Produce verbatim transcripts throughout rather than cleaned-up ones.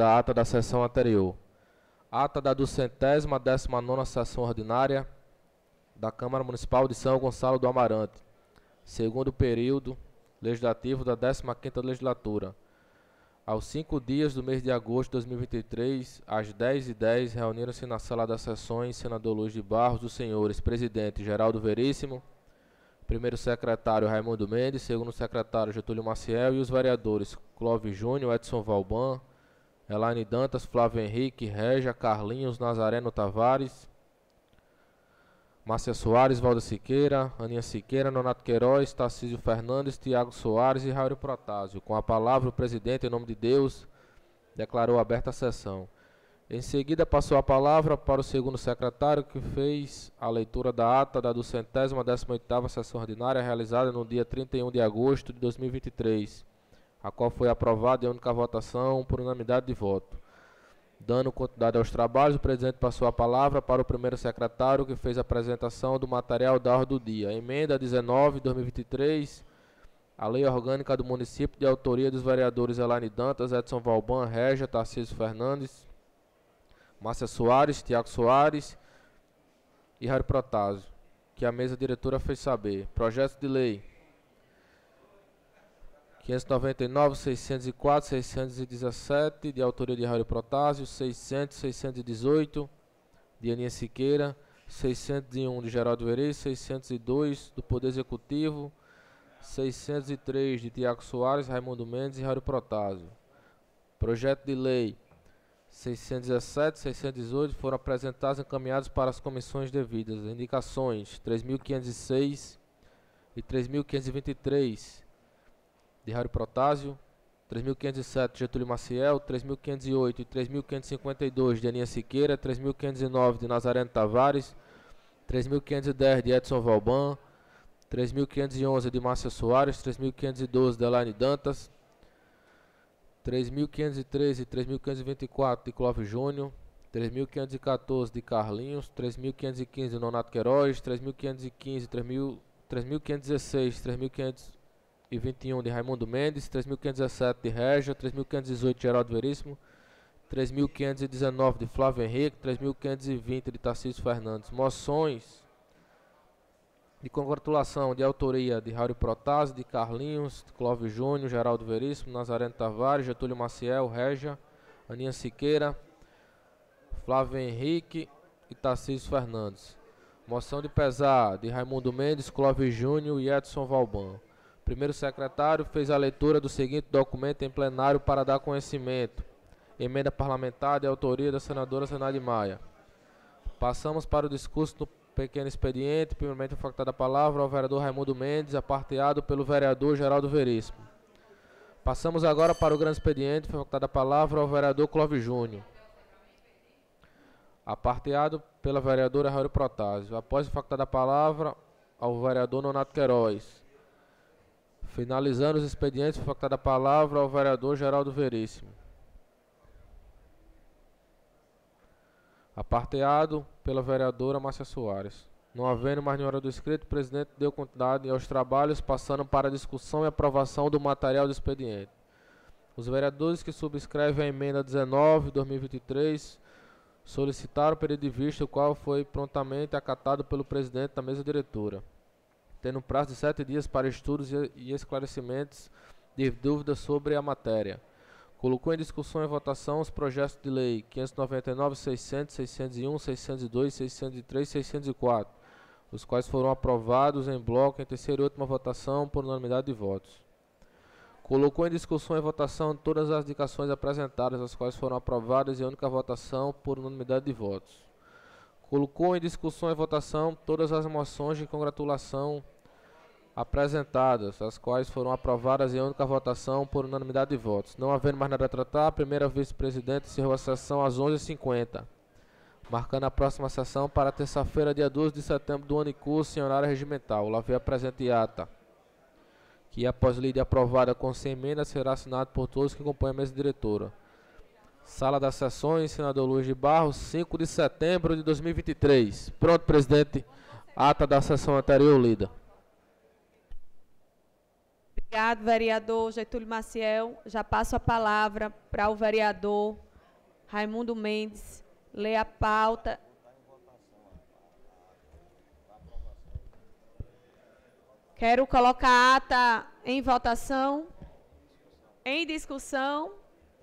da ata da sessão anterior. Ata da duzentésima décima nona sessão ordinária da Câmara Municipal de São Gonçalo do Amarante, segundo período legislativo da décima quinta legislatura. Aos cinco dias do mês de agosto de dois mil e vinte e três, às dez e dez, reuniram-se na sala das sessões senador Luiz de Barros, os senhores presidente Geraldo Veríssimo, primeiro secretário Raimundo Mendes, segundo secretário Getúlio Maciel e os vereadores Clóvis Júnior, Edson Valban, Elaine Dantas, Flávio Henrique, Régia, Carlinhos, Nazareno Tavares, Márcia Soares, Valda Siqueira, Aninha Siqueira, Nonato Queiroz, Tarcísio Fernandes, Tiago Soares e Raul Protásio. Com a palavra, o presidente, em nome de Deus, declarou aberta a sessão. Em seguida, passou a palavra para o segundo secretário, que fez a leitura da ata da duzentésima décima oitava sessão ordinária, realizada no dia trinta e um de agosto de dois mil e vinte e três, a qual foi aprovada em única votação por unanimidade de voto. Dando continuidade aos trabalhos, o presidente passou a palavra para o primeiro secretário, que fez a apresentação do material da ordem do dia. Emenda dezenove de dois mil e vinte e três, a Lei Orgânica do Município, de autoria dos vereadores Elaine Dantas, Edson Valban, Régia, Tarcísio Fernandes, Márcia Soares, Tiago Soares e Raul Protásio, que a mesa diretora fez saber. Projeto de lei quinhentos e noventa e nove, seiscentos e quatro, seiscentos e dezessete, de autoria de Raul Protásio, seiscentos, seiscentos e dezoito, de Aninha Siqueira, seiscentos e um, de Geraldo Veríssimo, seiscentos e dois, do Poder Executivo, seiscentos e três, de Tiago Soares, Raimundo Mendes e Raul Protásio. Projeto de lei seiscentos e dezessete, seiscentos e dezoito foram apresentados e encaminhados para as comissões devidas. Indicações três mil quinhentos e seis e três mil quinhentos e vinte e três, de Raul Protásio, três mil quinhentos e sete, de Getúlio Maciel, três mil quinhentos e oito e três mil quinhentos e cinquenta e dois, de Aninha Siqueira, três mil quinhentos e nove, de Nazareno Tavares, três mil quinhentos e dez, de Edson Valban, três mil quinhentos e onze, de Márcia Soares, três mil quinhentos e doze, de Elaine Dantas, três mil quinhentos e treze e três mil quinhentos e vinte e quatro, de Clóvis Júnior, três mil quinhentos e quatorze, de Carlinhos, três mil quinhentos e quinze, de Nonato Queiroz, três mil quinhentos e quinze, três mil quinhentos e dezesseis, três mil quinhentos e vinte e um, de Raimundo Mendes, três mil quinhentos e dezessete, de Régia, três mil quinhentos e dezoito, de Geraldo Veríssimo, três mil quinhentos e dezenove, de Flávio Henrique, três mil quinhentos e vinte, de Tarcísio Fernandes. Moções de congratulação de autoria de Raul Protásio, de Carlinhos, de Clóvis Júnior, Geraldo Veríssimo, Nazareno Tavares, Getúlio Maciel, Régia, Aninha Siqueira, Flávio Henrique e Tarcísio Fernandes. Moção de pesar de Raimundo Mendes, Clóvis Júnior e Edson Valban. Primeiro secretário fez a leitura do seguinte documento em plenário para dar conhecimento. Emenda parlamentar de autoria da senadora Zenaide Maia. Passamos para o discurso do pequeno expediente. Primeiramente, facultada a palavra ao vereador Raimundo Mendes, aparteado pelo vereador Geraldo Veríssimo. Passamos agora para o grande expediente. Facultada a palavra ao vereador Clóvis Júnior, aparteado pela vereadora Raul Protásio. Após a facultada a palavra ao vereador Nonato Queiroz. Finalizando os expedientes, facultada a palavra ao vereador Geraldo Veríssimo, aparteado pela vereadora Márcia Soares. Não havendo mais nenhuma hora do escrito, o presidente deu continuidade aos trabalhos, passando para a discussão e aprovação do material do expediente. Os vereadores que subscrevem a emenda dezenove de dois mil e vinte e três solicitaram o período de vista, o qual foi prontamente acatado pelo presidente da mesa diretora, tendo um prazo de sete dias para estudos e esclarecimentos de dúvidas sobre a matéria. Colocou em discussão e votação os projetos de lei quinhentos e noventa e nove, seiscentos, seiscentos e um, seiscentos e dois, seiscentos e três e seiscentos e quatro, os quais foram aprovados em bloco em terceira e última votação por unanimidade de votos. Colocou em discussão e votação todas as indicações apresentadas, as quais foram aprovadas em única votação por unanimidade de votos. Colocou em discussão e votação todas as moções de congratulação apresentadas, as quais foram aprovadas em única votação por unanimidade de votos. Não havendo mais nada a tratar, a primeira vice-presidente encerrou a sessão às onze e cinquenta, marcando a próxima sessão para terça-feira, dia doze de setembro do ano em curso, em horário regimental. Lá vem a presente ata, que após lida aprovada com cem emendas, será assinado por todos que compõem a mesa diretora. Sala das Sessões, senador Luiz de Barros, cinco de setembro de dois mil e vinte e três. Pronto, presidente. Ata da sessão anterior lida. Obrigado, vereador Getúlio Maciel. Já passo a palavra para o vereador Raimundo Mendes lê a pauta. Quero colocar a ata em votação, em discussão,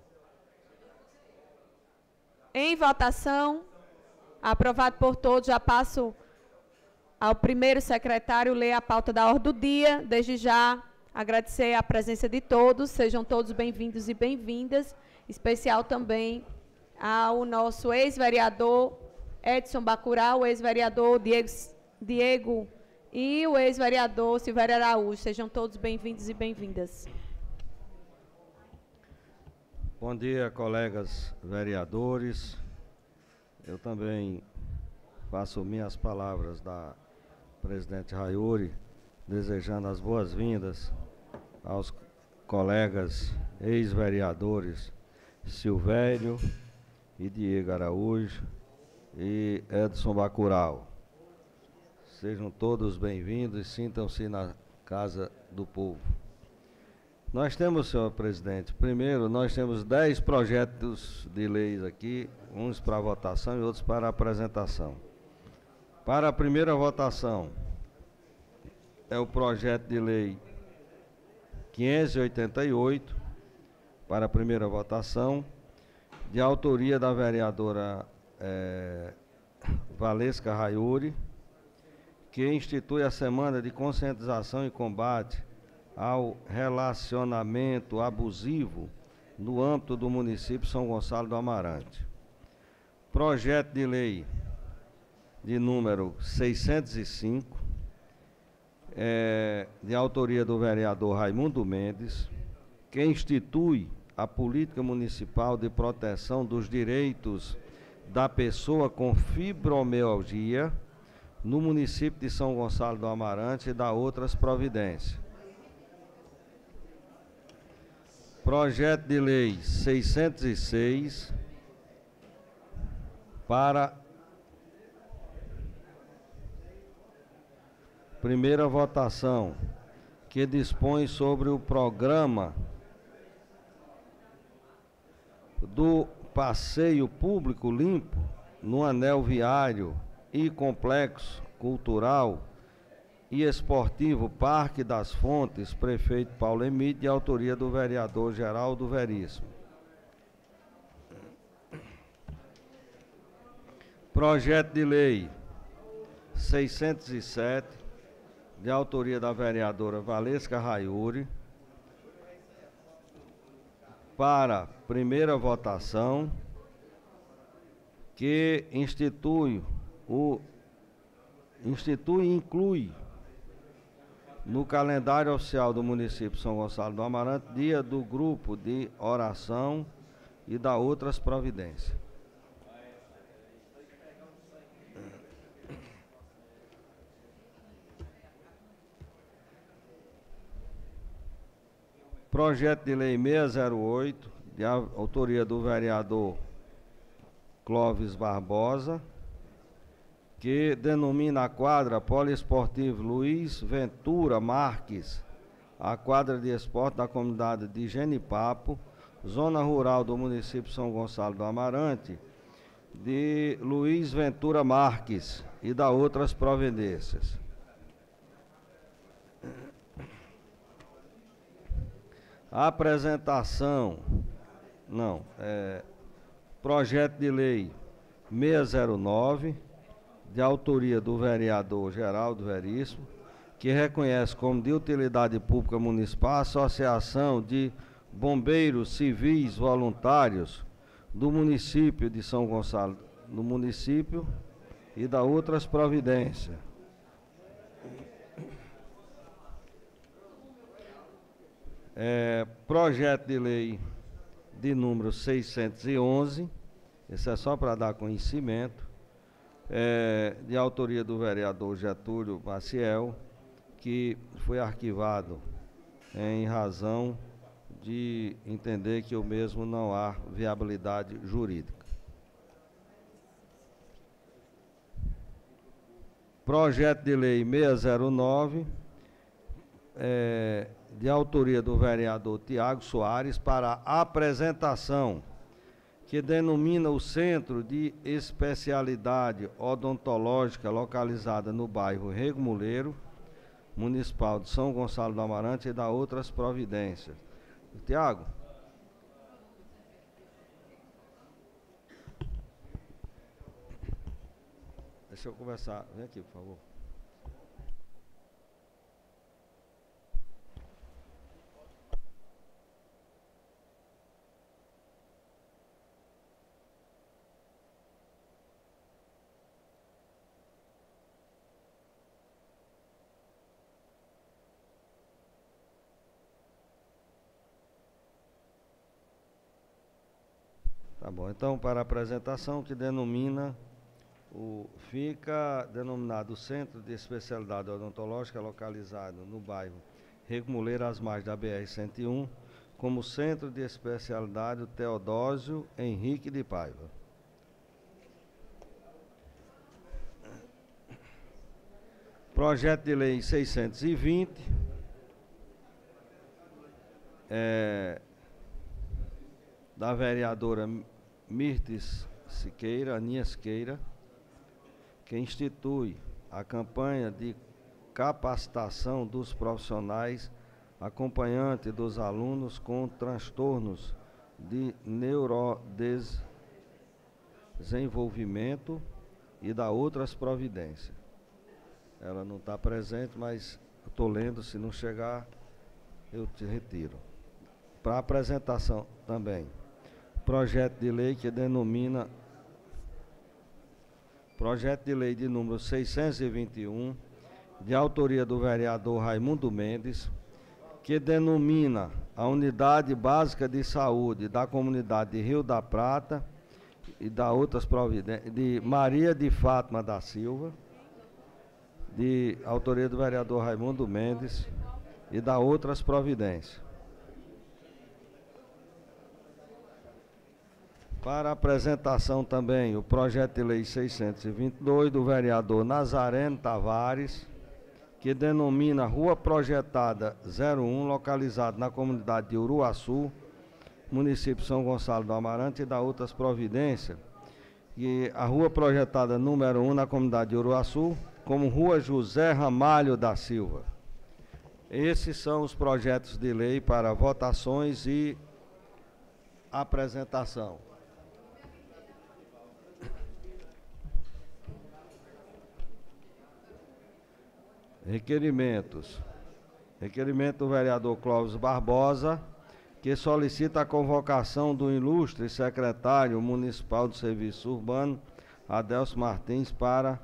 em votação, aprovado por todos. Já passo ao primeiro secretário ler a pauta da ordem do dia. Desde já, agradecer a presença de todos, sejam todos bem-vindos e bem-vindas, especial também ao nosso ex-vereador Edson Bacurau, o ex-vereador Diego, Diego e o ex-vereador Silvério Araújo. Sejam todos bem-vindos e bem-vindas. Bom dia, colegas vereadores. Eu também faço minhas palavras da presidente Raiuri, desejando as boas-vindas aos colegas ex-vereadores Silvério e Diego Araújo e Edson Bacurau. Sejam todos bem-vindos e sintam-se na casa do povo. Nós temos, senhor presidente, primeiro, nós temos dez projetos de leis aqui, uns para votação e outros para apresentação. Para a primeira votação, é o projeto de lei quinhentos e oitenta e oito, para a primeira votação, de autoria da vereadora é, Valesca Raiuri, que institui a Semana de Conscientização e Combate ao Relacionamento Abusivo no âmbito do município de São Gonçalo do Amarante. Projeto de lei de número seiscentos e cinco, é, de autoria do vereador Raimundo Mendes, que institui a Política Municipal de Proteção dos Direitos da Pessoa com Fibromialgia no município de São Gonçalo do Amarante e dá outras providências. Projeto de lei seiscentos e seis, para primeira votação, que dispõe sobre o programa do passeio público limpo no anel viário e complexo cultural e esportivo Parque das Fontes, prefeito Paulo Emílio, de autoria do vereador Geraldo Veríssimo. Projeto de lei seiscentos e sete, de autoria da vereadora Valesca Raiuri, para primeira votação, que institui o institui e inclui no calendário oficial do município de São Gonçalo do Amarante, dia do grupo de oração e dá outras providências. Projeto de lei seiscentos e oito, de autoria do vereador Clóvis Barbosa, que denomina a quadra poliesportiva Luiz Ventura Marques, a quadra de esporte da comunidade de Genipapo, zona rural do município de São Gonçalo do Amarante, de Luiz Ventura Marques, e dá outras providências. A apresentação, não, é projeto de lei seiscentos e nove, de autoria do vereador Geraldo Veríssimo, que reconhece como de utilidade pública municipal a Associação de Bombeiros Civis Voluntários do município de São Gonçalo, no município, e dá outras providências. É, projeto de lei de número seiscentos e onze, esse é só para dar conhecimento, é, de autoria do vereador Getúlio Maciel, que foi arquivado em razão de entender que o mesmo não há viabilidade jurídica. Projeto de lei seiscentos e nove, é, de autoria do vereador Tiago Soares, para apresentação, que denomina o Centro de Especialidade Odontológica localizada no bairro Rego Muleiro, Municipal de São Gonçalo do Amarante, e dá outras providências. Tiago. Deixa eu conversar. Vem aqui, por favor. Tá bom, então para a apresentação que denomina, o, fica denominado o Centro de Especialidade Odontológica localizado no bairro Rego Muleiro, às margens da B R cento e um, como Centro de Especialidade Teodósio Henrique de Paiva. Projeto de Lei seiscentos e vinte, é, da vereadora Mirtes Siqueira, Aninha Siqueira, que institui a campanha de capacitação dos profissionais acompanhantes dos alunos com transtornos de neurodesenvolvimento e da outras providências. Ela não está presente, mas estou lendo, se não chegar, eu te retiro. Para a apresentação também, projeto de lei que denomina projeto de lei de número seiscentos e vinte e um, de autoria do vereador Raimundo Mendes, que denomina a Unidade Básica de Saúde da comunidade de Rio da Prata e da outras providências, de Maria de Fátima da Silva, de autoria do vereador Raimundo Mendes e da outras providências. Para apresentação também o projeto de lei seiscentos e vinte e dois do vereador Nazareno Tavares, que denomina Rua Projetada zero um, localizado na comunidade de Uruaçu, município de São Gonçalo do Amarante, e da outras providências, e a Rua Projetada número um na comunidade de Uruaçu, como Rua José Ramalho da Silva. Esses são os projetos de lei para votações e apresentação. Requerimentos. Requerimento do vereador Clóvis Barbosa, que solicita a convocação do ilustre secretário municipal do Serviço Urbano, Adelso Martins, para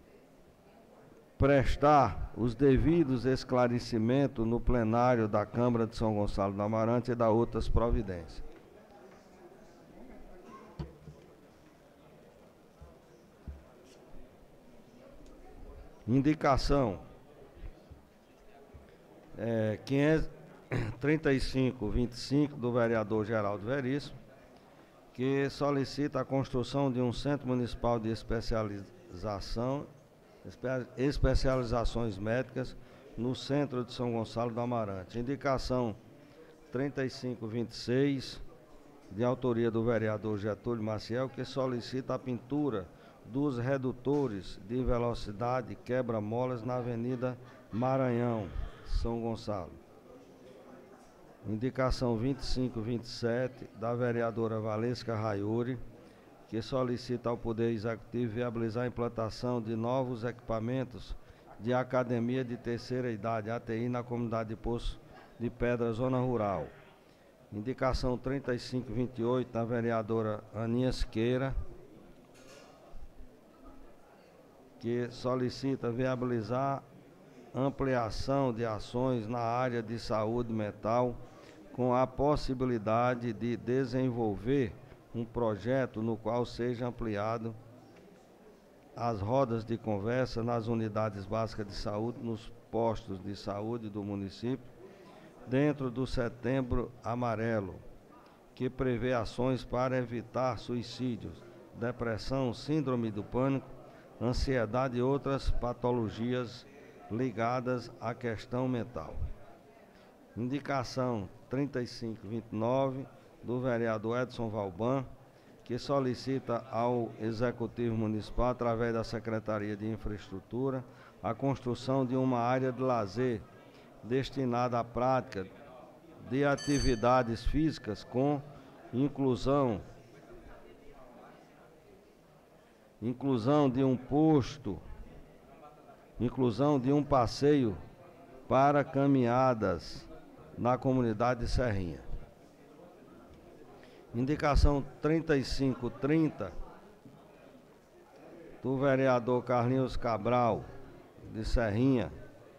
prestar os devidos esclarecimentos no plenário da Câmara de São Gonçalo do Amarante e da outras providências. Indicação é, quinhentos e trinta e cinco vinte e cinco do vereador Geraldo Veríssimo, que solicita a construção de um centro municipal de especialização, espe, especializações médicas no centro de São Gonçalo do Amarante. Indicação trinta e cinco vinte e seis, de autoria do vereador Getúlio Maciel, que solicita a pintura dos redutores de velocidade quebra-molas na Avenida Maranhão, São Gonçalo. Indicação vinte e cinco vinte e sete, da vereadora Valesca Raiuri, que solicita ao Poder Executivo viabilizar a implantação de novos equipamentos de academia de terceira idade, A T I, na comunidade de Poço de Pedra, zona rural. Indicação trinta e cinco vinte e oito, da vereadora Aninha Siqueira, que solicita viabilizar ampliação de ações na área de saúde mental, com a possibilidade de desenvolver um projeto no qual seja ampliado as rodas de conversa nas unidades básicas de saúde, nos postos de saúde do município, dentro do Setembro Amarelo, que prevê ações para evitar suicídios, depressão, síndrome do pânico, ansiedade e outras patologias ligadas à questão mental. Indicação trinta e cinco vinte e nove, do vereador Edson Valban, que solicita ao Executivo Municipal, através da Secretaria de Infraestrutura, a construção de uma área de lazer destinada à prática de atividades físicas com inclusão, inclusão de um posto, inclusão de um passeio para caminhadas na comunidade de Serrinha. Indicação trinta e cinco trinta do vereador Carlinhos Cabral, de Serrinha,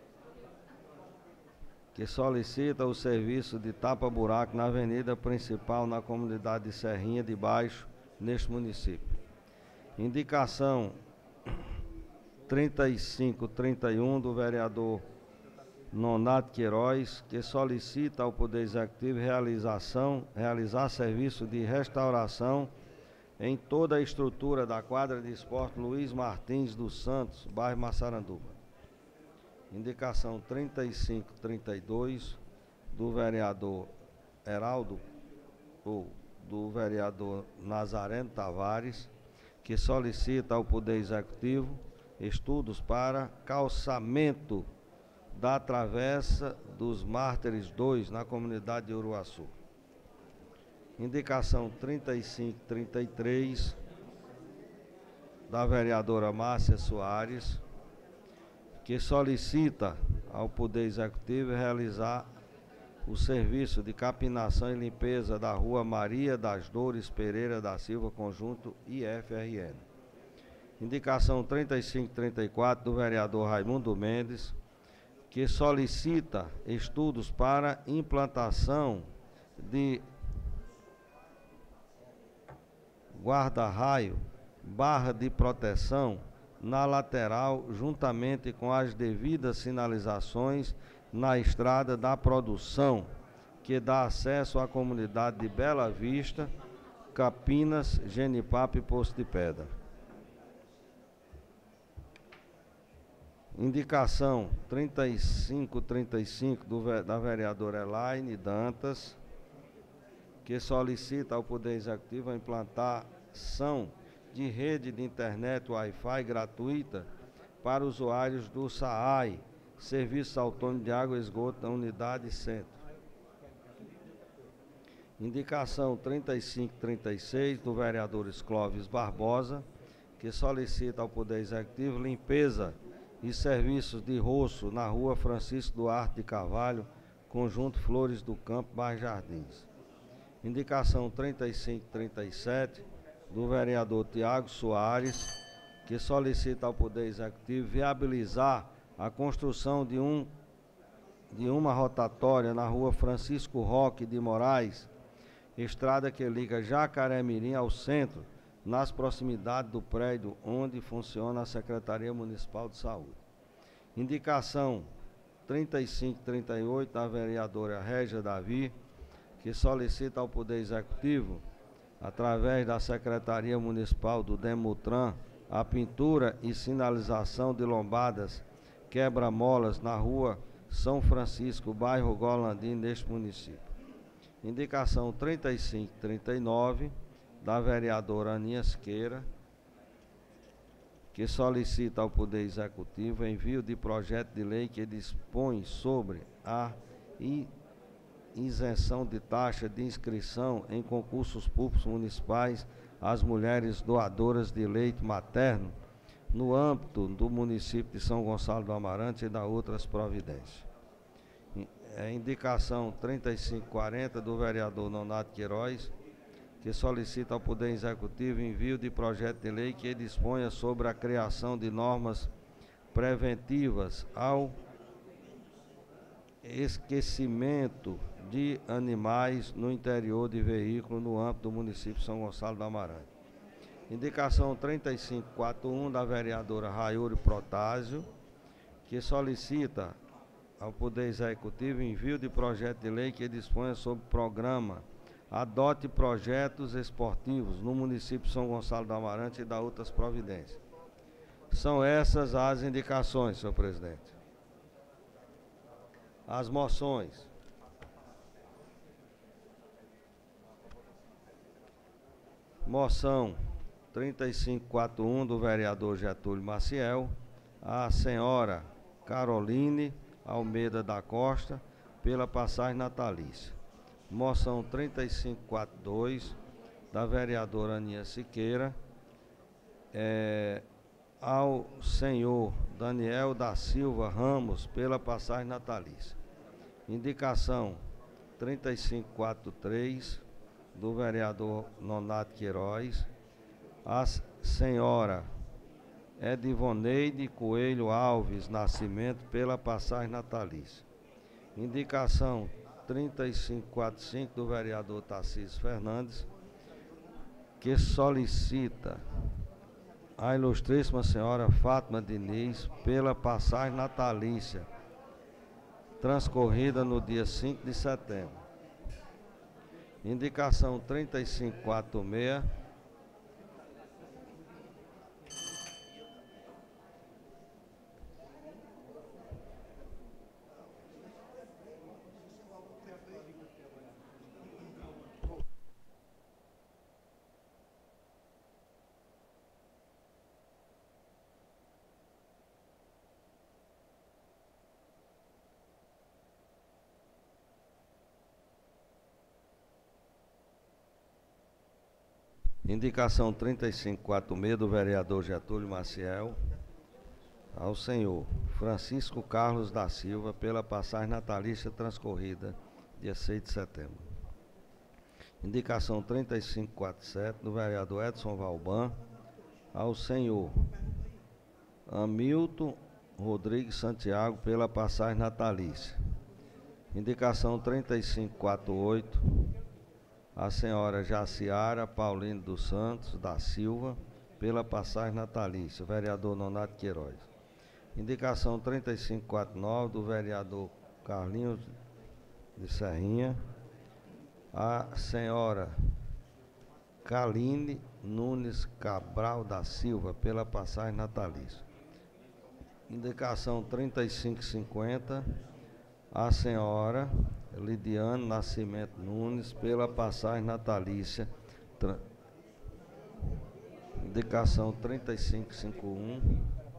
que solicita o serviço de tapa-buraco na avenida principal na comunidade de Serrinha de Baixo, neste município. Indicação trinta e cinco trinta e um do vereador Nonato Queiroz, que solicita ao Poder Executivo realização, realizar serviço de restauração em toda a estrutura da quadra de esporte Luiz Martins dos Santos, bairro Massaranduba. Indicação trinta e cinco trinta e dois do vereador Heraldo, ou do vereador Nazareno Tavares, que solicita ao Poder Executivo estudos para calçamento da Travessa dos Mártires dois, na comunidade de Uruaçu. Indicação trinta e cinco trinta e três da vereadora Márcia Soares, que solicita ao Poder Executivo realizar o serviço de capinação e limpeza da rua Maria das Dores Pereira da Silva, conjunto I F R N. Indicação trinta e cinco trinta e quatro do vereador Raimundo Mendes, que solicita estudos para implantação de guarda-raio, barra de proteção na lateral, juntamente com as devidas sinalizações na estrada da produção, que dá acesso à comunidade de Bela Vista, Capinas, Genipapo e Poço de Pedra. Indicação trinta e cinco trinta e cinco do, da vereadora Elaine Dantas, que solicita ao Poder Executivo a implantação de rede de internet Wi-Fi gratuita para usuários do S A A I, Serviço Autônomo de Água e Esgoto da Unidade Centro. Indicação trinta e cinco trinta e seis do vereador Clóvis Barbosa, que solicita ao Poder Executivo limpeza e serviços de roço na rua Francisco Duarte de Carvalho, conjunto Flores do Campo, bairro Jardins. Indicação trinta e cinco trinta e sete do vereador Tiago Soares, que solicita ao Poder Executivo viabilizar a construção de, um, de uma rotatória na rua Francisco Roque de Moraes, estrada que liga Jacaré-Mirim ao centro, nas proximidades do prédio onde funciona a Secretaria Municipal de Saúde. Indicação trinta e cinco trinta e oito da vereadora Régia Davi, que solicita ao Poder Executivo, através da Secretaria Municipal do Demutran, a pintura e sinalização de lombadas quebra-molas na rua São Francisco, bairro Golandim, neste município. Indicação trinta e cinco trinta e nove da vereadora Aninha Siqueira, que solicita ao Poder Executivo envio de projeto de lei que dispõe sobre a isenção de taxa de inscrição em concursos públicos municipais às mulheres doadoras de leite materno no âmbito do município de São Gonçalo do Amarante e da outras providências. É indicação trinta e cinco quarenta do vereador Nonato Queiroz, que solicita ao Poder Executivo envio de projeto de lei que disponha sobre a criação de normas preventivas ao esquecimento de animais no interior de veículo no âmbito do município de São Gonçalo do Amarante. Indicação trinta e cinco quarenta e um da vereadora Raiuri Protásio, que solicita ao Poder Executivo envio de projeto de lei que disponha sobre o programa Adote Projetos Esportivos no município de São Gonçalo do Amarante e da outras providências. São essas as indicações, senhor presidente. As moções. Moção trinta e cinco quarenta e um do vereador Getúlio Maciel, a senhora Caroline Almeida da Costa, pela passagem natalícia. Moção trinta e cinco quarenta e dois da vereadora Aninha Siqueira, é, ao senhor Daniel da Silva Ramos, pela passagem natalícia. Indicação trinta e cinco quarenta e três do vereador Nonato Queiroz, a senhora Edivoneide Coelho Alves Nascimento, pela passagem natalícia. Indicação trinta e cinco quarenta e cinco do vereador Tarcísio Fernandes, que solicita a ilustríssima senhora Fátima Diniz pela passagem natalícia, transcorrida no dia cinco de setembro. Indicação trinta e cinco quarenta e seis Indicação trinta e cinco quarenta e seis do vereador Getúlio Maciel, ao senhor Francisco Carlos da Silva, pela passagem natalícia transcorrida dia seis de setembro. Indicação trinta e cinco quarenta e sete do vereador Edson Valban, ao senhor Hamilton Rodrigues Santiago, pela passagem natalícia. Indicação trinta e cinco quarenta e oito a senhora Jaciara Paulino dos Santos da Silva, pela passagem natalícia, vereador Nonato Queiroz. Indicação trinta e cinco quarenta e nove do vereador Carlinhos de Serrinha, a senhora Caline Nunes Cabral da Silva, pela passagem natalícia. Indicação trinta e cinco cinquenta, a senhora Lidiane Nascimento Nunes, pela passagem natalícia. Tra... Indicação trinta e cinco cinquenta e um,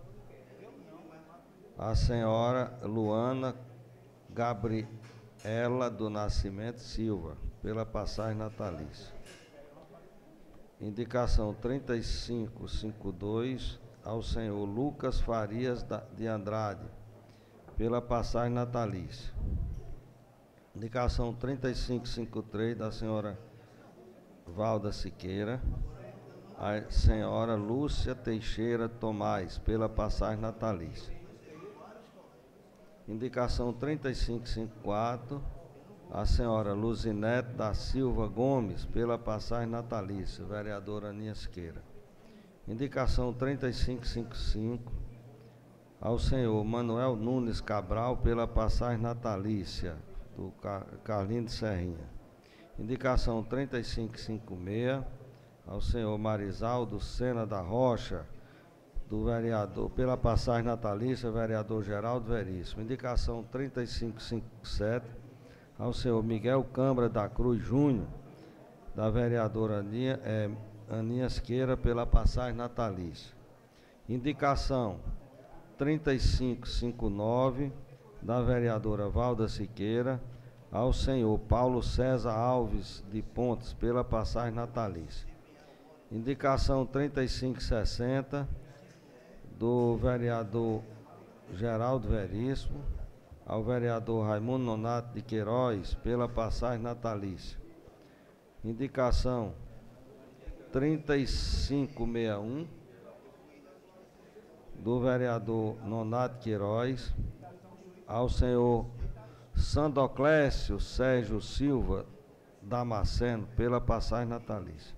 a senhora Luana Gabriela do Nascimento Silva, pela passagem natalícia. Indicação trinta e cinco cinquenta e dois, ao senhor Lucas Farias de Andrade, pela passagem natalícia. Indicação trinta e cinco cinquenta e três da senhora Valda Siqueira, a senhora Lúcia Teixeira Tomás, pela passagem natalícia. Indicação trinta e cinco cinquenta e quatro, a senhora Luzinete da Silva Gomes, pela passagem natalícia, vereadora Aninha Siqueira. Indicação trinta e cinco cinquenta e cinco, ao senhor Manuel Nunes Cabral, pela passagem natalícia, do Car Carlinhos de Serrinha. Indicação trinta e cinco cinquenta e seis, ao senhor Marisaldo Sena da Rocha, do vereador, pela passagem natalícia, vereador Geraldo Veríssimo. Indicação trinta e cinco cinquenta e sete, ao senhor Miguel Câmara da Cruz Júnior, da vereadora Aninha, é, Aninha Siqueira, pela passagem natalícia. Indicação trinta e cinco cinquenta e nove, da vereadora Valda Siqueira, ao senhor Paulo César Alves de Pontes, pela passagem natalícia. Indicação trinta e cinco sessenta, do vereador Geraldo Veríssimo, ao vereador Raimundo Nonato de Queiroz, pela passagem natalícia. Indicação trinta e cinco sessenta e um, do vereador Nonato Queiroz, ao senhor Sandoclésio Sérgio Silva Damasceno, pela passagem natalícia.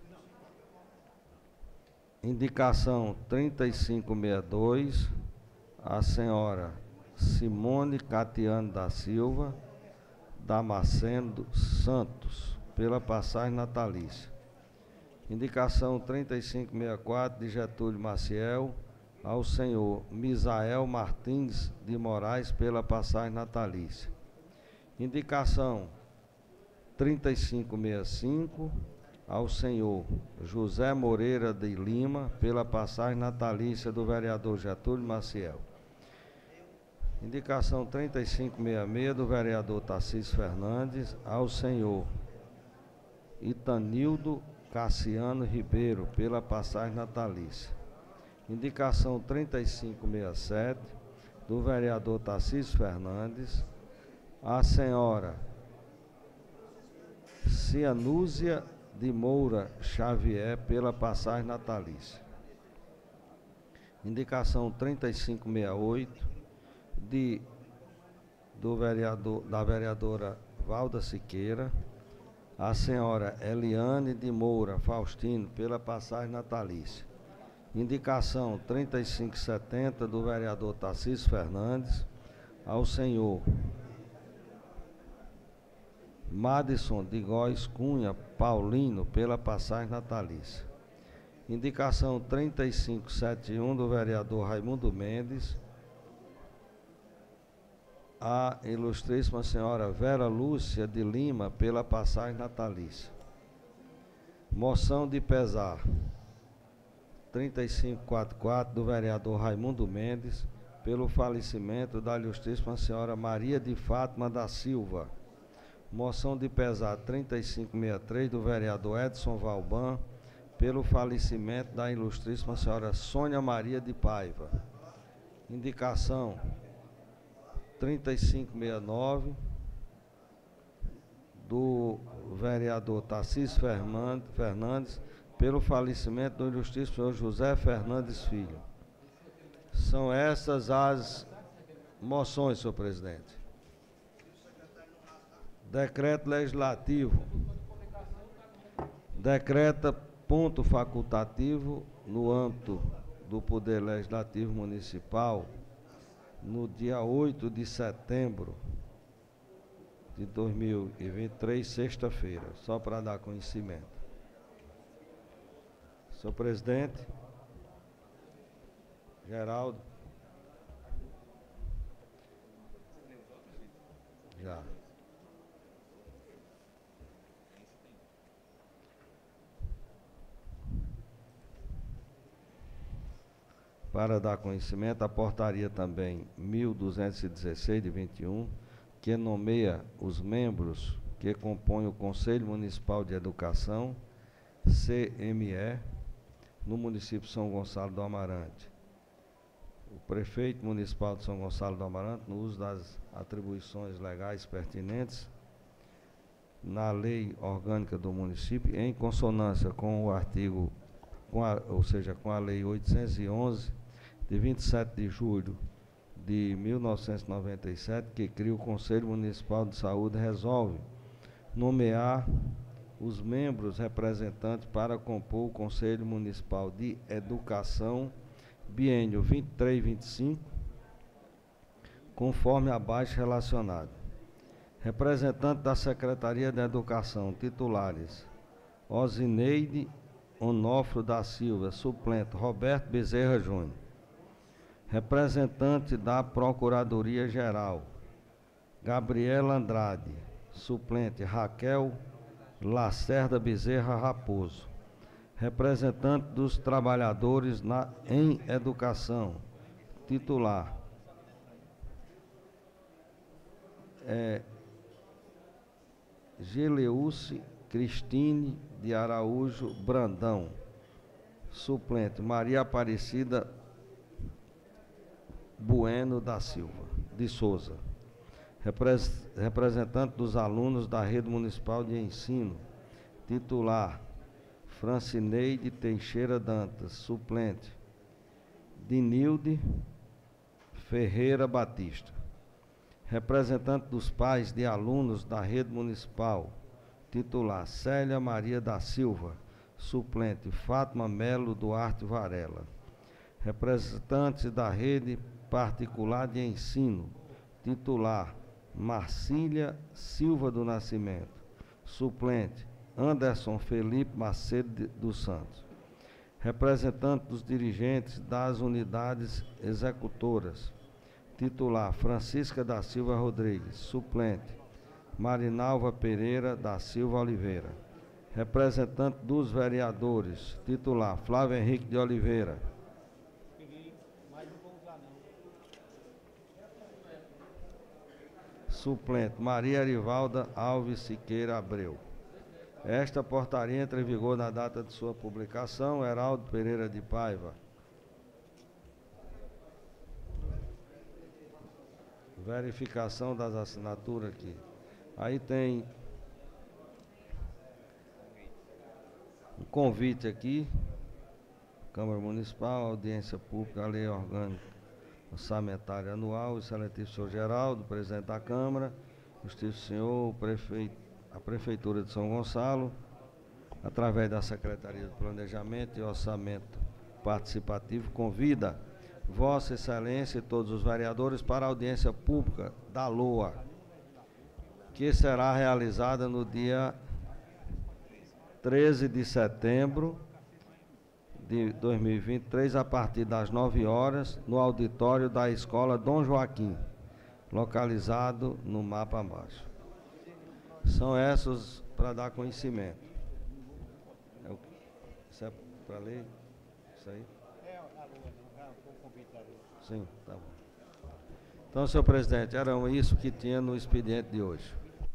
Indicação trinta e cinco sessenta e dois, a senhora Simone Catiano da Silva Damasceno Santos, pela passagem natalícia. Indicação trinta e cinco sessenta e quatro, de Getúlio Maciel, ao senhor Misael Martins de Moraes, pela passagem natalícia. Indicação trinta e cinco sessenta e cinco, ao senhor José Moreira de Lima, pela passagem natalícia do vereador Getúlio Maciel. Indicação trinta e cinco sessenta e seis do vereador Tarcísio Fernandes, ao senhor Itanildo Cassiano Ribeiro, pela passagem natalícia. Indicação trinta e cinco sessenta e sete do vereador Tarcísio Fernandes, à senhora Cianúzia de Moura Xavier, pela passagem natalícia. Indicação trinta e cinco sessenta e oito de, do vereador, da vereadora Valda Siqueira, à senhora Eliane de Moura Faustino, pela passagem natalícia. Indicação trinta e cinco setenta do vereador Tarcísio Fernandes, ao senhor Madison de Góes Cunha Paulino, pela passagem natalícia. Indicação trinta e cinco setenta e um do vereador Raimundo Mendes, a ilustríssima senhora Vera Lúcia de Lima, pela passagem natalícia. Moção de pesar trinta e cinco quarenta e quatro do vereador Raimundo Mendes, pelo falecimento da ilustríssima senhora Maria de Fátima da Silva. Moção de pesar trinta e cinco sessenta e três do vereador Edson Valban, pelo falecimento da ilustríssima senhora Sônia Maria de Paiva. Indicação trinta e cinco sessenta e nove do vereador Tarcísio Fernandes, pelo falecimento do ilustríssimo senhor José Fernandes Filho. São essas as moções, senhor presidente. Decreto legislativo. Decreta ponto facultativo no âmbito do Poder Legislativo Municipal, no dia oito de setembro de dois mil e vinte e três, sexta-feira, só para dar conhecimento. Senhor presidente, Geraldo. Já. Para dar conhecimento, a portaria também mil duzentos e dezesseis de vinte e um, que nomeia os membros que compõem o Conselho Municipal de Educação, C M E, no município de São Gonçalo do Amarante. O prefeito municipal de São Gonçalo do Amarante, no uso das atribuições legais pertinentes, na lei orgânica do município, em consonância com o artigo, com a, ou seja, com a lei oitocentos e onze, de vinte e sete de julho de mil novecentos e noventa e sete, que cria o Conselho Municipal de Saúde, resolve nomear os membros representantes para compor o Conselho Municipal de Educação, biênio vinte e três vinte e cinco, conforme abaixo relacionado. Representante da Secretaria de Educação, titulares: Osineide Onofro da Silva, suplente Roberto Bezerra Júnior. Representante da Procuradoria-Geral, Gabriela Andrade, suplente Raquel Lacerda Bezerra Raposo. Representante dos trabalhadores na, em educação, titular é Geleuce Cristine de Araújo Brandão, suplente Maria Aparecida Bueno da Silva de Souza. Repres, representante dos alunos da Rede Municipal de Ensino, titular Francineide Teixeira Dantas, suplente Dinilde Ferreira Batista. Representante dos pais de alunos da Rede Municipal, titular Célia Maria da Silva, suplente Fátima Melo Duarte Varela. Representante da Rede Particular de Ensino, titular Marcília Silva do Nascimento, suplente Anderson Felipe Macedo dos Santos. Representante dos dirigentes das unidades executoras, titular Francisca da Silva Rodrigues, suplente Marinalva Pereira da Silva Oliveira. Representante dos vereadores, titular, Flávio Henrique de Oliveira. Suplente, Maria Arivalda Alves Siqueira Abreu. Esta portaria entra em vigor na data de sua publicação. Heraldo Pereira de Paiva. Verificação das assinaturas aqui. Aí tem um convite aqui. Câmara Municipal, audiência pública, lei orgânica orçamentária anual, excelentíssimo senhor Geraldo, presidente da Câmara, justíssimo senhor, o prefeito, a Prefeitura de São Gonçalo, através da Secretaria de Planejamento e Orçamento Participativo, convida Vossa Excelência e todos os vereadores para a audiência pública da L O A, que será realizada no dia treze de setembro de dois mil e vinte e três, a partir das nove horas, no auditório da Escola Dom Joaquim, localizado no mapa abaixo. São essas para dar conhecimento. É o, isso é para ler? Isso aí? É, o convite da L O A. Sim, tá bom. Então, senhor presidente, era isso que tinha no expediente de hoje.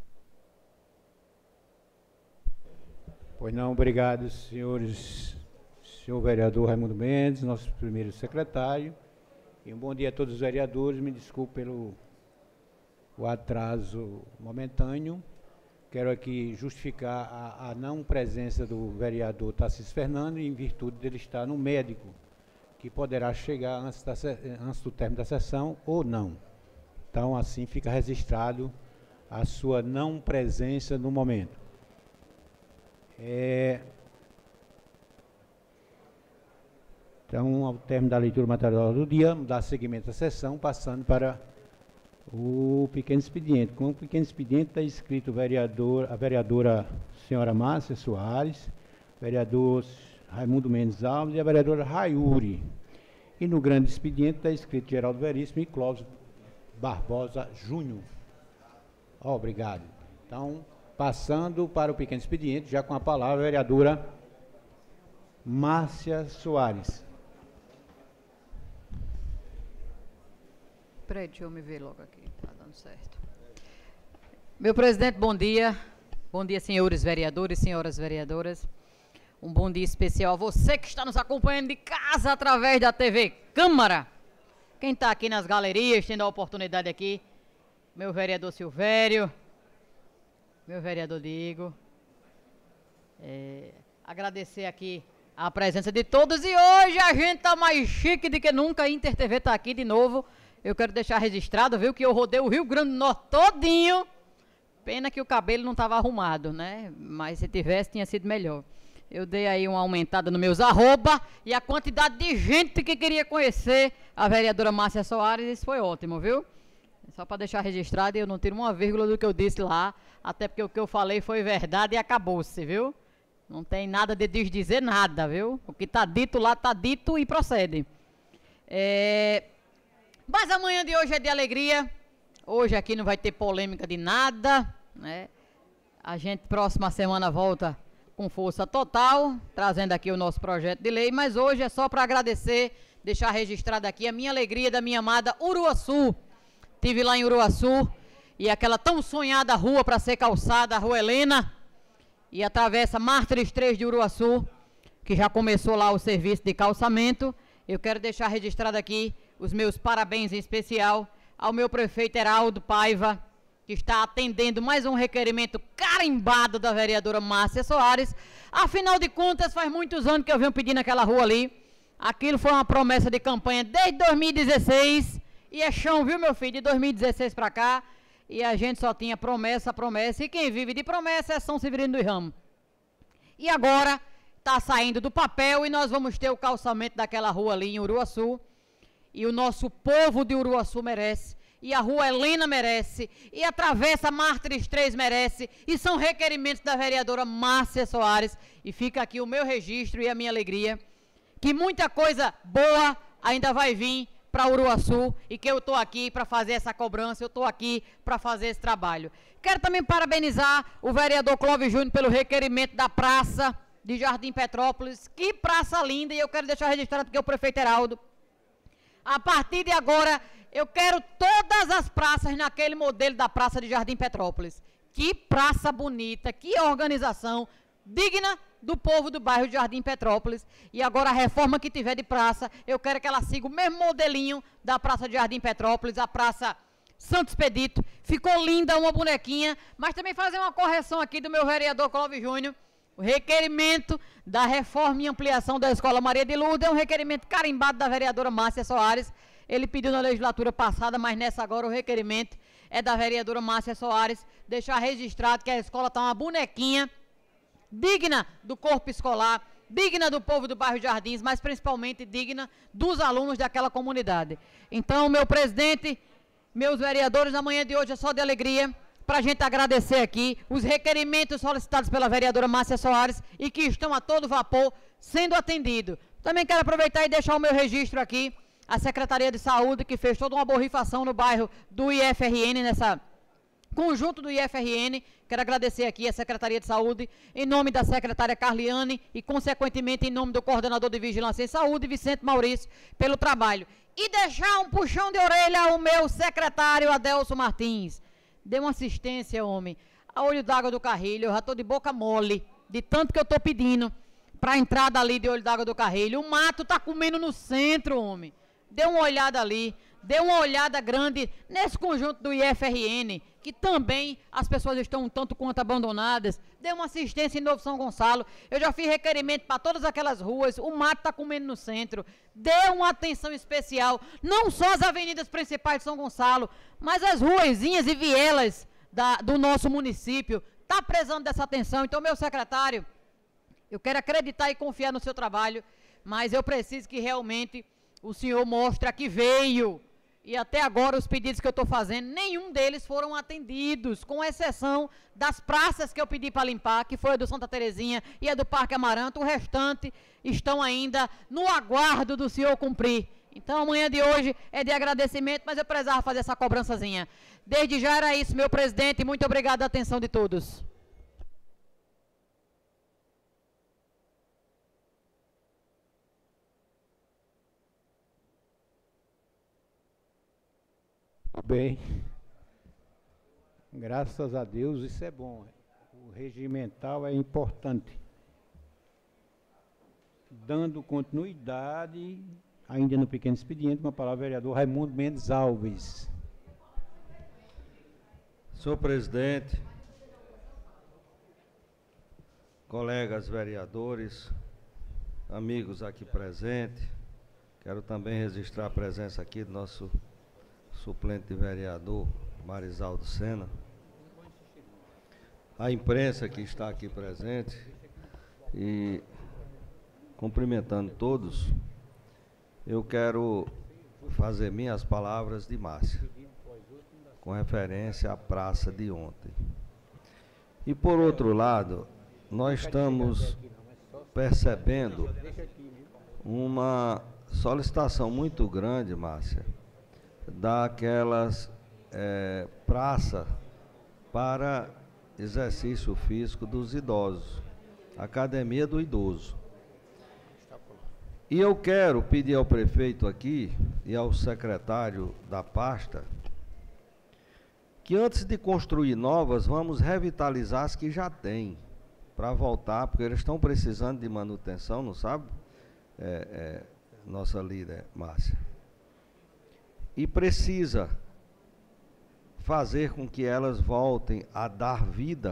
Pois não, obrigado, senhores. Senhor vereador Raimundo Mendes, nosso primeiro secretário, e um bom dia a todos os vereadores. Me desculpe pelo o atraso momentâneo. Quero aqui justificar a, a não presença do vereador Tarcísio Fernando, em virtude dele estar no médico, que poderá chegar antes, da, antes do término da sessão ou não. Então, assim fica registrado a sua não presença no momento. É... Então, ao término da leitura material do dia, dar seguimento à sessão, passando para o pequeno expediente. Com o pequeno expediente está escrito vereador, a vereadora senhora Márcia Soares, vereador Raimundo Mendes Alves e a vereadora Raiuri. E no grande expediente está escrito Geraldo Veríssimo e Clóvis Barbosa Júnior. Oh, obrigado. Então, passando para o pequeno expediente, já com a palavra a vereadora Márcia Soares. Peraí, deixa eu me ver logo aqui, tá dando certo. Meu presidente, bom dia. Bom dia, senhores vereadores, senhoras vereadoras. Um bom dia especial a você que está nos acompanhando de casa através da T V Câmara. Quem está aqui nas galerias, tendo a oportunidade aqui, meu vereador Silvério, meu vereador Diego. É, agradecer aqui a presença de todos e hoje a gente tá mais chique do que nunca. A Inter T V tá aqui de novo. Eu quero deixar registrado, viu, que eu rodei o Rio Grande do Norte todinho. Pena que o cabelo não estava arrumado, né? Mas se tivesse, tinha sido melhor. Eu dei aí uma aumentada nos meus arroba e a quantidade de gente que queria conhecer a vereadora Márcia Soares, isso foi ótimo, viu? Só para deixar registrado, eu não tiro uma vírgula do que eu disse lá, até porque o que eu falei foi verdade e acabou-se, viu? Não tem nada de desdizer nada, viu? O que está dito lá está dito e procede. É... Mas a manhã de hoje é de alegria. Hoje aqui não vai ter polêmica de nada, né? A gente, próxima semana, volta com força total, trazendo aqui o nosso projeto de lei. Mas hoje é só para agradecer, deixar registrado aqui a minha alegria da minha amada Uruaçu. Estive lá em Uruaçu e aquela tão sonhada rua para ser calçada, a Rua Helena, e atravessa Mártires três de Uruaçu, que já começou lá o serviço de calçamento. Eu quero deixar registrado aqui os meus parabéns em especial ao meu prefeito Heraldo Paiva, que está atendendo mais um requerimento carimbado da vereadora Márcia Soares. Afinal de contas, faz muitos anos que eu venho pedindo aquela rua ali. Aquilo foi uma promessa de campanha desde dois mil e dezesseis, e é chão, viu, meu filho, de dois mil e dezesseis para cá, e a gente só tinha promessa, promessa, e quem vive de promessa é São Severino do Ramo. E agora está saindo do papel e nós vamos ter o calçamento daquela rua ali em Uruaçu. E o nosso povo de Uruaçu merece, e a Rua Helena merece, e a Travessa Mártires três merece, e são requerimentos da vereadora Márcia Soares. E fica aqui o meu registro e a minha alegria, que muita coisa boa ainda vai vir para Uruaçu e que eu estou aqui para fazer essa cobrança, eu estou aqui para fazer esse trabalho. Quero também parabenizar o vereador Clóvis Júnior pelo requerimento da praça de Jardim Petrópolis. Que praça linda, e eu quero deixar registrado que é o prefeito Heraldo. A partir de agora, eu quero todas as praças naquele modelo da praça de Jardim Petrópolis. Que praça bonita, que organização digna do povo do bairro de Jardim Petrópolis. E agora a reforma que tiver de praça, eu quero que ela siga o mesmo modelinho da praça de Jardim Petrópolis, a praça Santo Expedito. Ficou linda, uma bonequinha, mas também fazer uma correção aqui do meu vereador Clóvis Júnior. O requerimento da reforma e ampliação da Escola Maria de Lourdes é um requerimento carimbado da vereadora Márcia Soares. Ele pediu na legislatura passada, mas nessa agora o requerimento é da vereadora Márcia Soares. Deixar registrado que a escola está uma bonequinha, digna do corpo escolar, digna do povo do bairro Jardins, mas principalmente digna dos alunos daquela comunidade. Então, meu presidente, meus vereadores, na manhã de hoje é só de alegria para a gente agradecer aqui os requerimentos solicitados pela vereadora Márcia Soares e que estão a todo vapor sendo atendidos. Também quero aproveitar e deixar o meu registro aqui, a Secretaria de Saúde, que fez toda uma borrifação no bairro do I F R N, nessa conjunto do I F R N. Quero agradecer aqui a Secretaria de Saúde, em nome da secretária Carliane e, consequentemente, em nome do coordenador de Vigilância em Saúde, Vicente Maurício, pelo trabalho. E deixar um puxão de orelha ao meu secretário Adelso Martins. Dê uma assistência, homem, a Olho d'Água do Carrilho. Eu já estou de boca mole, de tanto que eu estou pedindo para a entrada ali de Olho d'Água do Carrilho. O mato está comendo no centro, homem. Dê uma olhada ali, dê uma olhada grande nesse conjunto do I F R N, que também as pessoas estão um tanto quanto abandonadas. Dê uma assistência em Novo São Gonçalo. Eu já fiz requerimento para todas aquelas ruas, o mato está comendo no centro. Dê uma atenção especial, não só as avenidas principais de São Gonçalo, mas as ruazinhas e vielas da, do nosso município. Está precisando dessa atenção. Então, meu secretário, eu quero acreditar e confiar no seu trabalho, mas eu preciso que realmente o senhor mostre que veio. E até agora os pedidos que eu estou fazendo, nenhum deles foram atendidos, com exceção das praças que eu pedi para limpar, que foi a do Santa Terezinha e a do Parque Amaranto. O restante estão ainda no aguardo do senhor cumprir. Então, amanhã de hoje é de agradecimento, mas eu precisava fazer essa cobrançazinha. Desde já era isso, meu presidente. Muito obrigado pela atenção de todos. Bem, graças a Deus, isso é bom. O regimental é importante. Dando continuidade, ainda no pequeno expediente, uma palavra ao vereador Raimundo Mendes Alves. Senhor presidente, colegas vereadores, amigos aqui presentes, quero também registrar a presença aqui do nosso suplente de vereador, Marisaldo Sena, a imprensa que está aqui presente, e cumprimentando todos, eu quero fazer minhas palavras de Márcia, com referência à praça de ontem. E por outro lado, nós estamos percebendo uma solicitação muito grande, Márcia, daquelas é, praça para exercício físico dos idosos, Academia do Idoso. E eu quero pedir ao prefeito aqui e ao secretário da pasta que antes de construir novas, vamos revitalizar as que já tem, para voltar, porque eles estão precisando de manutenção, não sabe? É, é, nossa líder, Márcia. E precisa fazer com que elas voltem a dar vida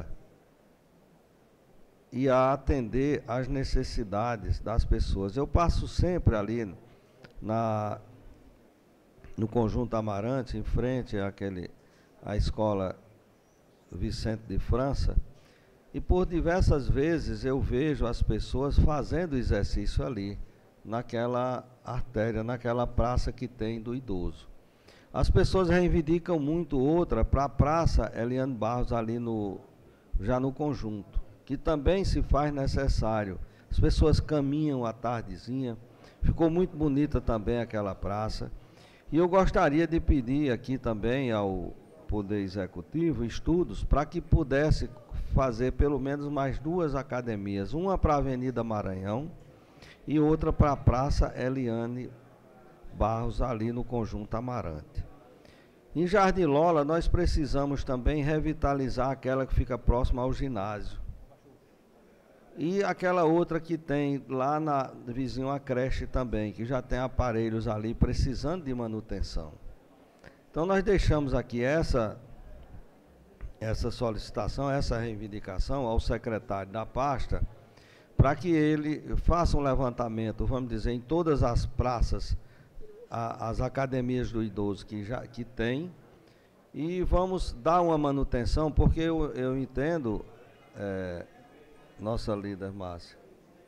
e a atender às necessidades das pessoas. Eu passo sempre ali na, no Conjunto Amarante, em frente àquele, à escola Vicente de França, e por diversas vezes eu vejo as pessoas fazendo exercício ali, naquela artéria, naquela praça que tem do idoso. As pessoas reivindicam muito outra para a praça Eliane Barros ali no, já no conjunto, que também se faz necessário. As pessoas caminham à tardezinha, ficou muito bonita também aquela praça. E eu gostaria de pedir aqui também ao Poder Executivo estudos para que pudesse fazer pelo menos mais duas academias, uma para a Avenida Maranhão e outra para a Praça Eliane Barros, ali no Conjunto Amarante. Em Jardim Lola, nós precisamos também revitalizar aquela que fica próxima ao ginásio. E aquela outra que tem lá na vizinho à creche também, que já tem aparelhos ali precisando de manutenção. Então nós deixamos aqui essa, essa solicitação, essa reivindicação ao secretário da pasta, para que ele faça um levantamento, vamos dizer, em todas as praças, a, as academias do idoso que já que tem, e vamos dar uma manutenção, porque eu, eu entendo, é, nossa líder Márcia,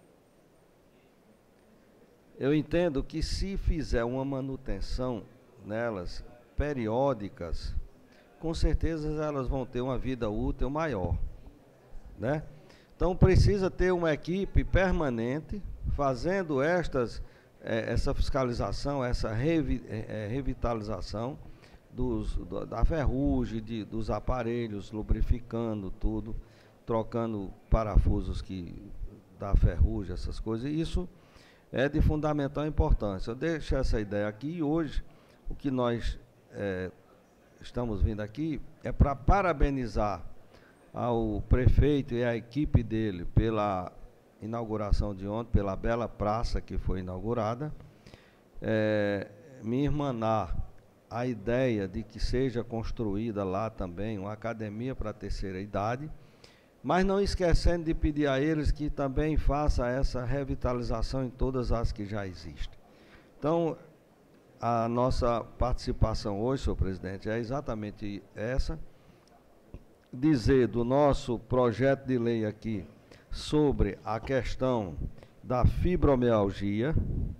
eu entendo que se fizer uma manutenção nelas, periódicas, com certeza elas vão ter uma vida útil maior, né? Então precisa ter uma equipe permanente fazendo estas, eh, essa fiscalização, essa revi, eh, revitalização dos, do, da ferrugem, de, dos aparelhos, lubrificando tudo, trocando parafusos que da ferrugem, essas coisas. E isso é de fundamental importância. Eu deixo essa ideia aqui e hoje o que nós é, estamos vindo aqui é para parabenizar ao prefeito e à equipe dele pela inauguração de ontem, pela bela praça que foi inaugurada, é, me irmanar a ideia de que seja construída lá também uma academia para a terceira idade, mas não esquecendo de pedir a eles que também faça essa revitalização em todas as que já existem. Então, a nossa participação hoje, senhor presidente, é exatamente essa, dizer do nosso projeto de lei aqui sobre a questão da fibromialgia,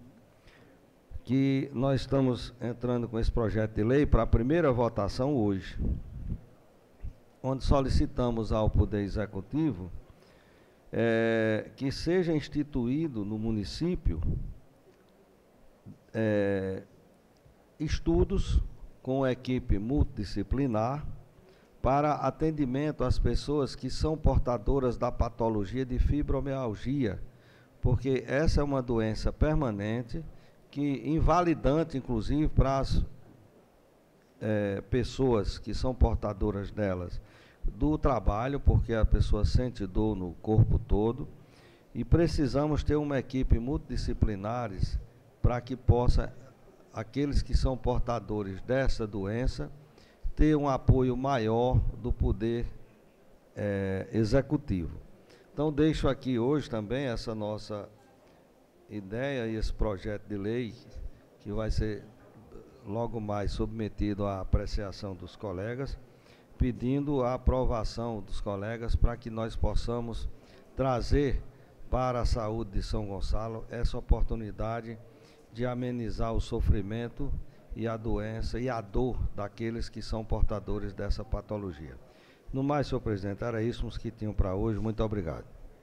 que nós estamos entrando com esse projeto de lei para a primeira votação hoje, onde solicitamos ao Poder Executivo é, que seja instituído no município é, estudos com equipe multidisciplinar para atendimento às pessoas que são portadoras da patologia de fibromialgia, porque essa é uma doença permanente, que invalidante, inclusive, para as é, pessoas que são portadoras delas do trabalho, porque a pessoa sente dor no corpo todo, e precisamos ter uma equipe multidisciplinares para que possa, aqueles que são portadores dessa doença, ter um apoio maior do poder é, executivo. Então, deixo aqui hoje também essa nossa ideia e esse projeto de lei, que vai ser logo mais submetido à apreciação dos colegas, pedindo a aprovação dos colegas para que nós possamos trazer para a saúde de São Gonçalo essa oportunidade de amenizar o sofrimento e a doença e a dor daqueles que são portadores dessa patologia. No mais, senhor presidente, era isso que tinham para hoje. Muito obrigado.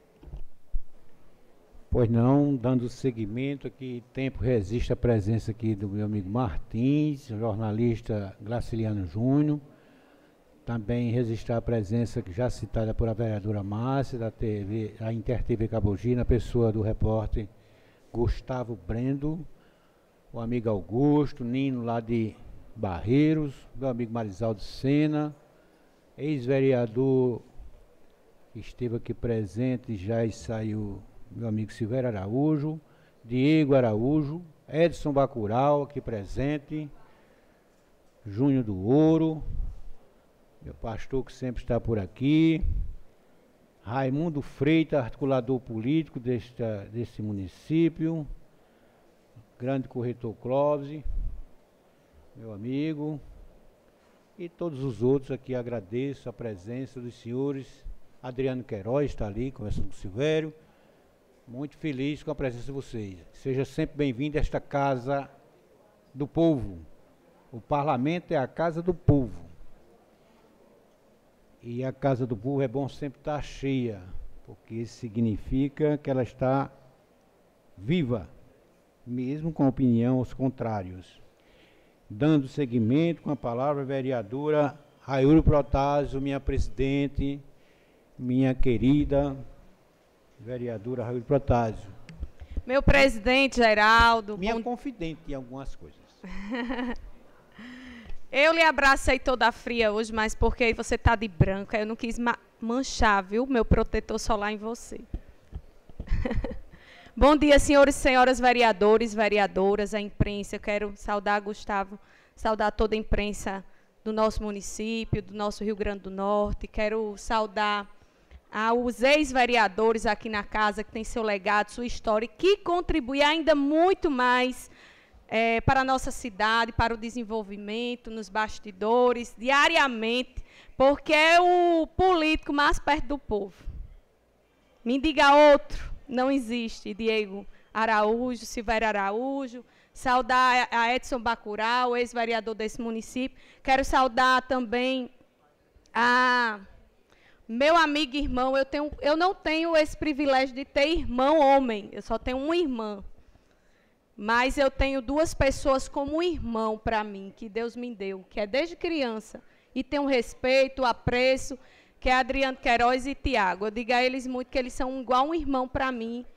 Pois não, dando seguimento aqui, tempo resiste a presença aqui do meu amigo Martins, jornalista Graciliano Júnior, também registrar a presença que já citada por a vereadora Márcia, da T V, a Inter T V Cabogi, na pessoa do repórter Gustavo Brendo, o amigo Augusto, Nino lá de Barreiros, meu amigo Marisaldo Sena, ex-vereador que esteve aqui presente e já saiu, meu amigo Silvério Araújo, Diego Araújo, Edson Bacurau aqui presente, Júnior do Ouro, meu pastor que sempre está por aqui, Raimundo Freitas, articulador político desta, desse município, grande corretor Clóvis, meu amigo, e todos os outros aqui. Agradeço a presença dos senhores. Adriano Queiroz está ali conversando com o Silvério, muito feliz com a presença de vocês. Seja sempre bem-vindo a esta casa do povo. O parlamento é a casa do povo. E a casa do povo é bom sempre estar cheia, porque isso significa que ela está viva, mesmo com opinião aos contrários. Dando seguimento com a palavra, a vereadora Raiuri Protásio, minha presidente, minha querida vereadora Raiuri Protásio. Meu presidente Geraldo. Minha bom... confidente em algumas coisas. Eu lhe abracei toda fria hoje, mas porque você está de branca, eu não quis ma manchar, viu, meu protetor solar em você. Bom dia, senhores e senhoras vereadores, vereadoras, a imprensa. Eu quero saudar Gustavo, saudar toda a imprensa do nosso município, do nosso Rio Grande do Norte. Quero saudar aos ex-vereadores aqui na casa, que tem seu legado, sua história, que contribui ainda muito mais é, para a nossa cidade, para o desenvolvimento, nos bastidores, diariamente, porque é o político mais perto do povo. Me diga outro. Não existe, Diego Araújo, Silvério Araújo, saudar a Edson Bacurau, ex-vereador desse município. Quero saudar também a meu amigo e irmão. Eu, tenho, eu não tenho esse privilégio de ter irmão homem, eu só tenho uma irmã. Mas eu tenho duas pessoas como um irmão para mim, que Deus me deu, que é desde criança, e tenho respeito, apreço, que é Adriano Queiroz e Tiago. Eu digo a eles muito que eles são igual um irmão para mim.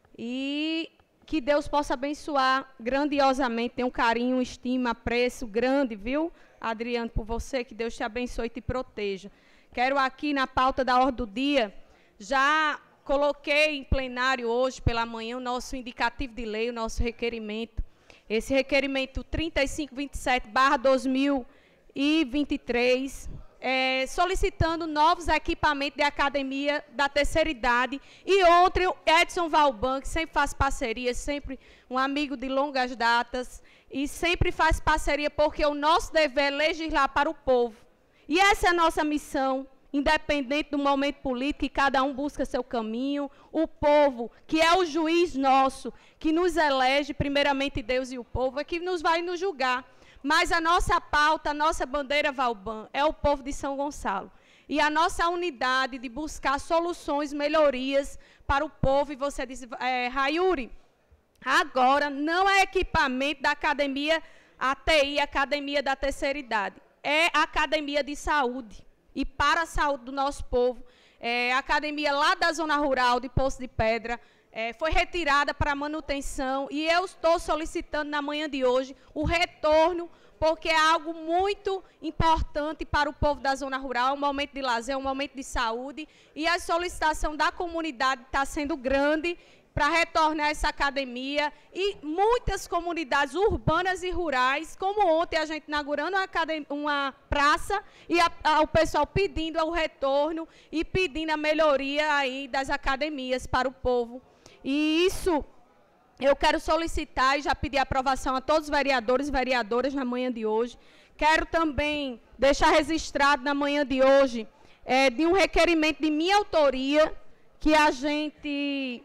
E que Deus possa abençoar grandiosamente. Tenho um carinho, um estima, apreço grande, viu, Adriano, por você. Que Deus te abençoe e te proteja. Quero aqui na pauta da ordem do dia, já coloquei em plenário hoje pela manhã o nosso indicativo de lei, o nosso requerimento. Esse requerimento trinta e cinco vinte e sete barra dois mil e vinte e três... É, solicitando novos equipamentos de academia da terceira idade. E ontem, o Edson Valban, que sempre faz parceria, sempre um amigo de longas datas, e sempre faz parceria, porque o nosso dever é legislar para o povo. E essa é a nossa missão, independente do momento político, que cada um busca seu caminho. O povo, que é o juiz nosso, que nos elege, primeiramente Deus e o povo, é que nos vai nos julgar. Mas a nossa pauta, a nossa bandeira, Valban, é o povo de São Gonçalo. E a nossa unidade de buscar soluções, melhorias para o povo. E você diz, é, Raiuri, agora não é equipamento da academia, a T I, Academia da Terceira Idade. É academia de saúde. E para a saúde do nosso povo, é, a academia lá da zona rural, de Poço de Pedra, É, foi retirada para manutenção, e eu estou solicitando na manhã de hoje o retorno, porque é algo muito importante para o povo da zona rural, um momento de lazer, um momento de saúde, e a solicitação da comunidade está sendo grande para retornar essa academia, e muitas comunidades urbanas e rurais, como ontem a gente inaugurando uma, uma praça, e a, a, o pessoal pedindo o retorno e pedindo a melhoria aí das academias para o povo. E isso eu quero solicitar e já pedir aprovação a todos os vereadores e vereadoras na manhã de hoje. Quero também deixar registrado na manhã de hoje é, de um requerimento de minha autoria, que a gente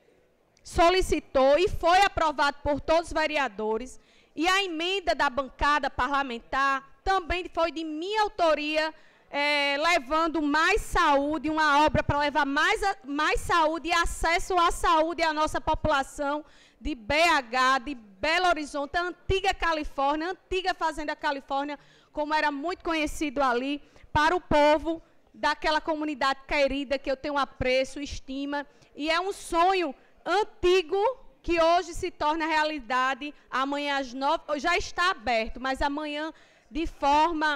solicitou e foi aprovado por todos os vereadores. E a emenda da bancada parlamentar também foi de minha autoria, É, levando mais saúde, uma obra para levar mais, mais saúde e acesso à saúde à nossa população de B H, de Belo Horizonte, a antiga Califórnia, a antiga Fazenda Califórnia, como era muito conhecido ali, para o povo daquela comunidade querida, que eu tenho apreço, estima, e é um sonho antigo que hoje se torna realidade. Amanhã às nove, já está aberto, mas amanhã de forma...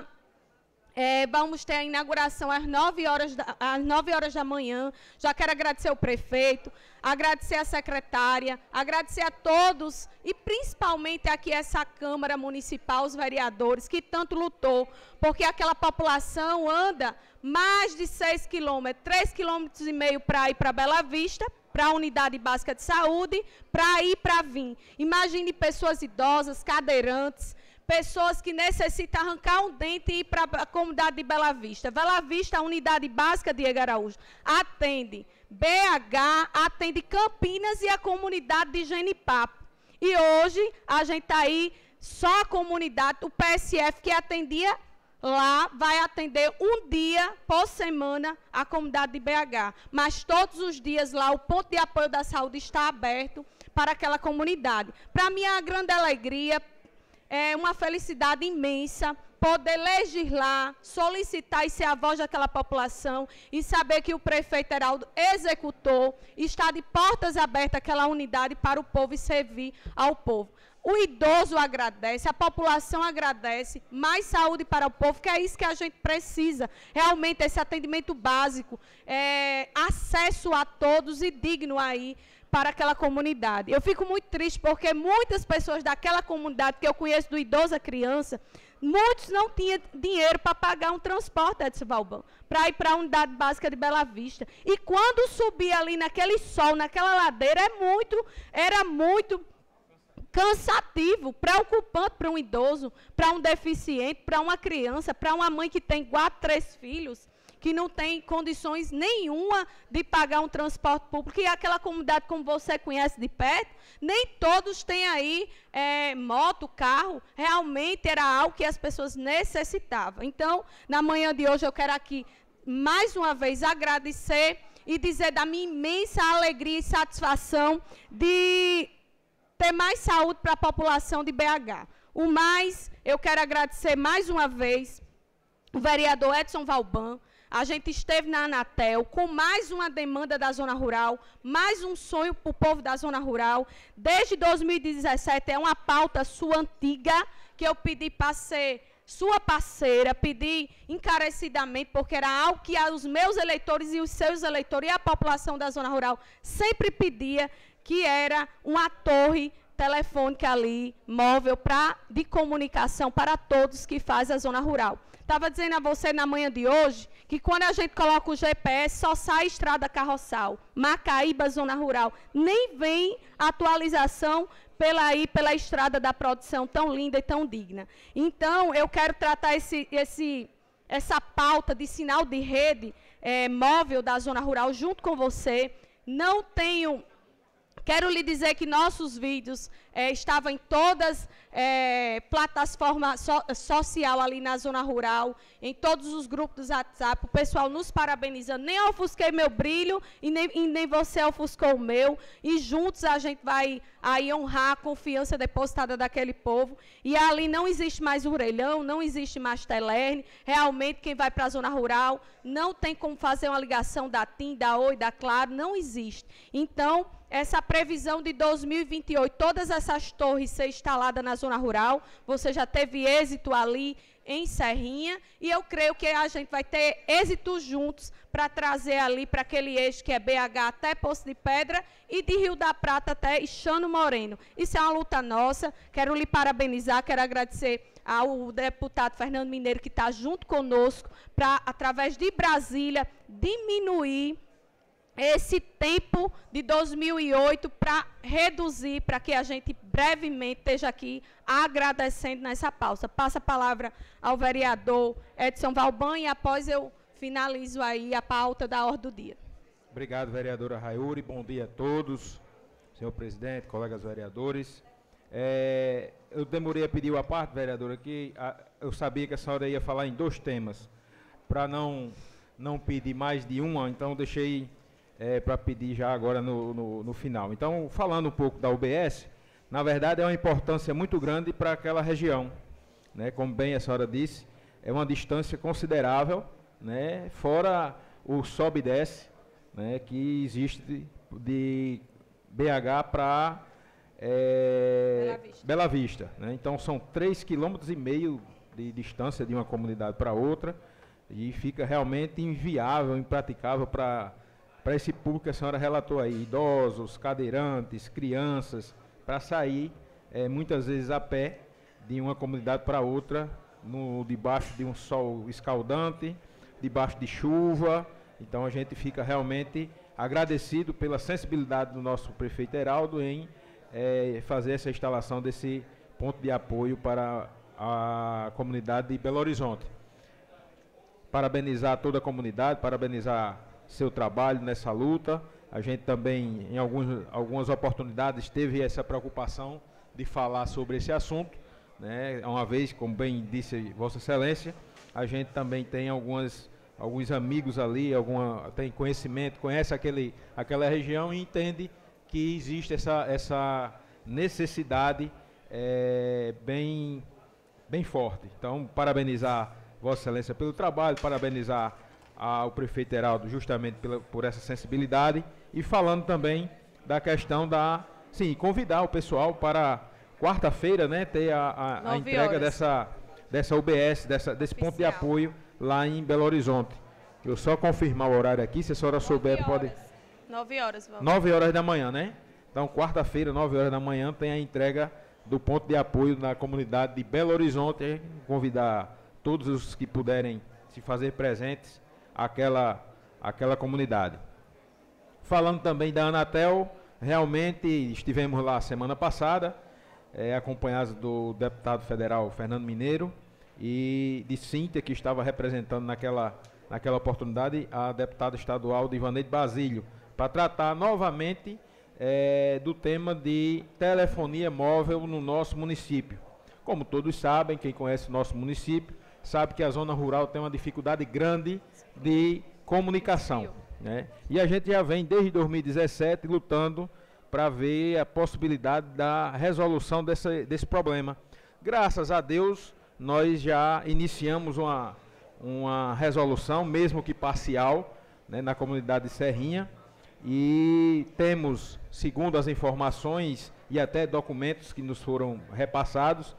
É, vamos ter a inauguração às nove horas da, às nove horas da manhã. Já quero agradecer ao prefeito, agradecer a secretária, agradecer a todos e principalmente aqui essa Câmara Municipal, os vereadores, que tanto lutou, porque aquela população anda mais de seis quilômetros, três quilômetros e meio para ir para Bela Vista, para a unidade básica de saúde, para ir para vir. Imagine pessoas idosas, cadeirantes, pessoas que necessitam arrancar um dente e ir para a comunidade de Bela Vista. Bela Vista, a unidade básica de Diego Araújo, atende B H, atende Campinas e a comunidade de Genipapo. E hoje a gente está aí, só a comunidade, o P S F que atendia lá, vai atender um dia por semana a comunidade de B H. Mas todos os dias lá, o ponto de apoio da saúde está aberto para aquela comunidade. Para minha grande alegria, é uma felicidade imensa poder legislar, solicitar e ser a voz daquela população e saber que o prefeito Heraldo executou, está de portas abertas aquela unidade para o povo e servir ao povo. O idoso agradece, a população agradece, mais saúde para o povo, que é isso que a gente precisa. Realmente, esse atendimento básico, é, acesso a todos e digno aí para aquela comunidade. Eu fico muito triste porque muitas pessoas daquela comunidade que eu conheço, do idoso à criança, muitos não tinham dinheiro para pagar um transporte, Edson Valbão, para ir para a unidade básica de Bela Vista. E quando subia ali naquele sol, naquela ladeira, é muito, era muito cansativo, preocupante para um idoso, para um deficiente, para uma criança, para uma mãe que tem quatro, três filhos, que não tem condições nenhuma de pagar um transporte público. E aquela comunidade, como você conhece de perto, nem todos têm aí é, moto, carro. Realmente era algo que as pessoas necessitavam. Então, na manhã de hoje, eu quero aqui, mais uma vez, agradecer e dizer da minha imensa alegria e satisfação de ter mais saúde para a população de B H. O mais, eu quero agradecer mais uma vez o vereador Edson Valbão. A gente esteve na Anatel com mais uma demanda da zona rural, mais um sonho para o povo da zona rural. Desde dois mil e dezessete, é uma pauta sua antiga, que eu pedi para ser sua parceira, pedi encarecidamente, porque era algo que os meus eleitores e os seus eleitores e a população da zona rural sempre pedia, que era uma torre telefônica ali, móvel, pra, de comunicação para todos que fazem a zona rural. Estava dizendo a você na manhã de hoje que quando a gente coloca o G P S, só sai estrada carroçal, Macaíba, zona rural. Nem vem atualização pela, aí, pela estrada da produção tão linda e tão digna. Então, eu quero tratar esse, esse, essa pauta de sinal de rede é, móvel da zona rural junto com você. Não tenho... Quero lhe dizer que nossos vídeos é, estavam em todas é, plataformas so, social ali na zona rural, em todos os grupos do WhatsApp, o pessoal nos parabenizando. Nem eu ofusquei meu brilho e nem, e nem você ofuscou o meu. E juntos a gente vai aí honrar a confiança depositada daquele povo. E ali não existe mais orelhão, não existe mais telerne. Realmente quem vai para a zona rural não tem como fazer uma ligação da TIM, da Oi, da Claro, não existe. Então, essa previsão de dois mil e vinte e oito, todas essas torres ser instaladas na zona rural, você já teve êxito ali em Serrinha, e eu creio que a gente vai ter êxito juntos para trazer ali para aquele eixo que é B H até Poço de Pedra e de Rio da Prata até Ixano Moreno. Isso é uma luta nossa, quero lhe parabenizar, quero agradecer ao deputado Fernando Mineiro, que está junto conosco, para, através de Brasília, diminuir esse tempo de dois mil e oito para reduzir, para que a gente brevemente esteja aqui agradecendo nessa pausa. Passa a palavra ao vereador Edson Valbão e após eu finalizo aí a pauta da ordem do dia. Obrigado, vereadora Raiuri. Bom dia a todos, senhor presidente, colegas vereadores. É, eu demorei a pedir a parte, vereadora, que a, eu sabia que a senhora ia falar em dois temas, para não, não pedir mais de uma, então deixei... É, para pedir já agora no, no, no final. Então, falando um pouco da U B S, na verdade é uma importância muito grande para aquela região, né? Como bem a senhora disse, é uma distância considerável, né? Fora o sobe e desce, né? Que existe de, de B H para é, Bela Vista, Bela Vista, né? Então são três quilômetros e meio de distância de uma comunidade para outra e fica realmente inviável, impraticável para para esse público que a senhora relatou aí, idosos, cadeirantes, crianças, para sair, é, muitas vezes a pé, de uma comunidade para outra, no, debaixo de um sol escaldante, debaixo de chuva. Então a gente fica realmente agradecido pela sensibilidade do nosso prefeito Heraldo em é, fazer essa instalação desse ponto de apoio para a comunidade de Belo Horizonte. Parabenizar toda a comunidade, parabenizar seu trabalho nessa luta. A gente também, em alguns, algumas oportunidades, teve essa preocupação de falar sobre esse assunto, né? Uma vez, como bem disse Vossa Excelência, a gente também tem algumas, alguns amigos ali, alguma, tem conhecimento, conhece aquele, aquela região e entende que existe essa, essa necessidade é, bem, bem forte. Então, parabenizar Vossa Excelência pelo trabalho, parabenizar ao prefeito Heraldo justamente pela, por essa sensibilidade e falando também da questão da, sim, convidar o pessoal para quarta-feira, né, ter a, a, a entrega dessa, dessa U B S, dessa, desse ponto de apoio lá em Belo Horizonte. Eu só confirmar o horário aqui, se a senhora souber, pode... nove horas, vamos. nove horas da manhã, né? Então, quarta-feira, nove horas da manhã, tem a entrega do ponto de apoio na comunidade de Belo Horizonte. Convidar todos os que puderem se fazer presentes àquela, àquela comunidade. Falando também da Anatel, realmente estivemos lá semana passada, é, acompanhados do deputado federal Fernando Mineiro e de Cíntia, que estava representando naquela, naquela oportunidade a deputada estadual Divaneide Basílio, para tratar novamente é, do tema de telefonia móvel no nosso município. Como todos sabem, quem conhece o nosso município, sabe que a zona rural tem uma dificuldade grande de comunicação, né? E a gente já vem desde dois mil e dezessete lutando para ver a possibilidade da resolução dessa, desse problema. Graças a Deus, nós já iniciamos uma, uma resolução, mesmo que parcial, né, na comunidade de Serrinha, e temos, segundo as informações e até documentos que nos foram repassados,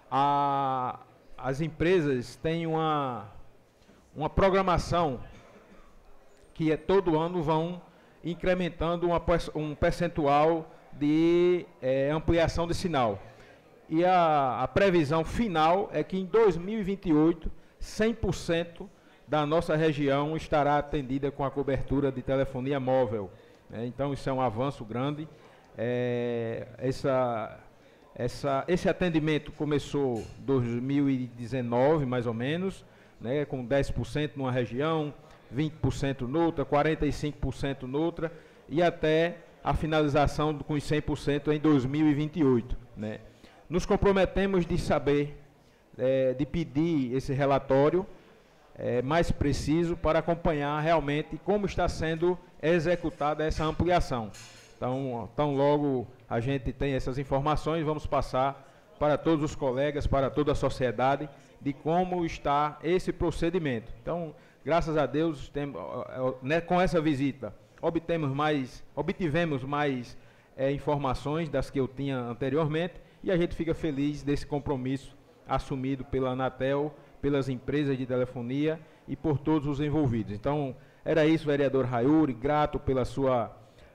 a, as empresas têm uma, uma programação que é, todo ano vão incrementando uma, um percentual de é, ampliação de sinal. E a, a previsão final é que em dois mil e vinte e oito, cem por cento da nossa região estará atendida com a cobertura de telefonia móvel. É, então, isso é um avanço grande. É, essa, essa, esse atendimento começou em dois mil e dezenove, mais ou menos, né, com dez por cento numa região, vinte por cento noutra, quarenta e cinco por cento noutra, e até a finalização com os cem por cento em dois mil e vinte e oito. Né. Nos comprometemos de saber, é, de pedir esse relatório é, mais preciso para acompanhar realmente como está sendo executada essa ampliação. Então, tão logo a gente tem essas informações, vamos passar para todos os colegas, para toda a sociedade, de como está esse procedimento. Então, graças a Deus, tem, né, com essa visita, obtemos mais, obtivemos mais é, informações das que eu tinha anteriormente, e a gente fica feliz desse compromisso assumido pela Anatel, pelas empresas de telefonia e por todos os envolvidos. Então, era isso, vereador Raiuri, grato pela sua,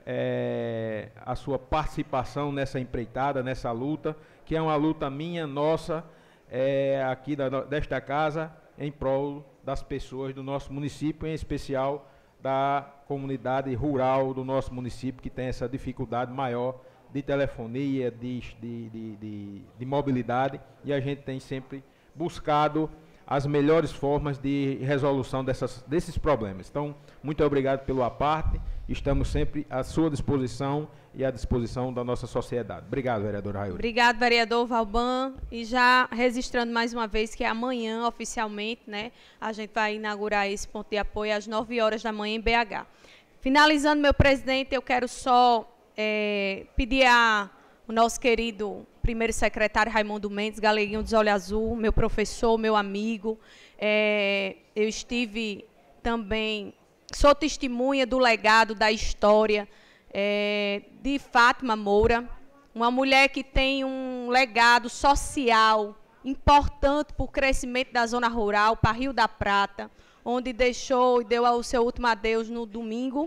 é, a sua participação nessa empreitada, nessa luta, que é uma luta minha, nossa, é, aqui da, desta casa, em prol das pessoas do nosso município, em especial da comunidade rural do nosso município, que tem essa dificuldade maior de telefonia, de, de, de, de, de mobilidade, e a gente tem sempre buscado as melhores formas de resolução dessas, desses problemas. Então, muito obrigado pelo aparte, estamos sempre à sua disposição e à disposição da nossa sociedade. Obrigado, vereador Raiuri. Obrigado, vereador Valban, e já registrando mais uma vez que amanhã, oficialmente, né, a gente vai inaugurar esse ponto de apoio às nove horas da manhã em B H. Finalizando, meu presidente, eu quero só é, pedir a o nosso querido primeiro secretário Raimundo Mendes, Galeguinho dos Olhos Azul, meu professor, meu amigo. É, eu estive também, sou testemunha do legado, da história é, de Fátima Moura, uma mulher que tem um legado social importante para o crescimento da zona rural, para Rio da Prata, onde deixou e deu o seu último adeus no domingo.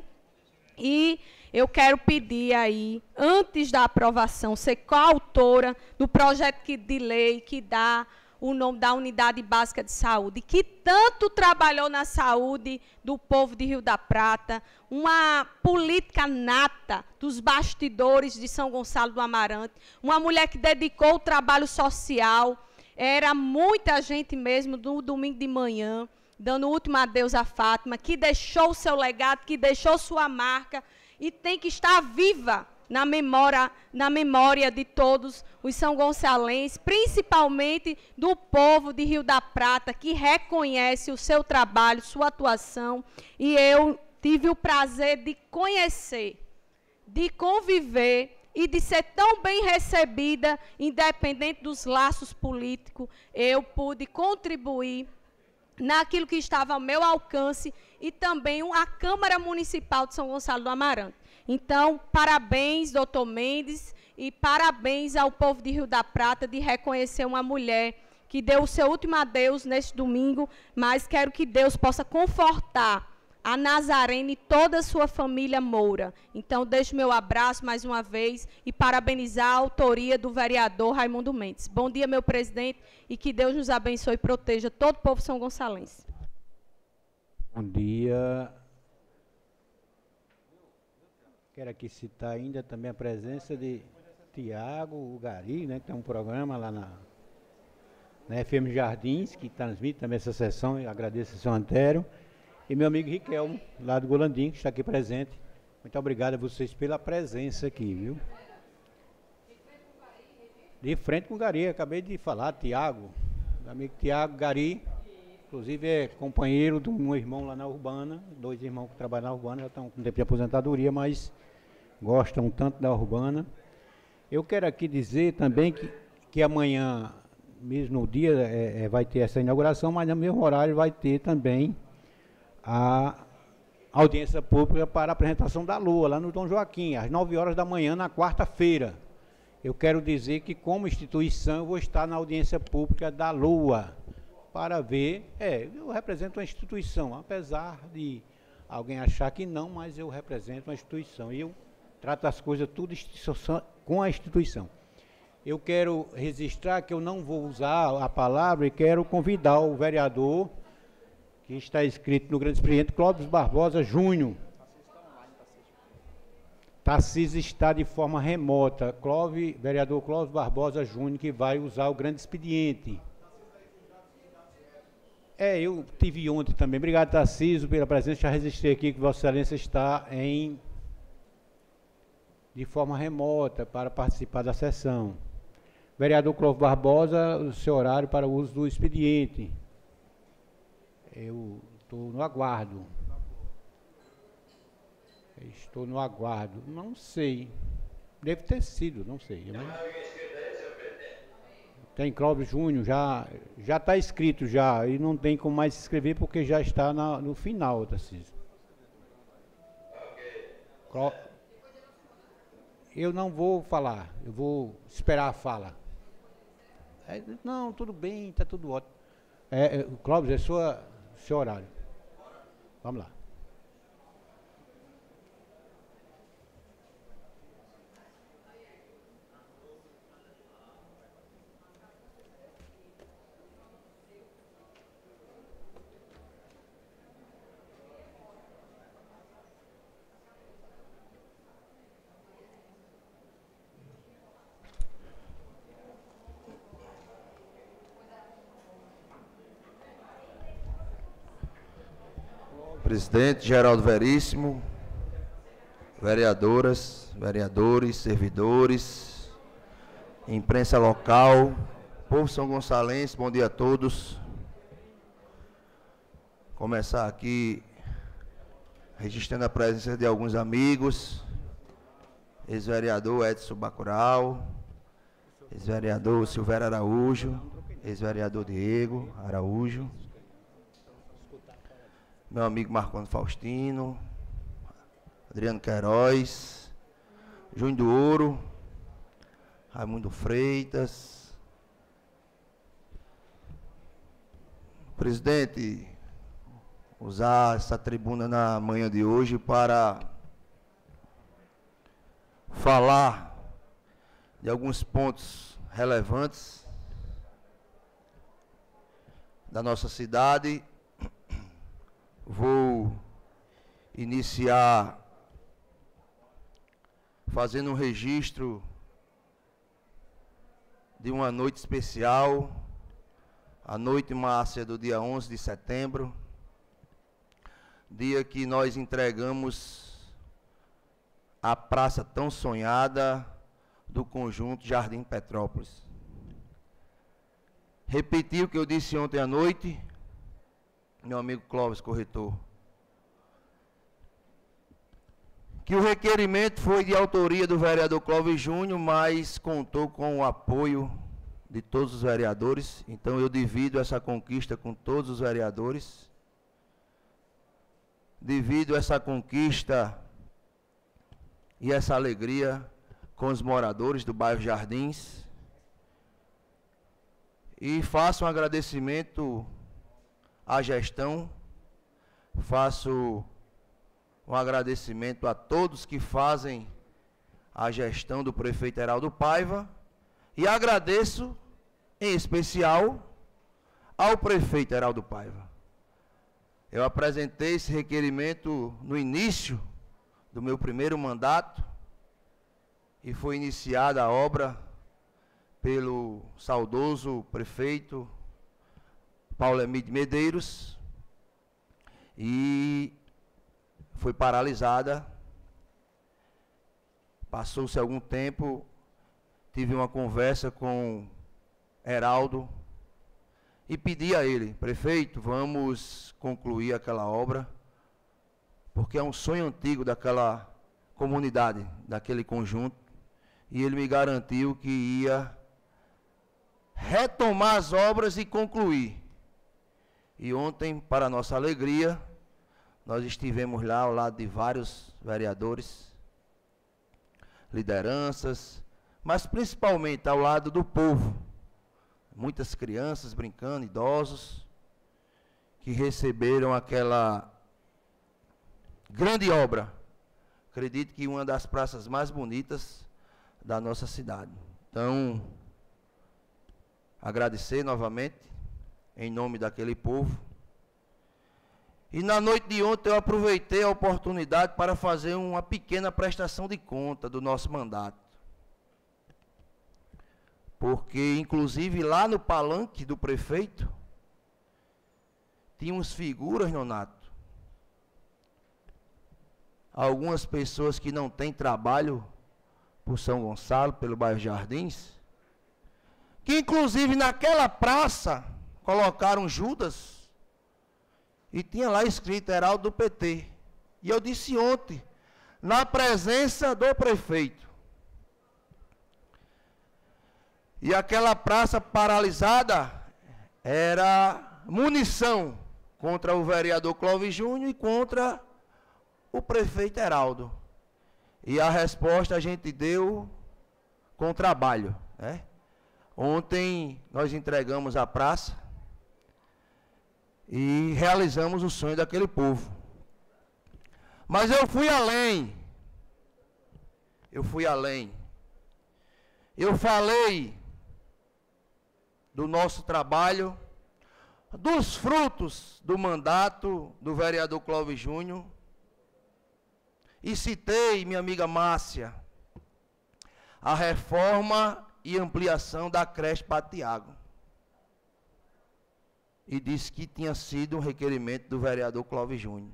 E eu quero pedir aí, antes da aprovação, ser coautora do projeto de lei que dá o nome da Unidade Básica de Saúde, que tanto trabalhou na saúde do povo de Rio da Prata, uma política nata dos bastidores de São Gonçalo do Amarante, uma mulher que dedicou o trabalho social, era muita gente mesmo, no domingo de manhã, dando o último adeus a Fátima, que deixou o seu legado, que deixou sua marca, e tem que estar viva na memória, na memória de todos os são gonçalenses, principalmente do povo de Rio da Prata, que reconhece o seu trabalho, sua atuação, e eu tive o prazer de conhecer, de conviver e de ser tão bem recebida, independente dos laços políticos, eu pude contribuir naquilo que estava ao meu alcance e também a Câmara Municipal de São Gonçalo do Amarante. Então, parabéns, doutor Mendes, e parabéns ao povo de Rio da Prata de reconhecer uma mulher que deu o seu último adeus neste domingo, mas quero que Deus possa confortar a Nazarene e toda a sua família Moura. Então, deixo meu abraço mais uma vez e parabenizar a autoria do vereador Raimundo Mendes. Bom dia, meu presidente, e que Deus nos abençoe e proteja todo o povo são gonçalense. Bom dia. Quero aqui citar ainda também a presença de Tiago Gari, né, que tem um programa lá na, na F M Jardins, que transmite também essa sessão, e agradeço ao senhor Antério. E meu amigo Riquelmo, lá do Golandim, que está aqui presente. Muito obrigado a vocês pela presença aqui, viu? De frente com o Gari, acabei de falar, Tiago. Meu amigo Tiago Gari, inclusive é companheiro de um irmão lá na Urbana, dois irmãos que trabalham na Urbana, já estão com tempo de aposentadoria, mas gostam tanto da Urbana. Eu quero aqui dizer também que, que amanhã, mesmo no dia, é, é, vai ter essa inauguração, mas no mesmo horário vai ter também a audiência pública para a apresentação da Lua, lá no Dom Joaquim, às nove horas da manhã, na quarta-feira. Eu quero dizer que, como instituição, eu vou estar na audiência pública da Lua, para ver, é, eu represento uma instituição, apesar de alguém achar que não, mas eu represento uma instituição, e eu trato as coisas tudo com a instituição. Eu quero registrar que eu não vou usar a palavra e quero convidar o vereador que está escrito no grande experiente, Clóvis Barbosa Júnior. Tarcísio está de forma remota. Clóvis, vereador Clóvis Barbosa Júnior, que vai usar o grande expediente. É, eu tive ontem também. Obrigado, Tarcísio, pela presença. Já registrei aqui que Vossa Excelência está em de forma remota para participar da sessão. Vereador Clóvis Barbosa, o seu horário para o uso do expediente. Eu estou no aguardo. Estou no aguardo. Não sei. Deve ter sido, não sei. Né? Tem Clóvis Júnior, já já está escrito já, e não tem como mais escrever porque já está na, no final, Tarcísio. Cló... Eu não vou falar, eu vou esperar a fala. É, não, tudo bem, está tudo ótimo. É, é, Clóvis, é sua, seu horário. Vamos lá. Presidente Geraldo Veríssimo, vereadoras, vereadores, servidores, imprensa local, povo são gonçalense, bom dia a todos. Começar aqui registrando a presença de alguns amigos, ex-vereador Edson Bacurau, ex-vereador Silvério Araújo, ex-vereador Diego Araújo, meu amigo Marconi Faustino, Adriano Queiroz, Júnior do Ouro, Raimundo Freitas. Presidente, usar essa tribuna na manhã de hoje para falar de alguns pontos relevantes da nossa cidade. Vou iniciar fazendo um registro de uma noite especial, a noite Márcia do dia onze de setembro, dia que nós entregamos a praça tão sonhada do conjunto Jardim Petrópolis. Repetir o que eu disse ontem à noite, meu amigo Clóvis, corretor, que o requerimento foi de autoria do vereador Clóvis Júnior, mas contou com o apoio de todos os vereadores, então eu divido essa conquista com todos os vereadores, divido essa conquista e essa alegria com os moradores do bairro Jardins, e faço um agradecimento à gestão, faço um agradecimento a todos que fazem a gestão do prefeito Heraldo Paiva, e agradeço em especial ao prefeito Heraldo Paiva. Eu apresentei esse requerimento no início do meu primeiro mandato e foi iniciada a obra pelo saudoso prefeito Paulo Emílio Medeiros e foi paralisada. Passou-se algum tempo, tive uma conversa com Heraldo e pedi a ele: prefeito, vamos concluir aquela obra, porque é um sonho antigo daquela comunidade, daquele conjunto, e ele me garantiu que ia retomar as obras e concluir. E ontem, para nossa alegria, nós estivemos lá ao lado de vários vereadores, lideranças, mas principalmente ao lado do povo. Muitas crianças brincando, idosos, que receberam aquela grande obra. Acredito que uma das praças mais bonitas da nossa cidade. Então, agradecer novamente, em nome daquele povo. E na noite de ontem eu aproveitei a oportunidade para fazer uma pequena prestação de conta do nosso mandato. Porque, inclusive, lá no palanque do prefeito, tinha umas figuras, Nonato. Algumas pessoas que não têm trabalho por São Gonçalo, pelo bairro Jardins, que inclusive naquela praça colocaram Judas e tinha lá escrito Heraldo do P T. E eu disse ontem, na presença do prefeito, e aquela praça paralisada era munição contra o vereador Clóvis Júnior e contra o prefeito Heraldo. E a resposta a gente deu com trabalho, né? Ontem nós entregamos a praça e realizamos o sonho daquele povo. Mas eu fui além. Eu fui além. Eu falei do nosso trabalho, dos frutos do mandato do vereador Clóvis Júnior, e citei, minha amiga Márcia, a reforma e ampliação da creche Padre Tiago. E disse que tinha sido um requerimento do vereador Clóvis Júnior.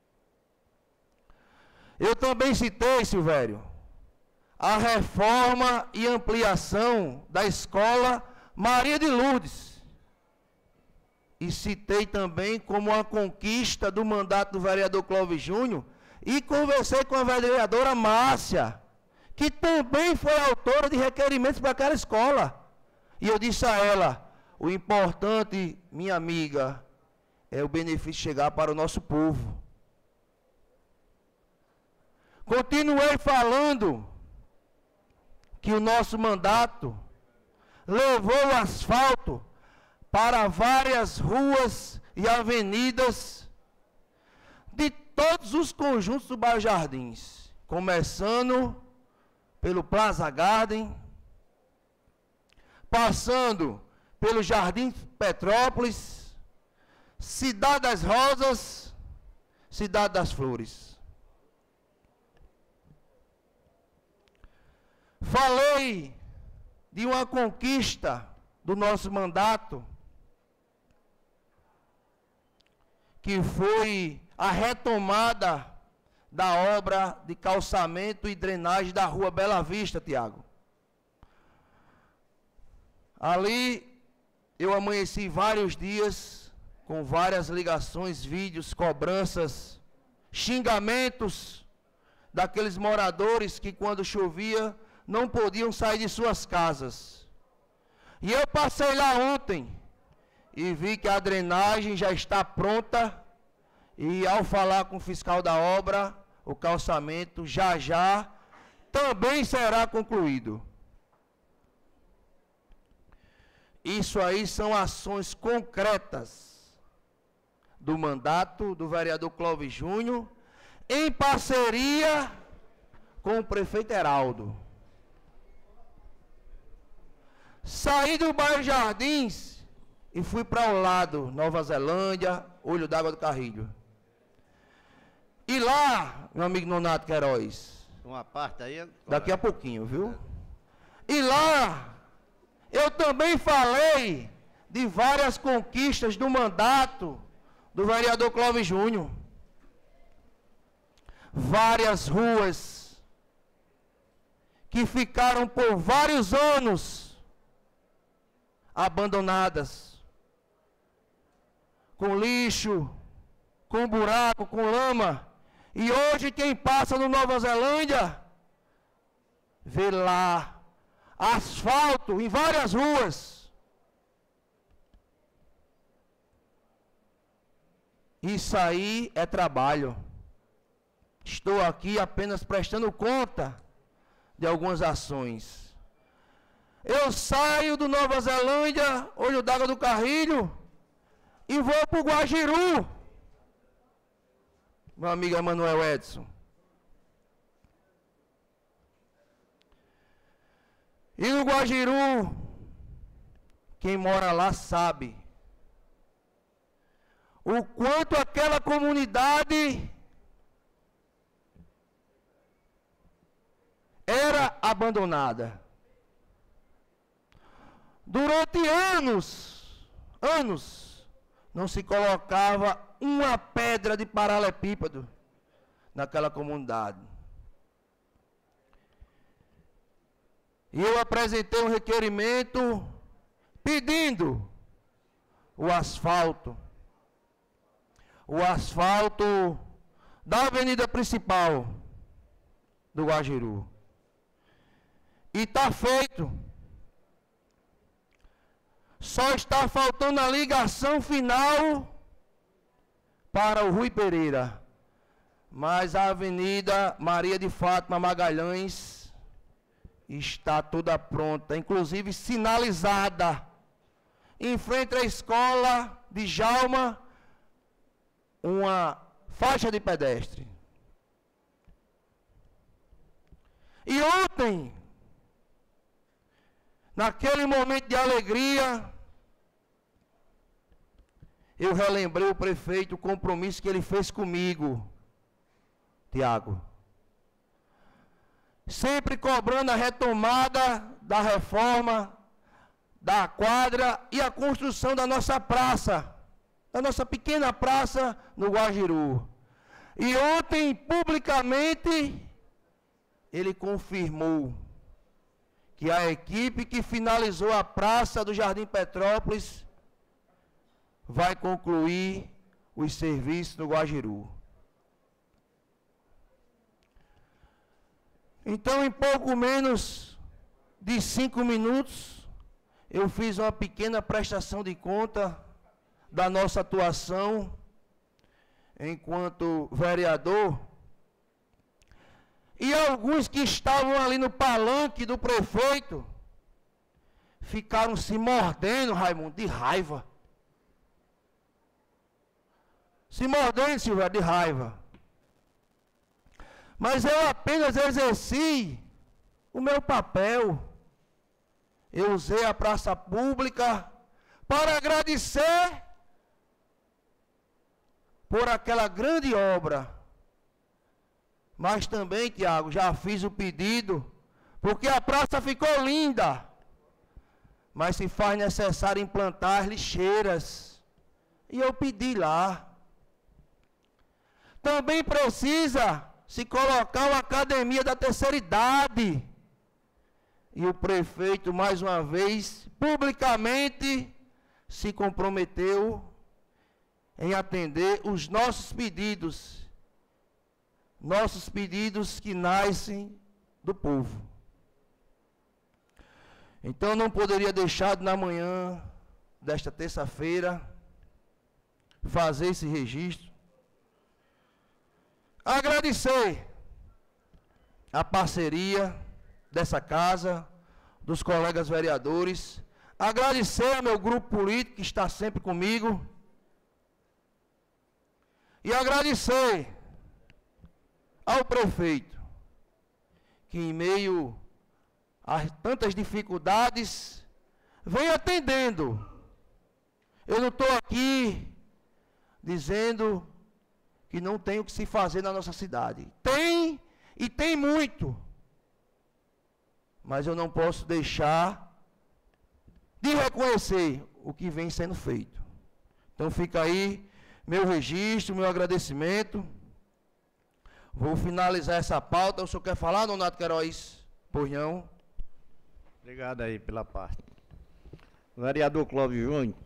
Eu também citei, Silvério, a reforma e ampliação da escola Maria de Lourdes. E citei também como uma conquista do mandato do vereador Clóvis Júnior, e conversei com a vereadora Márcia, que também foi autora de requerimentos para aquela escola. E eu disse a ela, o importante, minha amiga, é o benefício chegar para o nosso povo. Continuei falando que o nosso mandato levou o asfalto para várias ruas e avenidas de todos os conjuntos do bairro Jardins, começando pelo Plaza Garden, passando pelo Jardim Petrópolis, Cidade das Rosas, Cidade das Flores. Falei de uma conquista do nosso mandato, que foi a retomada da obra de calçamento e drenagem da Rua Bela Vista, Tiago. Ali eu amanheci vários dias com várias ligações, vídeos, cobranças, xingamentos daqueles moradores que, quando chovia, não podiam sair de suas casas. E eu passei lá ontem e vi que a drenagem já está pronta, e ao falar com o fiscal da obra, o calçamento já já também será concluído. Isso aí são ações concretas do mandato do vereador Clóvis Júnior, em parceria com o prefeito Heraldo. Saí do bairro Jardins e fui para o lado, Nova Zelândia, Olho d'Água do Carrilho. E lá, meu amigo Nonato Queiroz, uma parte aí, daqui a pouquinho, viu? E lá, eu também falei de várias conquistas do mandato do vereador Clóvis Júnior. Várias ruas que ficaram por vários anos abandonadas, com lixo, com buraco, com lama. E hoje quem passa no Nova Zelândia vê lá asfalto em várias ruas. Isso aí é trabalho. Estou aqui apenas prestando conta de algumas ações. Eu saio do Nova Zelândia, Olho d'Água do Carrilho, e vou para o Guajiru. Meu amigo Emanuel Edson. E no Guajiru, quem mora lá sabe o quanto aquela comunidade era abandonada. Durante anos, anos, não se colocava uma pedra de paralelepípedo naquela comunidade. E eu apresentei um requerimento pedindo o asfalto. O asfalto da avenida principal do Guajiru. E está feito. Só está faltando a ligação final para o Rui Pereira. Mas a avenida Maria de Fátima Magalhães está toda pronta, inclusive sinalizada. Em frente à escola de Jalma, uma faixa de pedestre. E ontem, naquele momento de alegria, eu relembrei o prefeito, o compromisso que ele fez comigo, Tiago. Sempre cobrando a retomada da reforma, da quadra e a construção da nossa praça, da nossa pequena praça no Guajiru. E ontem, publicamente, ele confirmou que a equipe que finalizou a praça do Jardim Petrópolis vai concluir os serviços no Guajiru. Então, em pouco menos de cinco minutos, eu fiz uma pequena prestação de conta da nossa atuação enquanto vereador. E alguns que estavam ali no palanque do prefeito ficaram se mordendo, Raimundo, de raiva. Se mordendo, Silvio, de raiva. Mas eu apenas exerci o meu papel. Eu usei a praça pública para agradecer por aquela grande obra. Mas também, Tiago, já fiz o pedido, porque a praça ficou linda. Mas se faz necessário implantar lixeiras. E eu pedi lá. Também precisa se colocar uma academia da terceira idade. E o prefeito, mais uma vez, publicamente, se comprometeu em atender os nossos pedidos nossos pedidos que nascem do povo. Então não poderia deixar na manhã desta terça-feira fazer esse registro. Agradecer a parceria dessa casa, dos colegas vereadores, agradecer ao meu grupo político que está sempre comigo e agradecer ao prefeito que em meio a tantas dificuldades vem atendendo. Eu não estou aqui dizendo que não tem o que se fazer na nossa cidade. Tem, e tem muito. Mas eu não posso deixar de reconhecer o que vem sendo feito. Então fica aí meu registro, meu agradecimento. Vou finalizar essa pauta. O senhor quer falar, Nonato Queiroz? Pois não. Obrigado aí pela parte. Vereador Clóvis Júnior,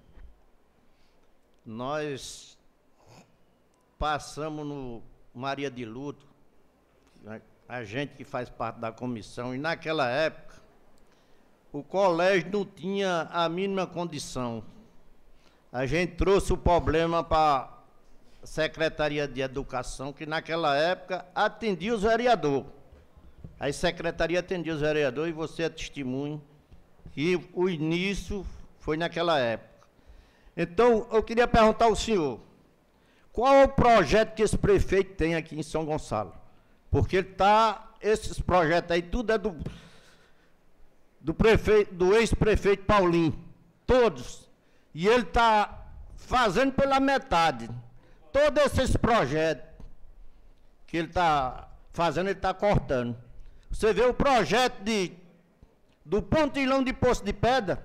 nós passamos no Maria de Luto, a gente que faz parte da comissão, e naquela época o colégio não tinha a mínima condição. A gente trouxe o problema para a Secretaria de Educação, que naquela época atendia os vereadores. A Secretaria atendia os vereadores, e você é testemunho, que o início foi naquela época. Então, eu queria perguntar ao senhor, qual é o projeto que esse prefeito tem aqui em São Gonçalo? Porque ele tá, esses projetos aí, tudo é do, do, prefeito, do ex-prefeito Paulinho, todos. E ele está fazendo pela metade. Todos esses projetos que ele está fazendo, ele está cortando. Você vê o projeto de, do pontilhão de Poço de Pedra,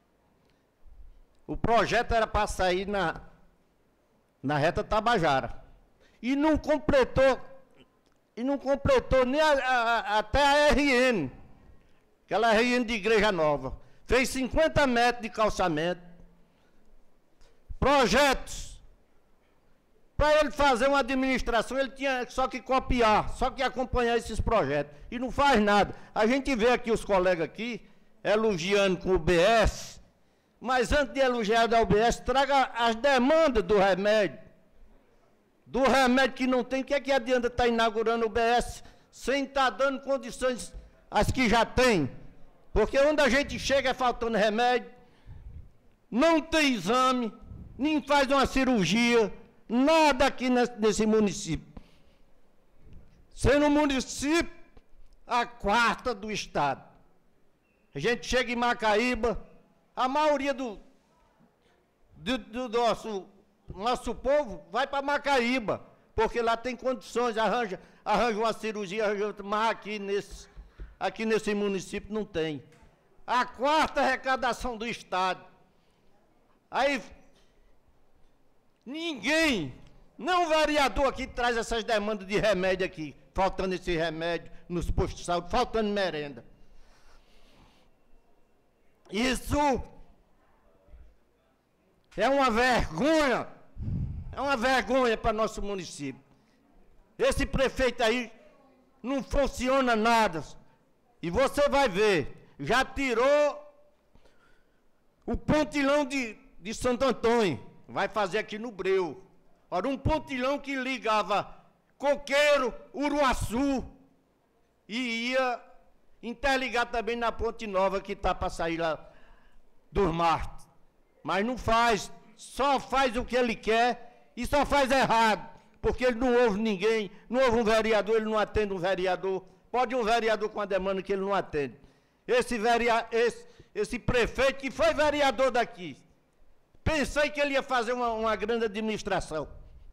o projeto era para sair na, na reta Tabajara. E não completou, e não completou nem a, a, até a R N, aquela R N de Igreja Nova. Fez cinquenta metros de calçamento. Projetos. Para ele fazer uma administração, ele tinha só que copiar, só que acompanhar esses projetos. E não faz nada. A gente vê aqui os colegas aqui, elogiando com o B S, mas antes de elogiar o B S, traga as demandas do remédio. Do remédio que não tem, o que é que adianta estar inaugurando o B S sem estar dando condições às que já tem? Porque onde a gente chega é faltando remédio, não tem exame, nem faz uma cirurgia, nada aqui nesse, nesse município. Sendo um município a quarta do estado. A gente chega em Macaíba, a maioria do, do, do nosso, nosso povo vai para Macaíba, porque lá tem condições, arranja, arranja uma cirurgia, arranja outra, mas aqui nesse, aqui nesse município não tem. A quarta arrecadação do estado. Aí, ninguém, não vereador aqui traz essas demandas de remédio aqui, faltando esse remédio nos postos de saúde, faltando merenda. Isso é uma vergonha, é uma vergonha para nosso município. Esse prefeito aí não funciona nada. E você vai ver, já tirou o pontilhão de, de Santo Antônio, vai fazer aqui no Breu. Ora, um pontilhão que ligava Coqueiro, Uruaçu, e ia interligar também na Ponte Nova, que está para sair lá dos Martes. Mas não faz, só faz o que ele quer e só faz errado, porque ele não ouve ninguém, não ouve um vereador, ele não atende um vereador. Pode um vereador com a demanda que ele não atende. Esse, verea, esse, esse prefeito que foi vereador daqui, pensei que ele ia fazer uma, uma grande administração.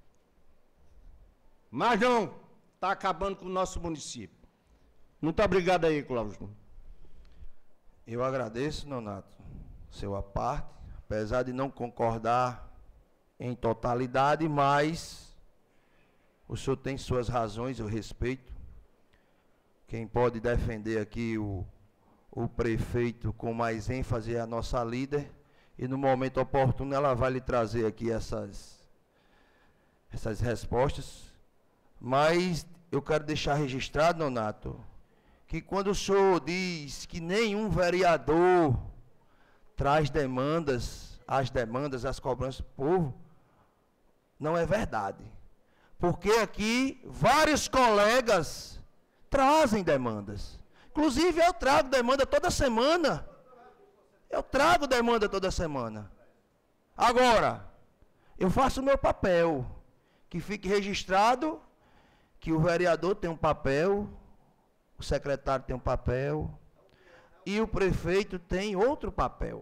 Mas não, está acabando com o nosso município. Muito obrigado aí, Cláudio. Eu agradeço, Nonato, seu à parte, apesar de não concordar em totalidade, mas o senhor tem suas razões, eu respeito. Quem pode defender aqui o, o prefeito com mais ênfase é a nossa líder, e no momento oportuno ela vai lhe trazer aqui essas, essas respostas. Mas eu quero deixar registrado, Nonato, que quando o senhor diz que nenhum vereador traz demandas, as demandas, as cobranças do povo, não é verdade. Porque aqui vários colegas trazem demandas. Inclusive eu trago demanda toda semana. Eu trago demanda toda semana. Agora, eu faço o meu papel. Que fique registrado que o vereador tem um papel, o secretário tem um papel e o prefeito tem outro papel.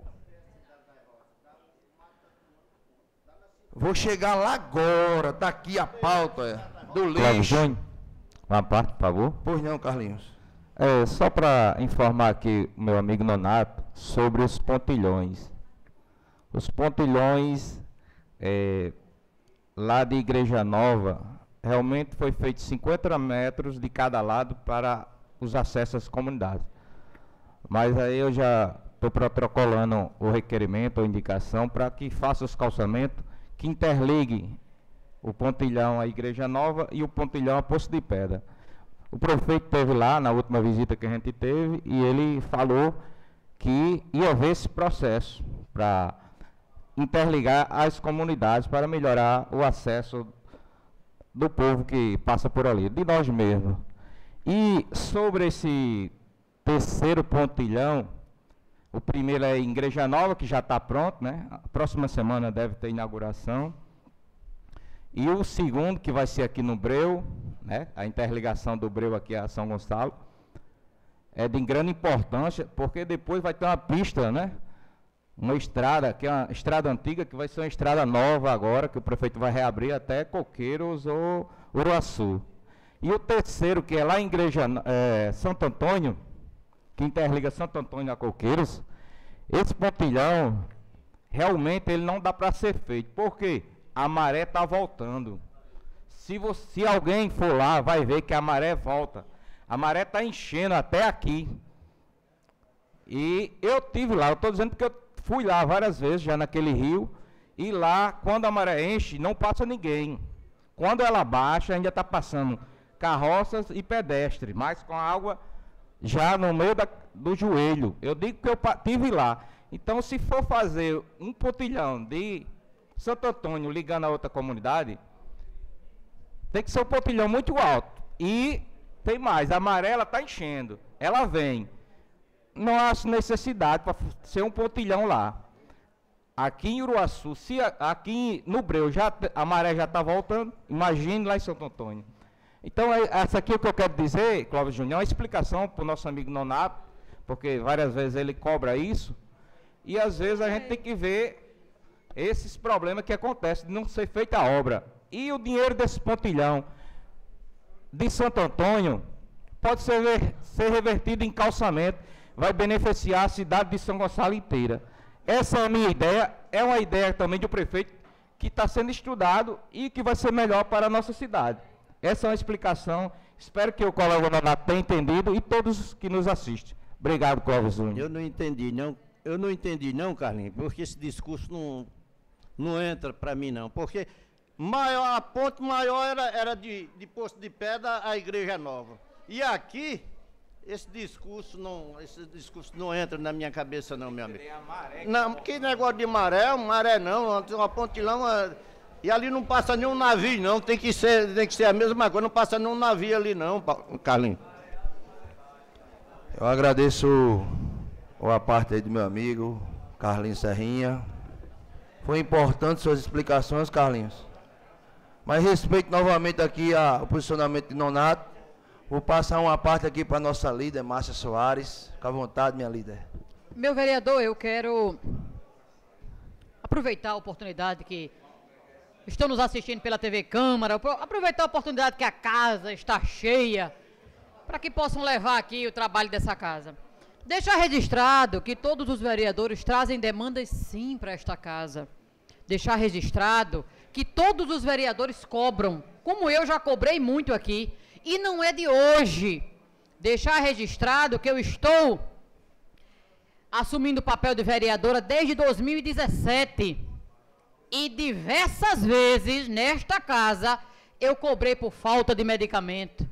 Vou chegar lá agora, tá aqui a pauta do lixo. Júnior, uma parte, por favor. Pois não, Carlinhos. É, só para informar aqui o meu amigo Nonato sobre os pontilhões. Os pontilhões é, lá de Igreja Nova, realmente foi feito cinquenta metros de cada lado para os acessos às comunidades. Mas aí eu já estou protocolando o requerimento ou indicação para que faça os calçamentos que interligue o pontilhão à Igreja Nova e o pontilhão a Poço de Pedra. O prefeito esteve lá na última visita que a gente teve e ele falou que ia haver esse processo para interligar as comunidades para melhorar o acesso do povo que passa por ali, de nós mesmos. E sobre esse terceiro pontilhão, o primeiro é em Igreja Nova, que já está pronto, né? A próxima semana deve ter inauguração. E o segundo, que vai ser aqui no Breu, né? A interligação do Breu aqui a São Gonçalo, é de grande importância, porque depois vai ter uma pista, né? Uma estrada, que é uma estrada antiga, que vai ser uma estrada nova agora, que o prefeito vai reabrir até Coqueiros ou Uruaçu. E o terceiro, que é lá em Igreja é, Santo Antônio, que interliga Santo Antônio a Coqueiros, esse pontilhão, realmente ele não dá para ser feito. Por quê? A maré está voltando. Se, você, se alguém for lá, vai ver que a maré volta. A maré está enchendo até aqui. E eu tive lá, eu estou dizendo porque eu fui lá várias vezes, já naquele rio, e lá, quando a maré enche, não passa ninguém. Quando ela baixa, ainda está passando carroças e pedestres, mas com a água já no meio da, do joelho. Eu digo que eu estive lá. Então, se for fazer um pontilhão de Santo Antônio ligando a outra comunidade, tem que ser um pontilhão muito alto. E tem mais, a maré está enchendo, ela vem. Não há necessidade para ser um pontilhão lá. Aqui em Uruaçu, se a, aqui no Breu já, a maré já está voltando, imagine lá em Santo Antônio. Então, é, essa aqui é o que eu quero dizer, Clóvis Júnior, é uma explicação para o nosso amigo Nonato, porque várias vezes ele cobra isso, e às vezes a gente tem que ver esses problemas que acontecem de não ser feita a obra. E o dinheiro desse pontilhão de Santo Antônio pode ser, ser revertido em calçamento, vai beneficiar a cidade de São Gonçalo inteira. Essa é a minha ideia, é uma ideia também do prefeito que está sendo estudado e que vai ser melhor para a nossa cidade. Essa é uma explicação, espero que o colega Nonato tenha entendido e todos que nos assistem. Obrigado, Clóvis Júnior. Eu não entendi, não, eu não entendi não, Carlinhos, porque esse discurso não, não entra para mim não, porque maior, a ponte maior era, era de, de Poço de Pedra à Igreja Nova. E aqui, esse discurso não, esse discurso não entra na minha cabeça não, meu amigo. Não, que negócio de maré, maré não, uma pontilhão, uma, e ali não passa nenhum navio não, tem que ser, tem que ser a mesma coisa, não passa nenhum navio ali não, Carlinhos. Eu agradeço a parte aí do meu amigo, Carlinhos Serrinha. Foi importante suas explicações, Carlinhos. Mas respeito novamente aqui a, o posicionamento de Nonato. Vou passar uma parte aqui para a nossa líder, Márcia Soares. Fica à vontade, minha líder. Meu vereador, eu quero aproveitar a oportunidade que estão nos assistindo pela T V Câmara, aproveitar a oportunidade que a casa está cheia, para que possam levar aqui o trabalho dessa casa. Deixar registrado que todos os vereadores trazem demandas sim para esta casa. Deixar registrado que todos os vereadores cobram, como eu já cobrei muito aqui, e não é de hoje. Deixar registrado que eu estou assumindo o papel de vereadora desde dois mil e dezessete. E diversas vezes, nesta casa, eu cobrei por falta de medicamento.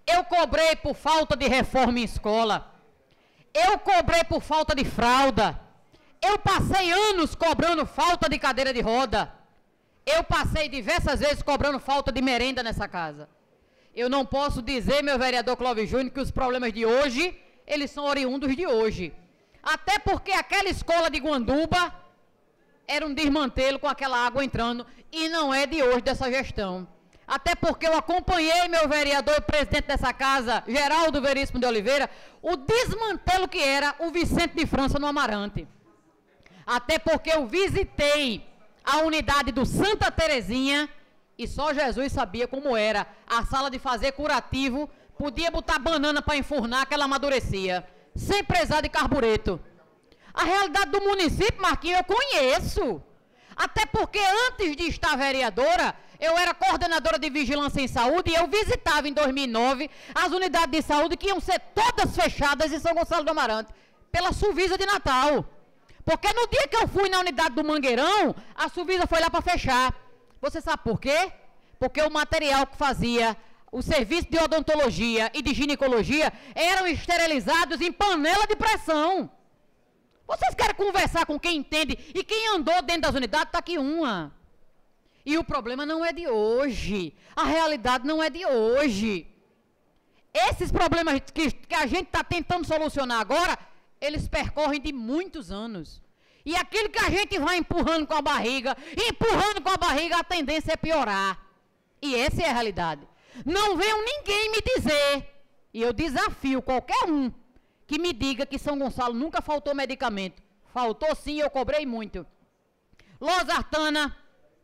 Eu cobrei por falta de reforma em escola. Eu cobrei por falta de fralda. Eu passei anos cobrando falta de cadeira de roda. Eu passei diversas vezes cobrando falta de merenda nessa casa. Eu não posso dizer, meu vereador Clóvis Júnior, que os problemas de hoje, eles são oriundos de hoje. Até porque aquela escola de Guanduba era um desmantelo com aquela água entrando e não é de hoje dessa gestão. Até porque eu acompanhei, meu vereador e presidente dessa casa, Geraldo Veríssimo de Oliveira, o desmantelo que era o Vicente de França no Amarante. Até porque eu visitei a unidade do Santa Terezinha e só Jesus sabia como era a sala de fazer curativo, podia botar banana para enfurnar que ela amadurecia, sem precisar de carbureto. A realidade do município, Marquinhos, eu conheço. Até porque antes de estar vereadora, eu era coordenadora de vigilância em saúde e eu visitava em dois mil e nove as unidades de saúde que iam ser todas fechadas em São Gonçalo do Amarante, pela Suvisa de Natal. Porque no dia que eu fui na unidade do Mangueirão, a Suvisa foi lá para fechar. Você sabe por quê? Porque o material que fazia o serviço de odontologia e de ginecologia eram esterilizados em panela de pressão. Vocês querem conversar com quem entende e quem andou dentro das unidades, está aqui uma. E o problema não é de hoje. A realidade não é de hoje. Esses problemas que, que a gente está tentando solucionar agora, eles percorrem de muitos anos. E aquilo que a gente vai empurrando com a barriga, empurrando com a barriga, a tendência é piorar. E essa é a realidade. Não venham ninguém me dizer, e eu desafio qualquer um, que me diga que São Gonçalo nunca faltou medicamento. Faltou sim, eu cobrei muito. Losartana,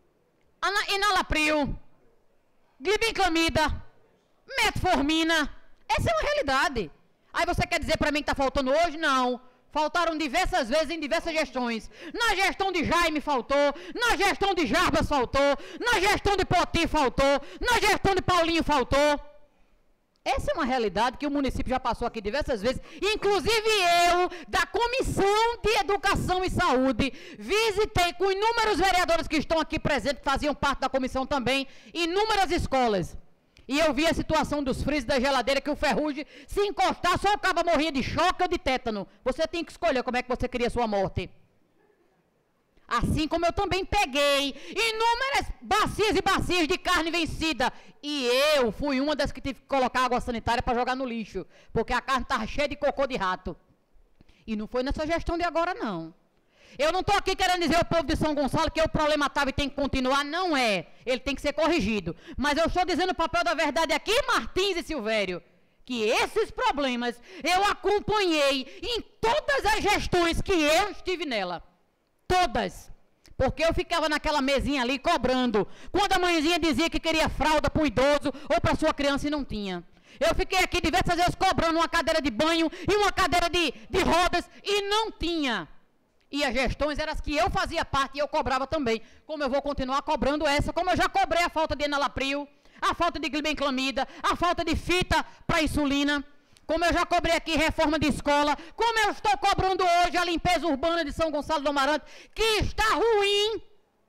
Enalapril, Glibenclamida, Metformina, essa é uma realidade. Aí você quer dizer para mim que está faltando hoje? Não. Faltaram diversas vezes em diversas gestões. Na gestão de Jaime faltou, na gestão de Jarbas faltou, na gestão de Poti faltou, na gestão de Paulinho faltou. Essa é uma realidade que o município já passou aqui diversas vezes, inclusive eu, da Comissão de Educação e Saúde, visitei com inúmeros vereadores que estão aqui presentes, que faziam parte da comissão também, inúmeras escolas. E eu vi a situação dos frios da geladeira, que o ferrugem, se encostar, só o cabo morria de choque ou de tétano. Você tem que escolher como é que você queria a sua morte. Assim como eu também peguei inúmeras bacias e bacias de carne vencida. E eu fui uma das que tive que colocar água sanitária para jogar no lixo. Porque a carne estava cheia de cocô de rato. E não foi nessa gestão de agora, não. Eu não estou aqui querendo dizer ao povo de São Gonçalo que o problema estava e tem que continuar. Não é. Ele tem que ser corrigido. Mas eu estou dizendo o papel da verdade aqui, Martins e Silvério, que esses problemas eu acompanhei em todas as gestões que eu estive nela. Todas. Porque eu ficava naquela mesinha ali cobrando. Quando a mãezinha dizia que queria fralda para o idoso ou para sua criança e não tinha. Eu fiquei aqui diversas vezes cobrando uma cadeira de banho e uma cadeira de, de rodas e não tinha. E as gestões eram as que eu fazia parte e eu cobrava também. Como eu vou continuar cobrando essa, como eu já cobrei a falta de Enalapril, a falta de glibenclamida, a falta de fita para insulina, como eu já cobrei aqui reforma de escola, como eu estou cobrando hoje a limpeza urbana de São Gonçalo do Amarante, que está ruim,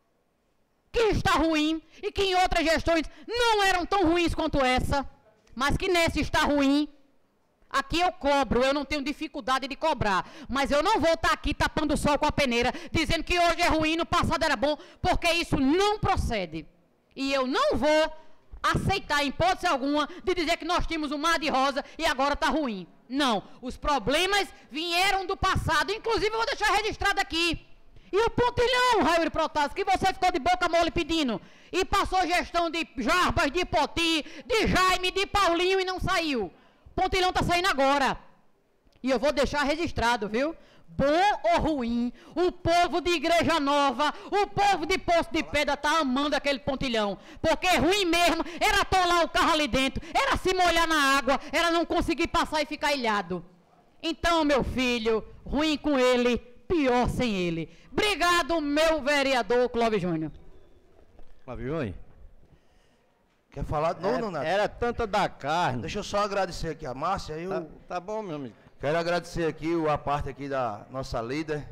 que está ruim, e que em outras gestões não eram tão ruins quanto essa, mas que nessa está ruim. Aqui eu cobro, eu não tenho dificuldade de cobrar, mas eu não vou estar aqui tapando o sol com a peneira, dizendo que hoje é ruim, no passado era bom, porque isso não procede. E eu não vou aceitar, em hipótese alguma, de dizer que nós tínhamos um mar de rosa e agora está ruim. Não, os problemas vieram do passado, inclusive eu vou deixar registrado aqui. E o pontilhão, Raul Protásio, que você ficou de boca mole pedindo, e passou gestão de Jarbas, de Poti, de Jaime, de Paulinho e não saiu. O pontilhão está saindo agora. E eu vou deixar registrado, viu? Bom ou ruim, o povo de Igreja Nova, o povo de Poço de Pedra está amando aquele pontilhão. Porque ruim mesmo era atolar o carro ali dentro, era se molhar na água, era não conseguir passar e ficar ilhado. Então, meu filho, ruim com ele, pior sem ele. Obrigado, meu vereador Clóvis Júnior. Clóvis Júnior? Quer falar de novo, Era, Donato? era tanta da carne. Deixa eu só agradecer aqui a Márcia. Eu Tá, tá bom, meu amigo. quero agradecer aqui a parte aqui da nossa líder.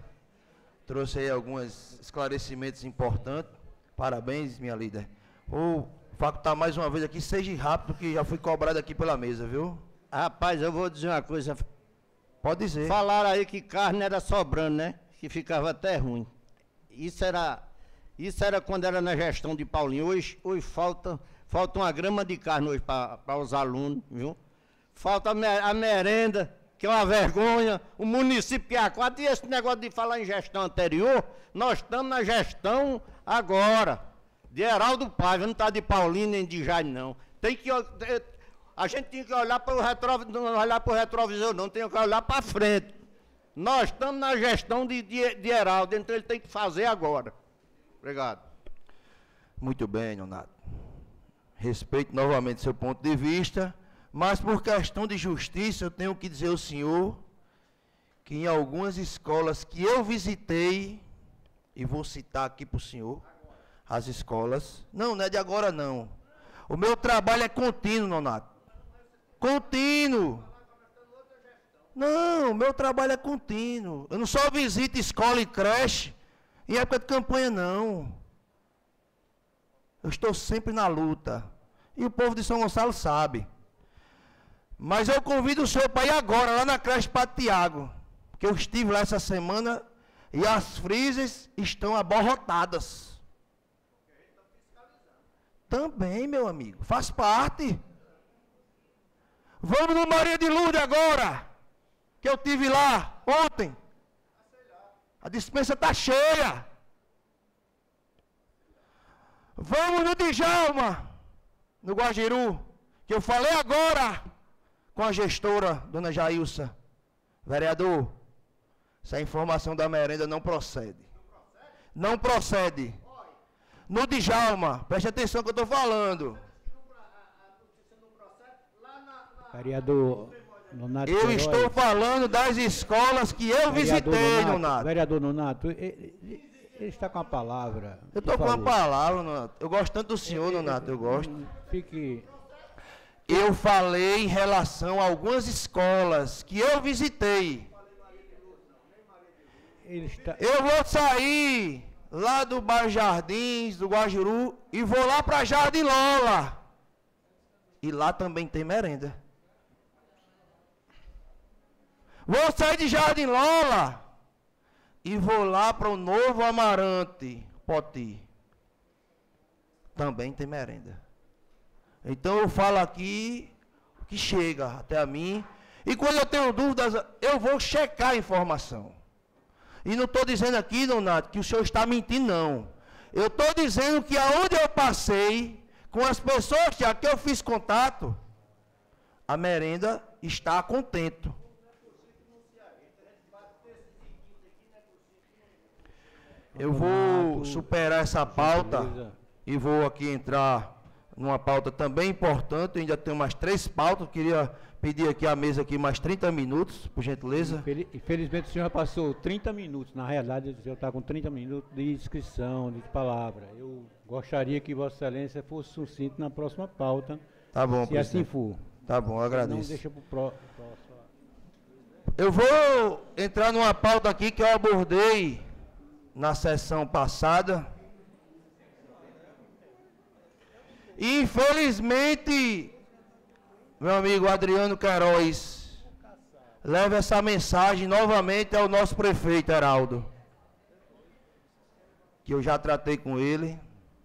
Trouxe aí alguns esclarecimentos importantes. Parabéns, minha líder. Vou facultar mais uma vez aqui, seja rápido, que já fui cobrado aqui pela mesa, viu? Rapaz, eu vou dizer uma coisa. Pode dizer. Falaram aí que carne era sobrando, né? Que ficava até ruim. Isso era, isso era quando era na gestão de Paulinho. Hoje, hoje falta, falta uma grama de carne hoje para os alunos, viu? Falta a, mer a merenda, que é uma vergonha. O município que é a quatro, e esse negócio de falar em gestão anterior, nós estamos na gestão agora. De Heraldo Paiva, não está de Paulinho nem de Jaime, não. Tem que... A gente tem que olhar para o retrovisor, não olhar para o retrovisor, não, tem que olhar para frente. Nós estamos na gestão de, de, de Heraldo, então ele tem que fazer agora. Obrigado. Muito bem, Nonato. Respeito novamente seu ponto de vista, mas por questão de justiça, eu tenho que dizer ao senhor que em algumas escolas que eu visitei, e vou citar aqui para o senhor, as escolas, não, não é de agora não. O meu trabalho é contínuo, Nonato. Contínuo. Não, meu trabalho é contínuo. Eu não só visito escola e creche em época de campanha, não. Eu estou sempre na luta. E o povo de São Gonçalo sabe. Mas eu convido o senhor para ir agora, lá na creche Padre Tiago. Porque eu estive lá essa semana e as freezers estão abarrotadas. Também, meu amigo, faz parte. Vamos no Maria de Lourdes agora, que eu tive lá ontem. A dispensa está cheia. Vamos no Djalma, no Guajiru, que eu falei agora com a gestora, dona Jailson. Vereador, essa informação da merenda não procede. Não procede. No Djalma, preste atenção que eu estou falando. Vereador Nonato Eu Queiroz, estou falando das escolas que eu vereador visitei, Nonato, Nonato. Vereador Nonato, ele, ele está com a palavra. Eu estou por com a favor. palavra, Nonato. Eu gosto tanto do senhor, Nonato, eu gosto. Fique... Eu falei em relação a algumas escolas que eu visitei. Ele está... Eu vou sair lá do bairro Jardins, do Guajuru, e vou lá para Jardim Lola. E lá também tem merenda. Vou sair de Jardim Lola e vou lá para o Novo Amarante, Poti. Também tem merenda. Então eu falo aqui o que chega até a mim. E quando eu tenho dúvidas, eu vou checar a informação. E não estou dizendo aqui, Donato, que o senhor está mentindo, não. Eu estou dizendo que aonde eu passei, com as pessoas que aqui eu fiz contato, a merenda está contento. Eu vou superar essa pauta e vou aqui entrar numa pauta também importante. Eu ainda tenho mais três pautas. Queria pedir aqui à mesa aqui mais trinta minutos, por gentileza. Infelizmente o senhor já passou trinta minutos. Na realidade, o senhor está com trinta minutos de inscrição, de palavra. Eu gostaria que Vossa Excelência fosse sucinto na próxima pauta. Tá bom, se assim for. Tá bom, eu agradeço. Não deixa para o próximo. Eu vou entrar numa pauta aqui que eu abordei na sessão passada. E, infelizmente, meu amigo Adriano Queiroz leva essa mensagem novamente ao nosso prefeito Heraldo, que eu já tratei com ele,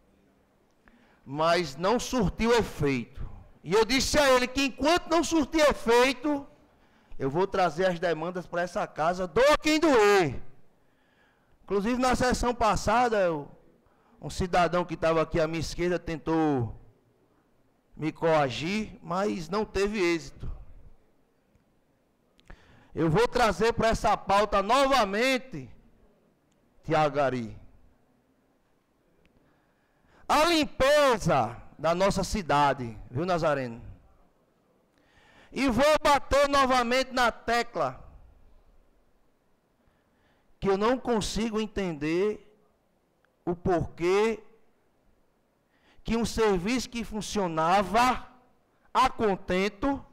mas não surtiu efeito. E eu disse a ele que enquanto não surtir efeito, eu vou trazer as demandas para essa casa, doa quem doer. Inclusive, na sessão passada, eu, um cidadão que estava aqui à minha esquerda tentou me coagir, mas não teve êxito. Eu vou trazer para essa pauta novamente, Tiago Gari, a limpeza da nossa cidade, viu, Nazareno? E vou bater novamente na tecla que eu não consigo entender o porquê que um serviço que funcionava a contento,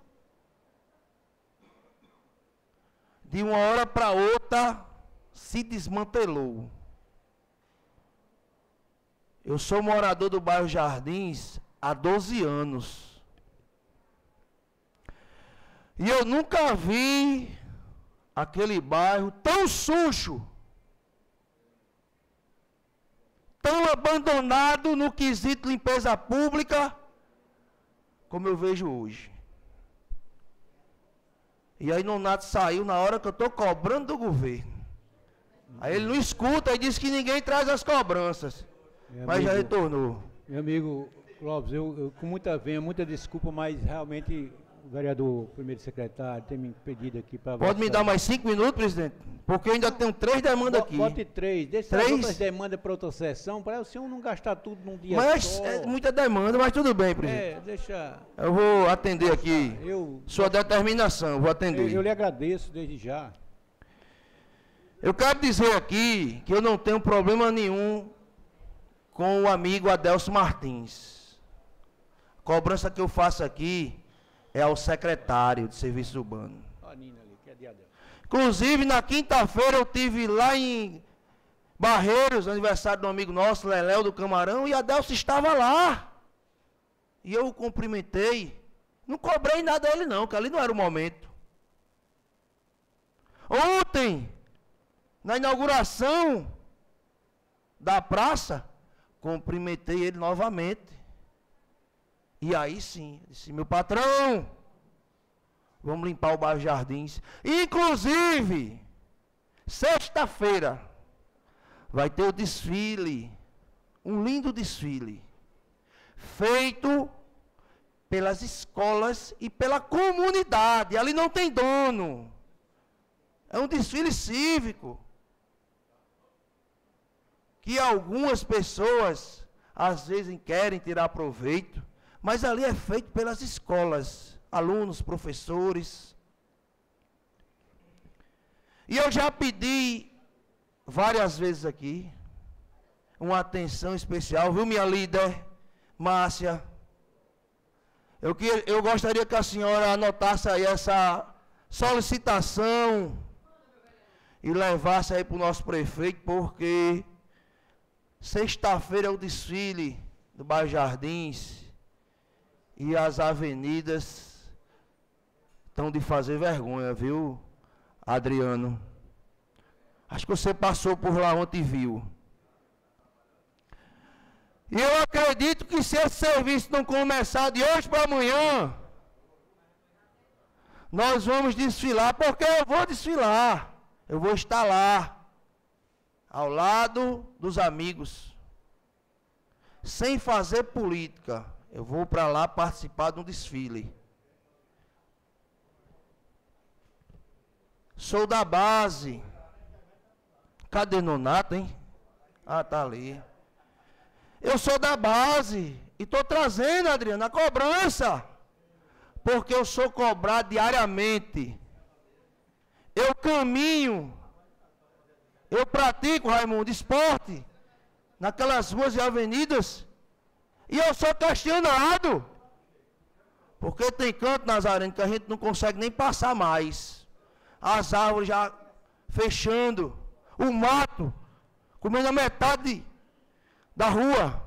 de uma hora para outra, se desmantelou. Eu sou morador do bairro Jardins há doze anos. E eu nunca vi aquele bairro tão sujo, tão abandonado no quesito limpeza pública, como eu vejo hoje. E aí Nonato saiu na hora que eu estou cobrando do governo. Aí ele não escuta e diz que ninguém traz as cobranças. Meu mas amigo, já retornou. Meu amigo Clóvis, eu, eu com muita venha, muita desculpa, mas realmente o vereador primeiro secretário tem me pedido aqui para... Pode me dar mais cinco minutos, presidente? Porque eu ainda tenho três demandas aqui. Bote três, deixa três? as outras demandas para outra sessão, para o senhor não gastar tudo num dia mas só. É muita demanda, mas tudo bem, presidente. É, deixa... Eu vou atender aqui eu, sua eu, determinação, vou atender. Eu, eu lhe agradeço desde já. Eu quero dizer aqui que eu não tenho problema nenhum com o amigo Adelso Martins. A cobrança que eu faço aqui é ao secretário de Serviços Urbanos. A Nina ali, que é de Adelso. Inclusive, na quinta-feira eu tive lá em Barreiros, aniversário de um amigo nosso, Leléu do Camarão, e Adelso estava lá. E eu o cumprimentei. Não cobrei nada a ele não, que ali não era o momento. Ontem, na inauguração da praça, cumprimentei ele novamente. E aí sim, disse, meu patrão, vamos limpar o bairro Jardins. Inclusive, sexta-feira, vai ter o desfile, um lindo desfile, feito pelas escolas e pela comunidade. Ali não tem dono. É um desfile cívico. Que algumas pessoas, às vezes, querem tirar proveito. Mas ali é feito pelas escolas, alunos, professores. E eu já pedi várias vezes aqui uma atenção especial, viu, minha líder, Márcia? Eu, que, eu gostaria que a senhora anotasse aí essa solicitação e levasse aí para o nosso prefeito, porque sexta-feira é o desfile do bairro Jardins. E as avenidas estão de fazer vergonha, viu, Adriano? Acho que você passou por lá ontem e viu. E eu acredito que se esse serviço não começar de hoje para amanhã, nós vamos desfilar, porque eu vou desfilar. Eu vou estar lá, ao lado dos amigos, sem fazer política. Eu vou para lá participar de um desfile. Sou da base. Cadê Nonato, hein? Ah, tá ali. Eu sou da base. E estou trazendo, Adriano, a cobrança. Porque eu sou cobrado diariamente. Eu caminho. Eu pratico, Raimundo, esporte. Naquelas ruas e avenidas. E eu sou questionado. Porque tem canto, Nazareno, que a gente não consegue nem passar mais. As árvores já fechando. O mato comendo a metade da rua.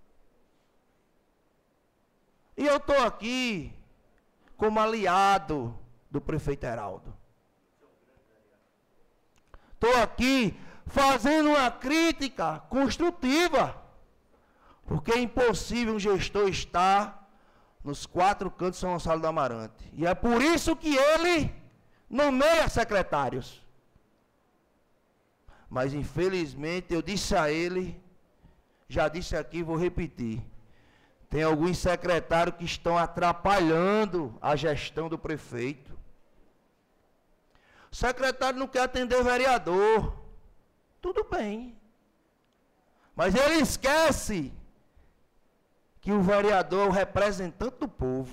E eu estou aqui como aliado do prefeito Heraldo. Estou aqui fazendo uma crítica construtiva. Porque é impossível um gestor estar nos quatro cantos de São Gonçalo do Amarante. E é por isso que ele nomeia secretários. Mas, infelizmente, eu disse a ele, já disse aqui, vou repetir, tem alguns secretários que estão atrapalhando a gestão do prefeito. O secretário não quer atender vereador. Tudo bem. Mas ele esquece que o vereador é o representante do povo.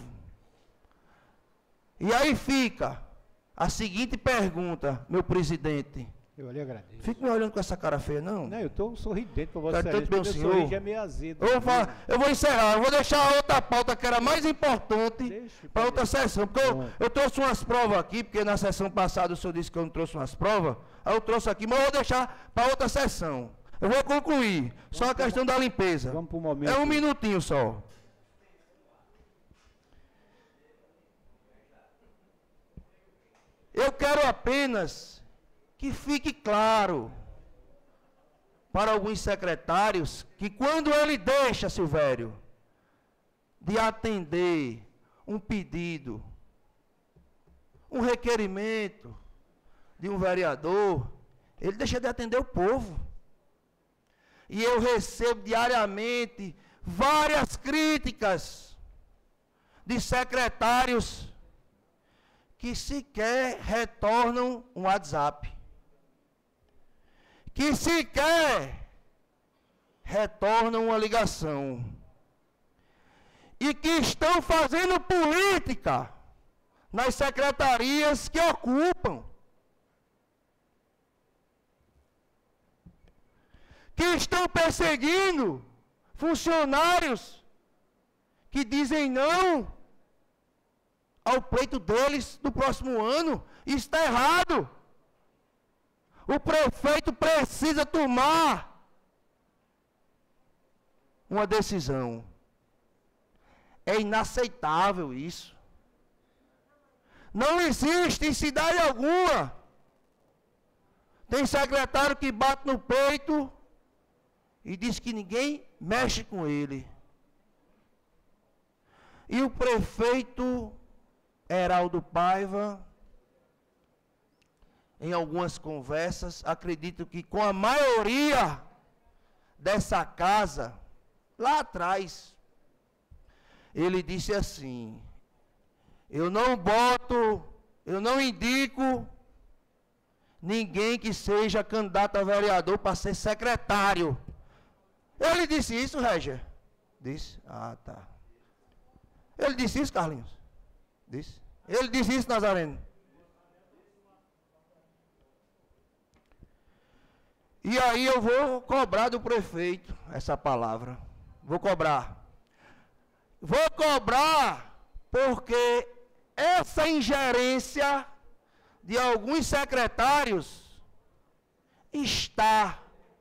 E aí fica a seguinte pergunta, meu presidente. Eu lhe agradeço. Fique me olhando com essa cara feia, não. Não, eu estou sorridente para você. Tanto bem o senhor. Sorriso é meio azedo. Eu vou, falar, eu vou encerrar, eu vou deixar a outra pauta que era mais importante para outra sessão. Porque eu, eu trouxe umas provas aqui, porque na sessão passada o senhor disse que eu não trouxe umas provas. Aí eu trouxe aqui, mas eu vou deixar para outra sessão. Eu vou concluir. Vamos só a questão da limpeza. Vamos para o momento. É um minutinho só. Eu quero apenas que fique claro para alguns secretários que quando ele deixa, Silvério, de atender um pedido, um requerimento de um vereador, ele deixa de atender o povo. E eu recebo diariamente várias críticas de secretários que sequer retornam um WhatsApp, que sequer retornam uma ligação, e que estão fazendo política nas secretarias que ocupam, que estão perseguindo funcionários que dizem não ao pleito deles do próximo ano. Isso está errado. O prefeito precisa tomar uma decisão. É inaceitável isso. Não existe em cidade alguma. Tem secretário que bate no peito e diz que ninguém mexe com ele. E o prefeito Heraldo Paiva, em algumas conversas, acredito que com a maioria dessa casa, lá atrás, ele disse assim: eu não boto, eu não indico ninguém que seja candidato a vereador para ser secretário. Ele disse isso, Régia? Disse? Ah, tá. Ele disse isso, Carlinhos? Disse? Ele disse isso, Nazareno? E aí eu vou cobrar do prefeito essa palavra. Vou cobrar. Vou cobrar porque essa ingerência de alguns secretários está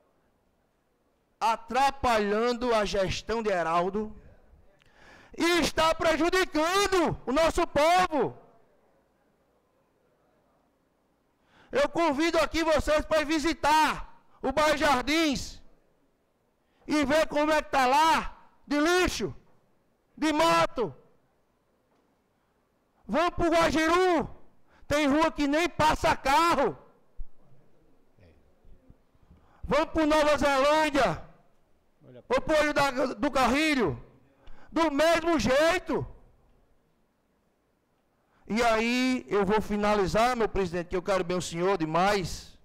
atrapalhando a gestão de Heraldo e está prejudicando o nosso povo. Eu convido aqui vocês para ir visitar o bairro Jardins e ver como é que está lá, de lixo, de mato. Vamos para o Guajiru, tem rua que nem passa carro. Vamos para Nova Zelândia, ou para o Olho da, do Carrilho, do mesmo jeito. E aí eu vou finalizar, meu presidente, que eu quero bem o senhor demais,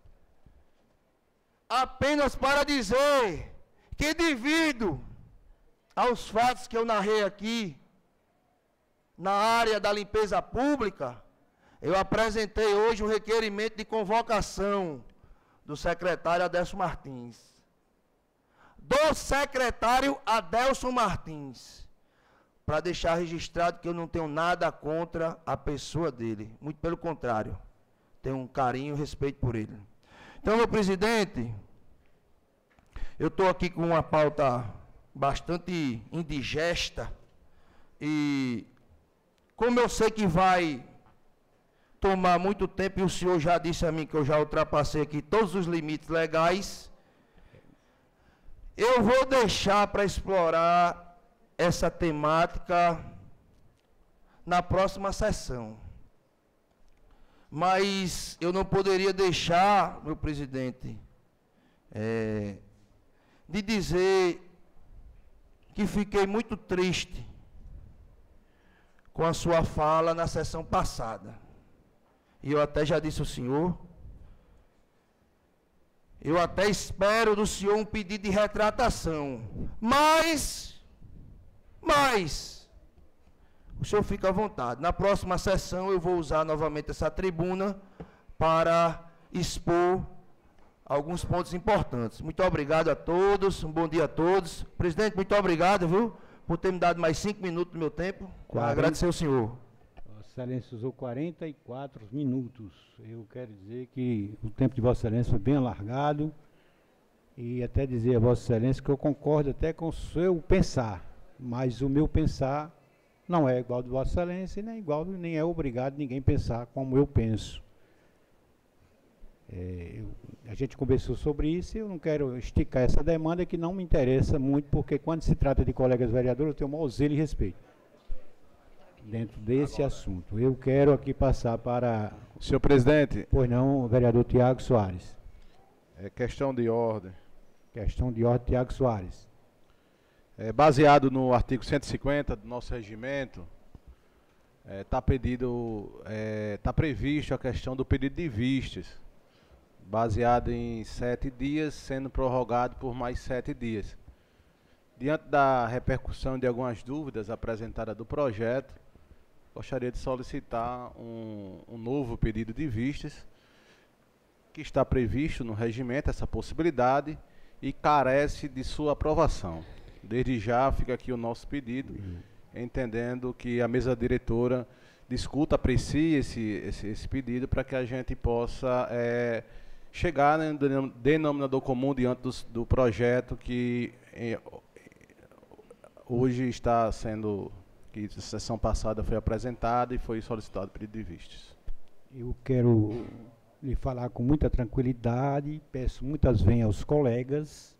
apenas para dizer que devido aos fatos que eu narrei aqui, na área da limpeza pública, eu apresentei hoje um requerimento de convocação do secretário Adelson Martins. Do secretário Adelson Martins. Para deixar registrado que eu não tenho nada contra a pessoa dele. Muito pelo contrário. Tenho um carinho e respeito por ele. Então, meu presidente, eu estou aqui com uma pauta bastante indigesta. E como eu sei que vai tomar muito tempo, e o senhor já disse a mim que eu já ultrapassei aqui todos os limites legais, eu vou deixar para explorar essa temática na próxima sessão. Mas eu não poderia deixar, meu presidente, é, de dizer que fiquei muito triste com a sua fala na sessão passada. E eu até já disse ao senhor, eu até espero do senhor um pedido de retratação, mas, mas, o senhor fica à vontade. Na próxima sessão eu vou usar novamente essa tribuna para expor alguns pontos importantes. Muito obrigado a todos, um bom dia a todos. Presidente, muito obrigado, viu, por ter me dado mais cinco minutos do meu tempo. Para agradecer ao senhor. Vossa Excelência usou quarenta e quatro minutos. Eu quero dizer que o tempo de Vossa Excelência foi bem alargado e até dizer a Vossa Excelência que eu concordo até com o seu pensar, mas o meu pensar não é igual ao de Vossa Excelência e nem é igual, nem é obrigado ninguém pensar como eu penso. É, eu, a gente conversou sobre isso e eu não quero esticar essa demanda que não me interessa muito, porque quando se trata de colegas vereadores, eu tenho o maior zelo e respeito dentro desse assunto. Eu quero aqui passar para... Senhor presidente. Pois não, o vereador Tiago Soares. É questão de ordem. Questão de ordem, Tiago Soares. É, baseado no artigo cento e cinquenta do nosso regimento, está é, pedido, é, tá previsto a questão do pedido de vistas, baseado em sete dias, sendo prorrogado por mais sete dias. Diante da repercussão de algumas dúvidas apresentadas do projeto, gostaria de solicitar um, um novo pedido de vistas, que está previsto no regimento, essa possibilidade, e carece de sua aprovação. Desde já fica aqui o nosso pedido, entendendo que a mesa diretora discuta, aprecie esse, esse, esse pedido para que a gente possa é, chegar no denominador comum diante do, do projeto que é, hoje está sendo, que a sessão passada foi apresentada e foi solicitado pedido de vistas. Eu quero lhe falar com muita tranquilidade, peço muitas vezes aos colegas,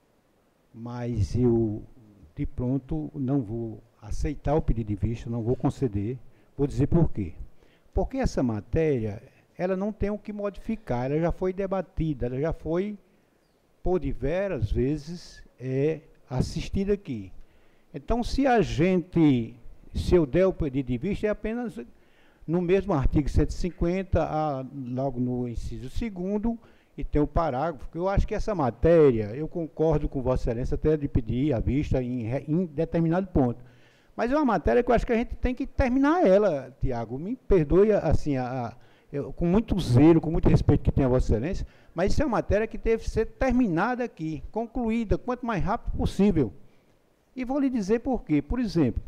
mas eu, de pronto, não vou aceitar o pedido de vista, não vou conceder. Vou dizer por quê. Porque essa matéria, ela não tem o que modificar, ela já foi debatida, ela já foi, por diversas vezes, é, assistida aqui. Então, se a gente, se eu der o pedido de vista, é apenas no mesmo artigo cento e cinquenta, a, logo no inciso segundo, e tem o parágrafo, que eu acho que essa matéria, eu concordo com Vossa Excelência até de pedir a vista em, em determinado ponto. Mas é uma matéria que eu acho que a gente tem que terminar ela, Tiago. Me perdoe, assim, a, a, eu, com muito zelo, com muito respeito que tem a Vossa Excelência, mas isso é uma matéria que deve ser terminada aqui, concluída, quanto mais rápido possível. E vou lhe dizer por quê. Por exemplo,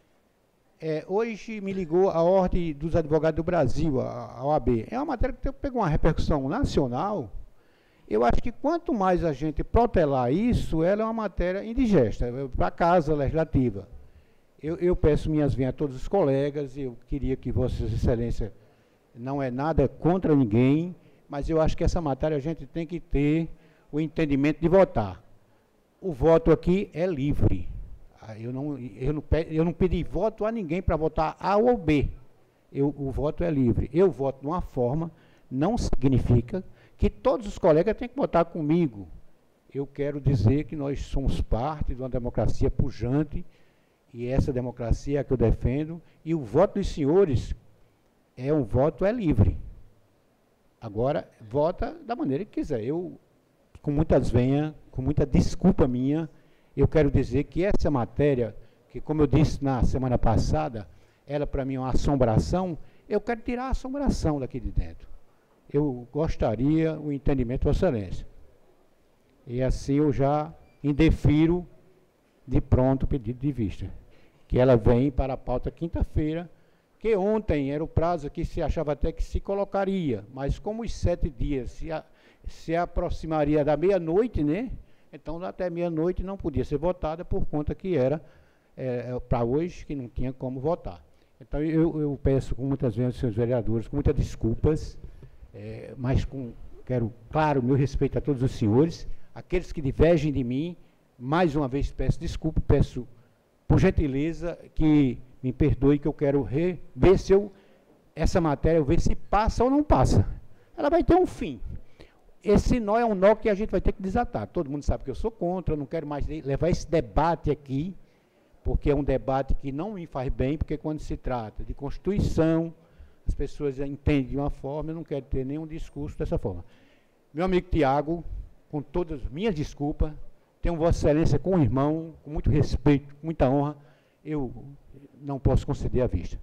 é, hoje me ligou a Ordem dos Advogados do Brasil, a, a O A B. É uma matéria que pegou uma repercussão nacional. Eu acho que quanto mais a gente protelar isso, ela é uma matéria indigesta para a Casa Legislativa. Eu, eu peço minhas vinhas a todos os colegas, eu queria que Vossa Excelência não é nada contra ninguém, mas eu acho que essa matéria a gente tem que ter o entendimento de votar. O voto aqui é livre. Eu não, eu não, eu não pedi voto a ninguém para votar A ou B. Eu, o voto é livre. Eu voto de uma forma, não significa que todos os colegas têm que votar comigo. Eu quero dizer que nós somos parte de uma democracia pujante, e essa democracia é a que eu defendo, e o voto dos senhores é um voto é livre. Agora, vota da maneira que quiser. Eu, com muitas venhas, com muita desculpa minha, eu quero dizer que essa matéria, que como eu disse na semana passada, ela para mim é uma assombração, eu quero tirar a assombração daqui de dentro. Eu gostaria o entendimento de Vossa Excelência. E assim eu já indefiro de pronto o pedido de vista. Que ela vem para a pauta quinta-feira, que ontem era o prazo que se achava até que se colocaria, mas como os sete dias se, a, se aproximaria da meia-noite, né? Então até meia-noite não podia ser votada por conta que era é, para hoje que não tinha como votar. Então eu, eu peço com muitas vezes aos senhores vereadores, com muitas desculpas, é, mas com, quero, claro, meu respeito a todos os senhores, aqueles que divergem de mim, mais uma vez peço desculpa, peço por gentileza que me perdoe, que eu quero re, ver se eu, essa matéria, ver se passa ou não passa. Ela vai ter um fim. Esse nó é um nó que a gente vai ter que desatar. Todo mundo sabe que eu sou contra, não quero mais levar esse debate aqui, porque é um debate que não me faz bem, porque quando se trata de Constituição, as pessoas entendem de uma forma, eu não quero ter nenhum discurso dessa forma. Meu amigo Tiago, com todas as minhas desculpas, tenho Vossa Excelência com o irmão, com muito respeito, com muita honra, eu não posso conceder a vista.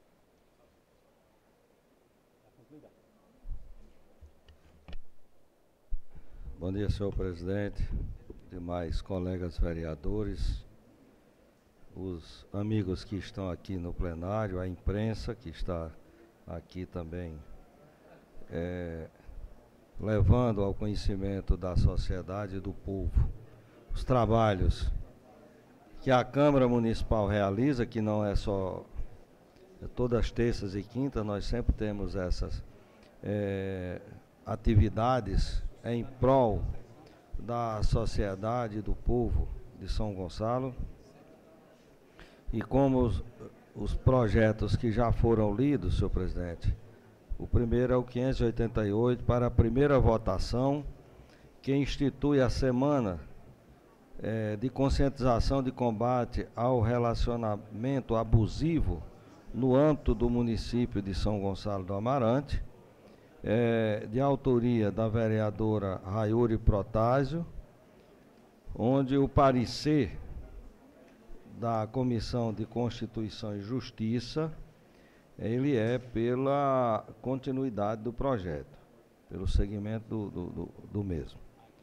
Bom dia, senhor presidente, demais colegas vereadores, os amigos que estão aqui no plenário, a imprensa que está aqui também, é, levando ao conhecimento da sociedade e do povo os trabalhos que a Câmara Municipal realiza, que não é só é todas as terças e quintas, nós sempre temos essas é, atividades em prol da sociedade e do povo de São Gonçalo. E como os, os projetos que já foram lidos, senhor presidente, o primeiro é o quinhentos e oitenta e oito, para a primeira votação, que institui a semana eh, de conscientização de combate ao relacionamento abusivo no âmbito do município de São Gonçalo do Amarante, eh, de autoria da vereadora Raiuri Protásio, onde o parecer da Comissão de Constituição e Justiça, ele é pela continuidade do projeto, pelo segmento do, do, do, do mesmo.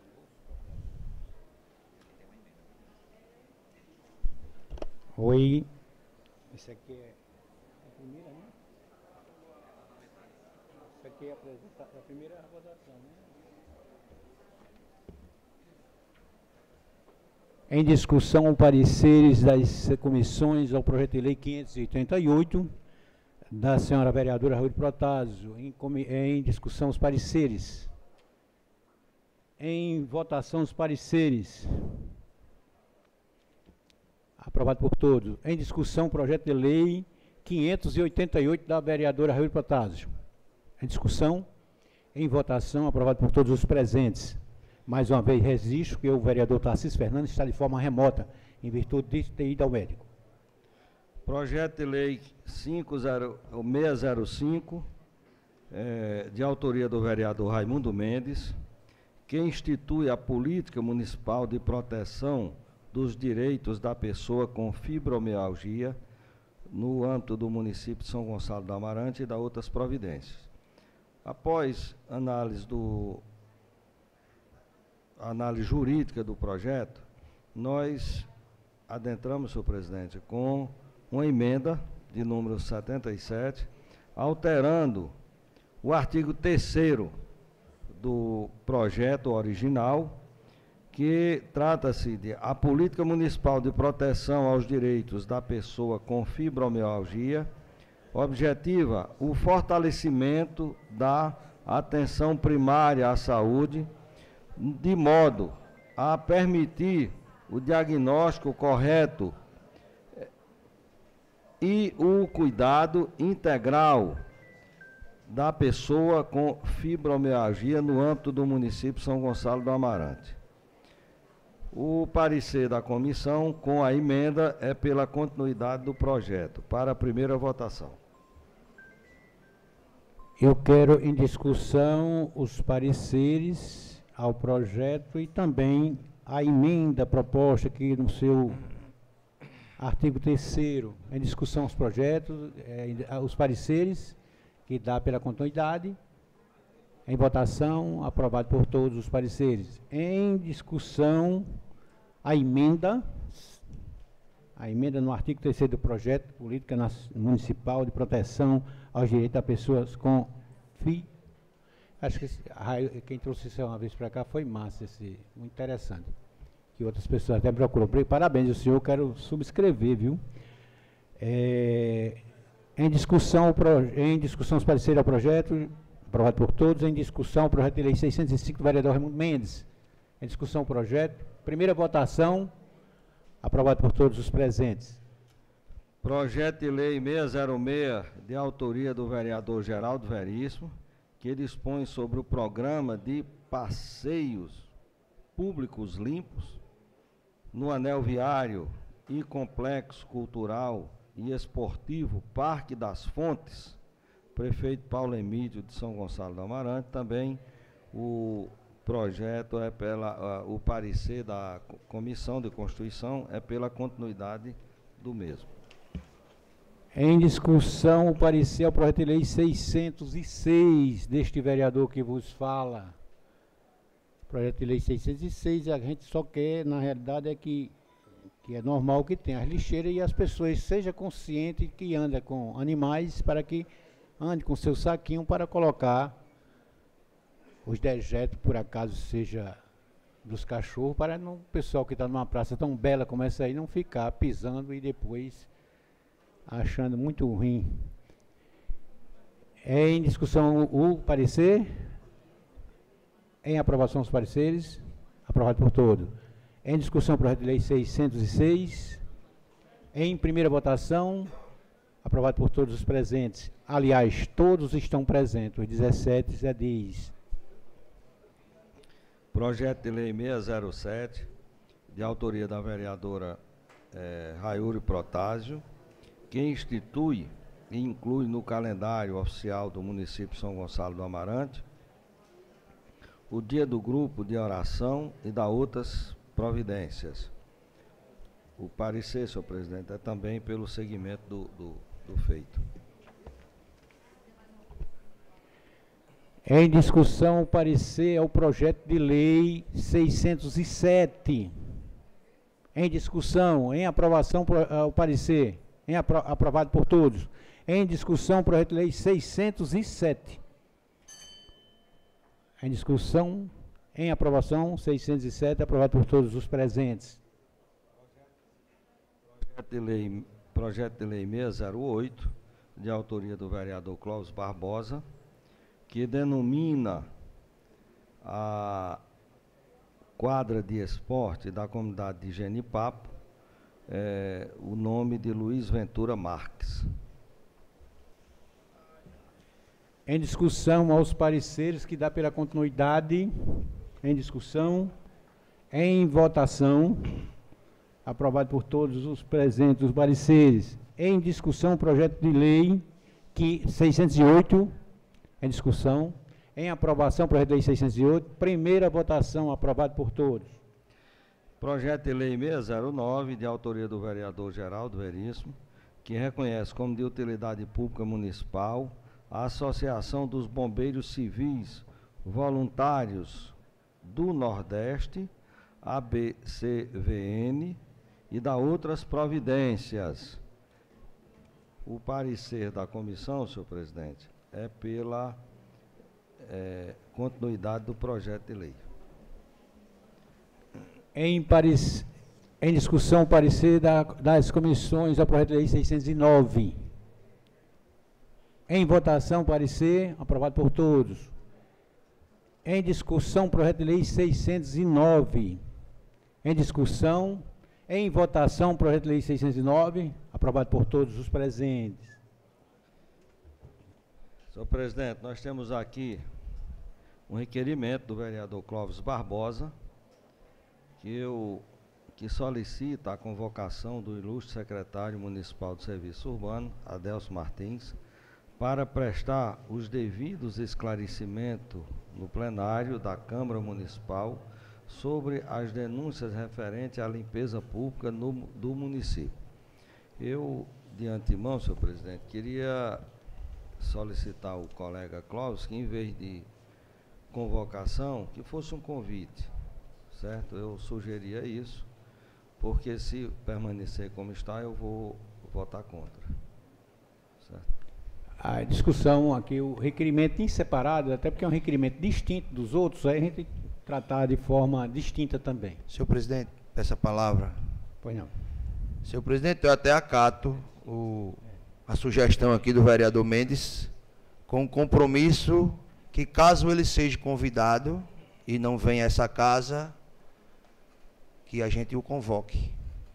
Oi. Isso aqui é a primeira, né? Isso aqui é a, a primeira votação, né? Em discussão, pareceres das comissões ao projeto de lei quinhentos e oitenta e oito, da senhora vereadora Raiuri Protásio. Em, em discussão, os pareceres. Em votação, os pareceres. Aprovado por todos. Em discussão, o projeto de lei quinhentos e oitenta e oito, da vereadora Raiuri Protásio. Em discussão, em votação, aprovado por todos os presentes. Mais uma vez, registro que o vereador Tarcísio Fernandes está de forma remota, em virtude de ter ido ao médico. Projeto de lei cinco zero seis zero cinco, é, de autoria do vereador Raimundo Mendes, que institui a política municipal de proteção dos direitos da pessoa com fibromialgia no âmbito do município de São Gonçalo do Amarante e da outras providências. Após análise do análise jurídica do projeto, nós adentramos, senhor presidente, com uma emenda de número setenta e sete, alterando o artigo terceiro do projeto original, que trata-se de a política municipal de proteção aos direitos da pessoa com fibromialgia, objetiva o fortalecimento da atenção primária à saúde, de modo a permitir o diagnóstico correto e o cuidado integral da pessoa com fibromialgia no âmbito do município de São Gonçalo do Amarante. O parecer da comissão com a emenda é pela continuidade do projeto. Para a primeira votação. Eu quero em discussão os pareceres ao projeto e também a emenda proposta aqui no seu artigo terceiro. Em discussão os projetos, é, os pareceres, que dá pela continuidade. Em votação, aprovado por todos os pareceres. Em discussão, a emenda, a emenda no artigo terceiro do projeto de Política Municipal de Proteção aos Direitos das Pessoas com F I. Acho que esse, a, quem trouxe isso uma vez para cá foi massa, esse, muito interessante. Que outras pessoas até procuram. Parabéns, o senhor, quero subscrever, viu? É, em discussão, em discussão os pareceres ao projeto, aprovado por todos. Em discussão, o projeto de lei seiscentos e cinco do vereador Raimundo Mendes. Em discussão, o projeto. Primeira votação, aprovado por todos os presentes. Projeto de lei seiscentos e seis, de autoria do vereador Geraldo Veríssimo, que dispõe sobre o programa de passeios públicos limpos no anel viário e complexo cultural e esportivo Parque das Fontes, prefeito Paulo Emídio de São Gonçalo do Amarante. Também o projeto é pela, uh, o parecer da Comissão de Constituição é pela continuidade do mesmo. Em discussão, o parecer ao projeto de lei seiscentos e seis, deste vereador que vos fala. Projeto de lei seiscentos e seis, a gente só quer, na realidade, é que, que é normal que tenha as lixeiras e as pessoas sejam conscientes que andam com animais, para que ande com seu saquinho para colocar os dejetos, por acaso seja dos cachorros, para não, o pessoal que está numa praça tão bela como essa aí não ficar pisando e depois achando muito ruim. É em discussão o parecer. Em aprovação dos pareceres. Aprovado por todos. Em discussão, projeto de lei seiscentos e seis. Em primeira votação, aprovado por todos os presentes. Aliás, todos estão presentes, os dezessete, Zé diz. Projeto de lei seiscentos e sete, de autoria da vereadora eh, Raiuri Protásio, que institui e inclui no calendário oficial do município de São Gonçalo do Amarante o dia do grupo de oração e da outras providências. O parecer, senhor presidente, é também pelo segmento do, do, do feito. Em discussão, o parecer é o projeto de lei seiscentos e sete. Em discussão, em aprovação, uh, o parecer, em apro aprovado por todos. Em discussão, o projeto de lei seiscentos e sete. Em discussão, em aprovação, seiscentos e sete, aprovado por todos os presentes. Projeto de lei, projeto de lei seiscentos e oito, de autoria do vereador Clóvis Barbosa, que denomina a quadra de esporte da comunidade de Genipapo é, o nome de Luiz Ventura Marques. Em discussão, aos pareceres que dá pela continuidade. Em discussão, em votação, aprovado por todos os presentes os pareceres. Em discussão, projeto de lei que seiscentos e oito. Em discussão, em aprovação, projeto de lei seiscentos e oito, primeira votação, aprovado por todos. Projeto de lei seiscentos e nove, de autoria do vereador Geraldo Veríssimo, que reconhece como de utilidade pública municipal a Associação dos Bombeiros Civis Voluntários do Nordeste, A B C V N, e da outras providências. O parecer da comissão, senhor presidente, é pela é, continuidade do projeto de lei. Em, parec... em discussão, parecer da, das comissões ao projeto de lei seiscentos e nove. Em votação, parecer, aprovado por todos. Em discussão, projeto de lei seiscentos e nove. Em discussão, em votação, projeto de lei seiscentos e nove, aprovado por todos os presentes. Senhor presidente, nós temos aqui um requerimento do vereador Clóvis Barbosa, que, eu, que solicita a convocação do ilustre secretário municipal de Serviço Urbano, Adelso Martins, para prestar os devidos esclarecimentos no plenário da Câmara Municipal sobre as denúncias referentes à limpeza pública no, do município. Eu, de antemão, senhor presidente, queria solicitar ao colega Clóvis que, em vez de convocação, que fosse um convite, certo? Eu sugeria isso, porque se permanecer como está, eu vou votar contra. Certo? A discussão aqui, o requerimento em separado, até porque é um requerimento distinto dos outros, aí a gente tratar de forma distinta também. Senhor presidente, essa palavra. Pois não. Senhor presidente, eu até acato o, a sugestão aqui do vereador Mendes, com compromisso que, caso ele seja convidado e não venha a essa casa, que a gente o convoque.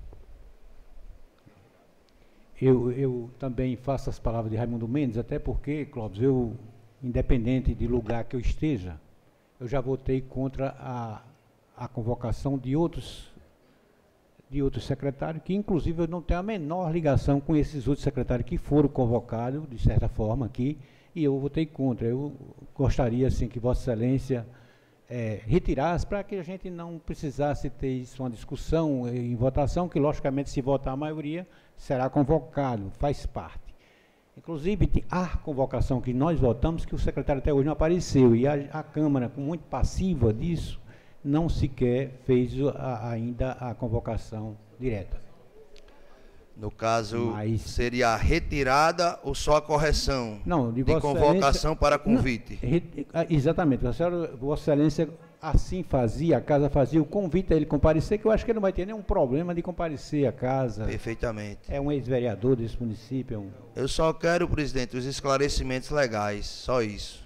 Eu, eu também faço as palavras de Raimundo Mendes, até porque, Clóvis, eu, independente de lugar que eu esteja, eu já votei contra a, a convocação de outros, de outros secretários, que inclusive eu não tenho a menor ligação com esses outros secretários que foram convocados, de certa forma, aqui, e eu votei contra. Eu gostaria, assim, que Vossa Excelência é, retirasse, para que a gente não precisasse ter isso, uma discussão em votação, que, logicamente, se votar a maioria, será convocado, faz parte. Inclusive, há convocação que nós votamos, que o secretário até hoje não apareceu, e a, a Câmara, com muito passiva disso, não sequer fez a, ainda a convocação direta. No caso, Mas, seria a retirada ou só a correção não, de, de convocação para convite? Não, re, exatamente. Vossa, Vossa Excelência assim fazia, a casa fazia o convite a ele comparecer, que eu acho que ele não vai ter nenhum problema de comparecer à casa. Perfeitamente. É um ex-vereador desse município. É um... Eu só quero, presidente, os esclarecimentos legais, só isso.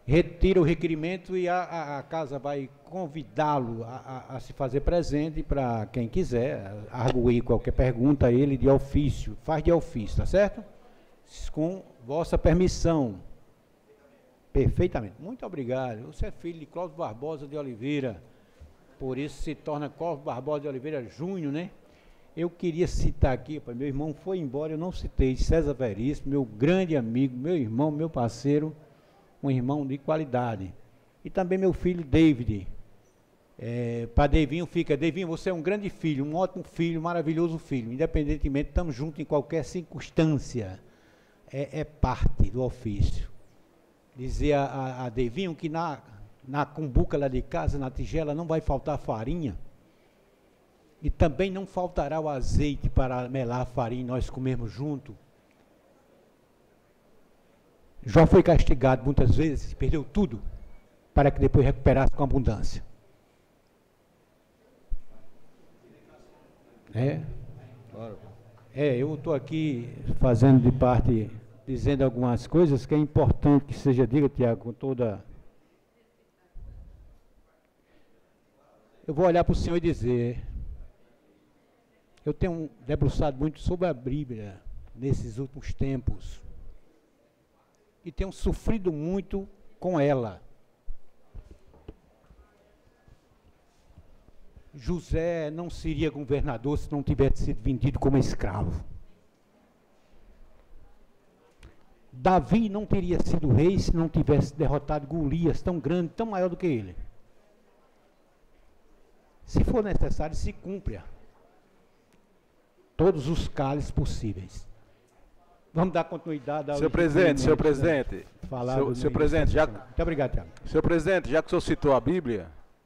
retira o requerimento e a, a, a casa vai convidá-lo a, a, a se fazer presente para quem quiser, arguir qualquer pergunta a ele de ofício, faz de ofício, tá certo? Com vossa permissão. Perfeitamente. Muito obrigado. Você é filho de Cláudio Barbosa de Oliveira, por isso se torna Cláudio Barbosa de Oliveira Júnior, né? Eu queria citar aqui, pai, meu irmão foi embora, eu não citei, César Veríssimo, meu grande amigo, meu irmão, meu parceiro, um irmão de qualidade. E também meu filho David. É, para Devinho fica, Devinho, você é um grande filho, um ótimo filho, um maravilhoso filho. Independentemente, estamos juntos em qualquer circunstância. É, é parte do ofício. Dizer a, a, a Devinho que na, na cumbuca lá de casa, na tigela, não vai faltar farinha. E também não faltará o azeite para melar a farinha e nós comermos junto. Jó foi castigado muitas vezes, perdeu tudo, para que depois recuperasse com abundância. É, é eu estou aqui fazendo de parte, dizendo algumas coisas que é importante que seja dita, Tiago, com toda... Eu vou olhar para o senhor e dizer, eu tenho debruçado muito sobre a Bíblia nesses últimos tempos e tenho sofrido muito com ela. José não seria governador se não tivesse sido vendido como escravo. Davi não teria sido rei se não tivesse derrotado Golias, tão grande, tão maior do que ele. Se for necessário, se cumpra todos os cálices possíveis. Vamos dar continuidade ao... Senhor presidente, senhor presidente, senhor, senhor presidente, já... Muito obrigado, Tiago. Senhor presidente, já que o senhor citou a Bíblia...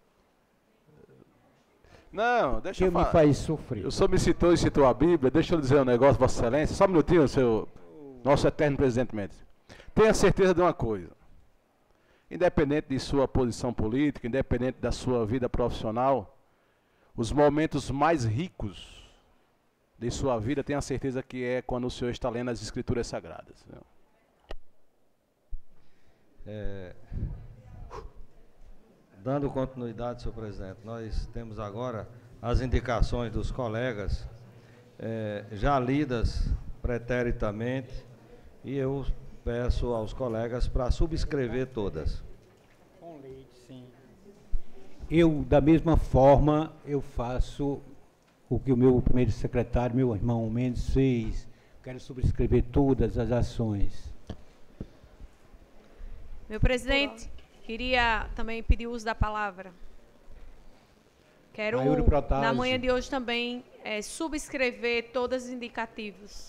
Não, deixa eu falar. Que me faz sofrer. O senhor me citou e citou a Bíblia, deixa eu dizer um negócio, Vossa Excelência, só um minutinho, seu... Nosso eterno presidente Mendes. Tenha certeza de uma coisa. Independente de sua posição política, independente da sua vida profissional, os momentos mais ricos de sua vida, tenha certeza que é quando o senhor está lendo as Escrituras Sagradas. É, dando continuidade, senhor presidente, nós temos agora as indicações dos colegas, é, já lidas preteritamente, e eu peço aos colegas para subscrever todas. Com leite, sim. Eu, da mesma forma, eu faço o que o meu primeiro secretário, meu irmão Mendes, fez. Quero subscrever todas as ações. Meu presidente, queria também pedir o uso da palavra. Quero, na manhã de hoje também, é, subscrever todos os indicativos.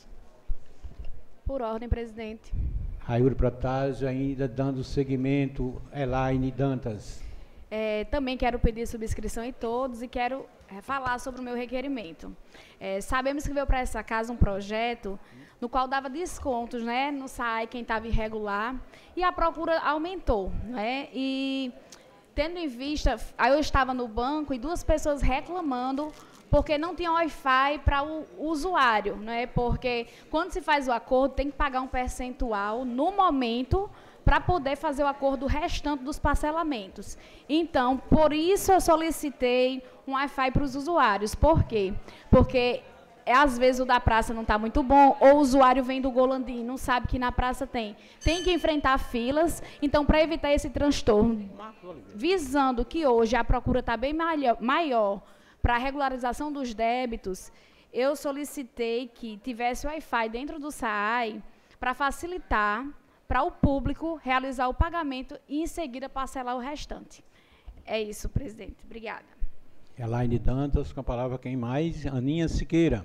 Por ordem, presidente. Raiuri Protásio, ainda dando seguimento, Elaine Dantas. É, também quero pedir subscrição em todos e quero é, falar sobre o meu requerimento. É, sabemos que veio para essa casa um projeto no qual dava descontos, né, no S A I, quem estava irregular, e a procura aumentou, né, e tendo em vista, aí eu estava no banco e duas pessoas reclamando porque não tinha Wi-Fi para o usuário, né? Porque quando se faz o acordo, tem que pagar um percentual no momento para poder fazer o acordo restante dos parcelamentos. Então, por isso eu solicitei um Wi-Fi para os usuários. Por quê? Porque às vezes o da praça não está muito bom, ou o usuário vem do Golandim, não sabe que na praça tem. Tem que enfrentar filas, então, para evitar esse transtorno, visando que hoje a procura está bem maior, para a regularização dos débitos, eu solicitei que tivesse Wi-Fi dentro do S A I para facilitar para o público realizar o pagamento e, em seguida, parcelar o restante. É isso, presidente. Obrigada. Elaine Dantas, com a palavra quem mais? Aninha Siqueira.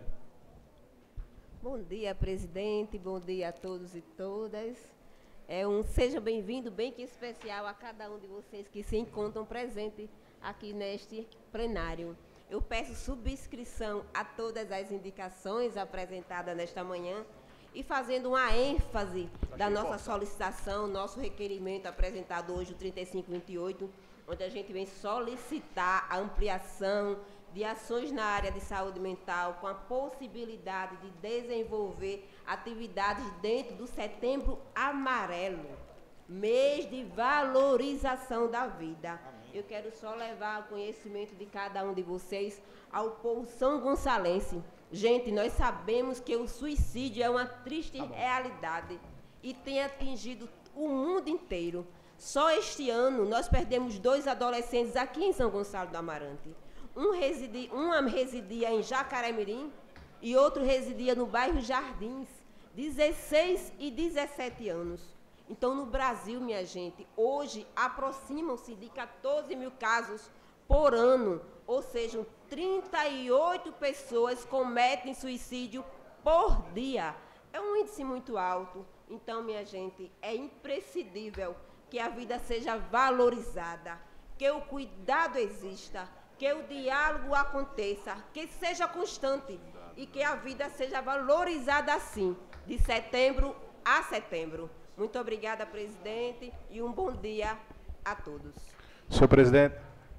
Bom dia, presidente. Bom dia a todos e todas. É um seja bem-vindo, bem que especial a cada um de vocês que se encontram presentes aqui neste plenário. Eu peço subscrição a todas as indicações apresentadas nesta manhã e fazendo uma ênfase da nossa solicitação, nosso requerimento apresentado hoje, o trinta e cinco vinte e oito, onde a gente vem solicitar a ampliação de ações na área de saúde mental com a possibilidade de desenvolver atividades dentro do Setembro Amarelo. mês de valorização da vida. Eu quero só levar o conhecimento de cada um de vocês ao povo são gonçalense. Gente, nós sabemos que o suicídio é uma triste realidade e tem atingido o mundo inteiro. Só este ano nós perdemos dois adolescentes aqui em São Gonçalo do Amarante. Um residi, uma residia em Jacaré-Mirim e outro residia no bairro Jardins, dezesseis e dezessete anos. Então, no Brasil, minha gente, hoje aproximam-se de quatorze mil casos por ano, ou seja, trinta e oito pessoas cometem suicídio por dia. É um índice muito alto. Então, minha gente, é imprescindível que a vida seja valorizada, que o cuidado exista, que o diálogo aconteça, que seja constante e que a vida seja valorizada assim, de setembro a setembro. Muito obrigada, presidente, e um bom dia a todos. Senhor presidente.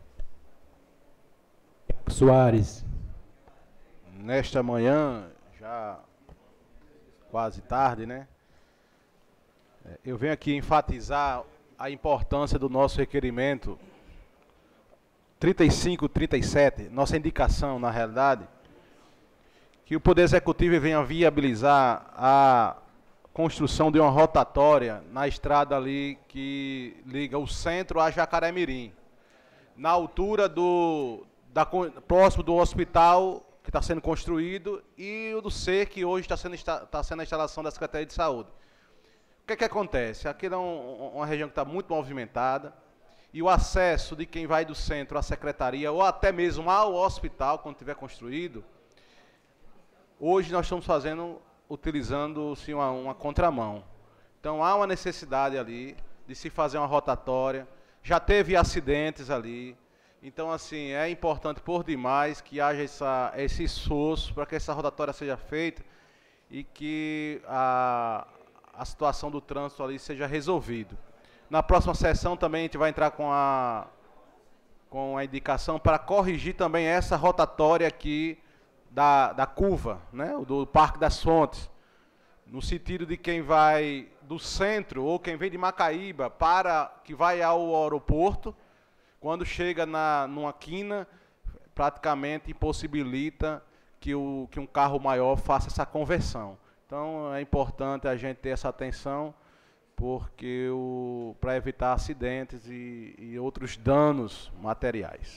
Soares. Nesta manhã, já quase tarde, né? Eu venho aqui enfatizar a importância do nosso requerimento trinta e cinco, trinta e sete, nossa indicação, na realidade, que o Poder Executivo venha viabilizar a construção de uma rotatória na estrada ali que liga o centro a Jacaré-Mirim, na altura do, da, próximo do hospital que está sendo construído e o do C E R, que hoje está sendo, está sendo a instalação da Secretaria de Saúde. O que é que acontece? Aqui é um, uma região que está muito movimentada e o acesso de quem vai do centro à secretaria ou até mesmo ao hospital, quando estiver construído, hoje nós estamos fazendo, utilizando sim, uma, uma contramão. Então há uma necessidade ali de se fazer uma rotatória, já teve acidentes ali, então assim, é importante por demais que haja essa, esse esforço para que essa rotatória seja feita e que a... a situação do trânsito ali seja resolvido. Na próxima sessão também a gente vai entrar com a, com a indicação para corrigir também essa rotatória aqui da, da curva, né, do Parque das Fontes, no sentido de quem vai do centro ou quem vem de Macaíba para que vai ao aeroporto, quando chega na, numa quina, praticamente impossibilita que, o, que um carro maior faça essa conversão. Então, é importante a gente ter essa atenção, porque para evitar acidentes e, e outros danos materiais.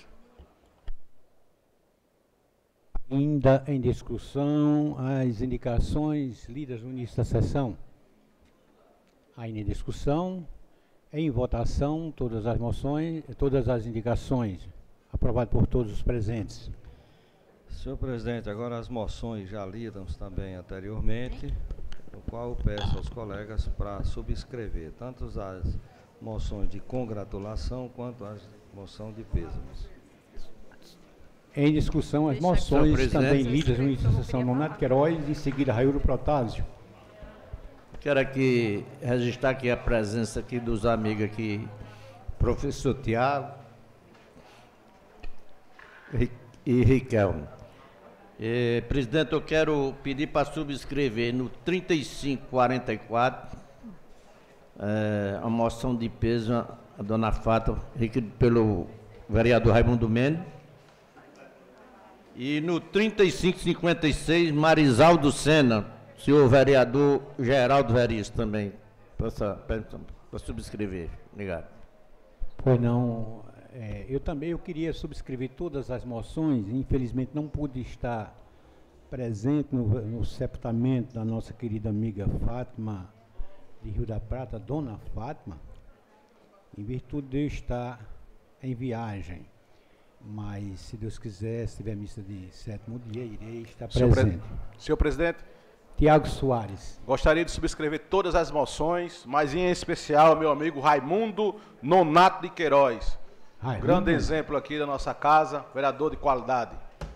Ainda em discussão, as indicações lidas no início da sessão. Ainda em discussão, em votação, todas as moções, todas as indicações. Aprovado por todos os presentes. Senhor presidente, agora as moções já lidas também anteriormente, no qual eu peço aos colegas para subscrever tanto as moções de congratulação quanto as moções de pêsames. Em discussão, as moções também lidas no início da sessão. Nonato Queiroz, em seguida, Raiulo Protásio. Quero aqui registrar aqui a presença aqui dos amigos aqui, professor Tiago e Riquelme. Eh, presidente, eu quero pedir para subscrever no trinta e cinco quarenta e quatro eh, a moção de peso a dona Fátima, requerida pelo vereador Raimundo Mendes. E no trinta e cinco cinquenta e seis, Marisaldo Sena, senhor vereador Geraldo Veríssimo também, para subscrever. Obrigado. Pois não, é, eu também eu queria subscrever todas as moções, infelizmente não pude estar presente no, no sepultamento da nossa querida amiga Fátima de Rio da Prata, Dona Fátima, em virtude de eu estar em viagem. Mas, se Deus quiser, se tiver missa de sétimo dia, irei estar Senhor presente. Pre... Senhor presidente. Tiago Soares. Gostaria de subscrever todas as moções, mas em especial meu amigo Raimundo Nonato de Queiroz. Um grande exemplo aqui da nossa casa, vereador de qualidade.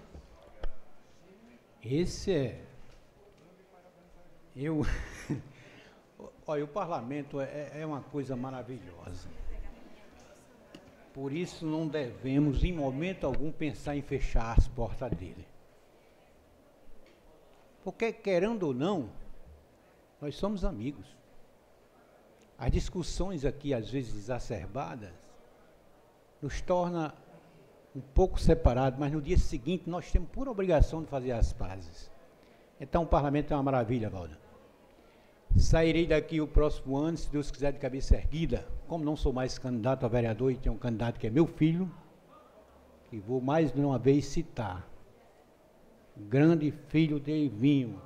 Esse é... Eu... Olha, o parlamento é, é uma coisa maravilhosa. Por isso não devemos, em momento algum, pensar em fechar as portas dele. Porque, querendo ou não, nós somos amigos. as discussões aqui, às vezes exacerbadas, nos torna um pouco separados, mas no dia seguinte nós temos por obrigação de fazer as pazes. Então o parlamento é uma maravilha, Valda. Sairei daqui o próximo ano, se Deus quiser, de cabeça erguida. Como não sou mais candidato a vereador e tenho um candidato que é meu filho, e vou mais de uma vez citar, grande filho de Evinho,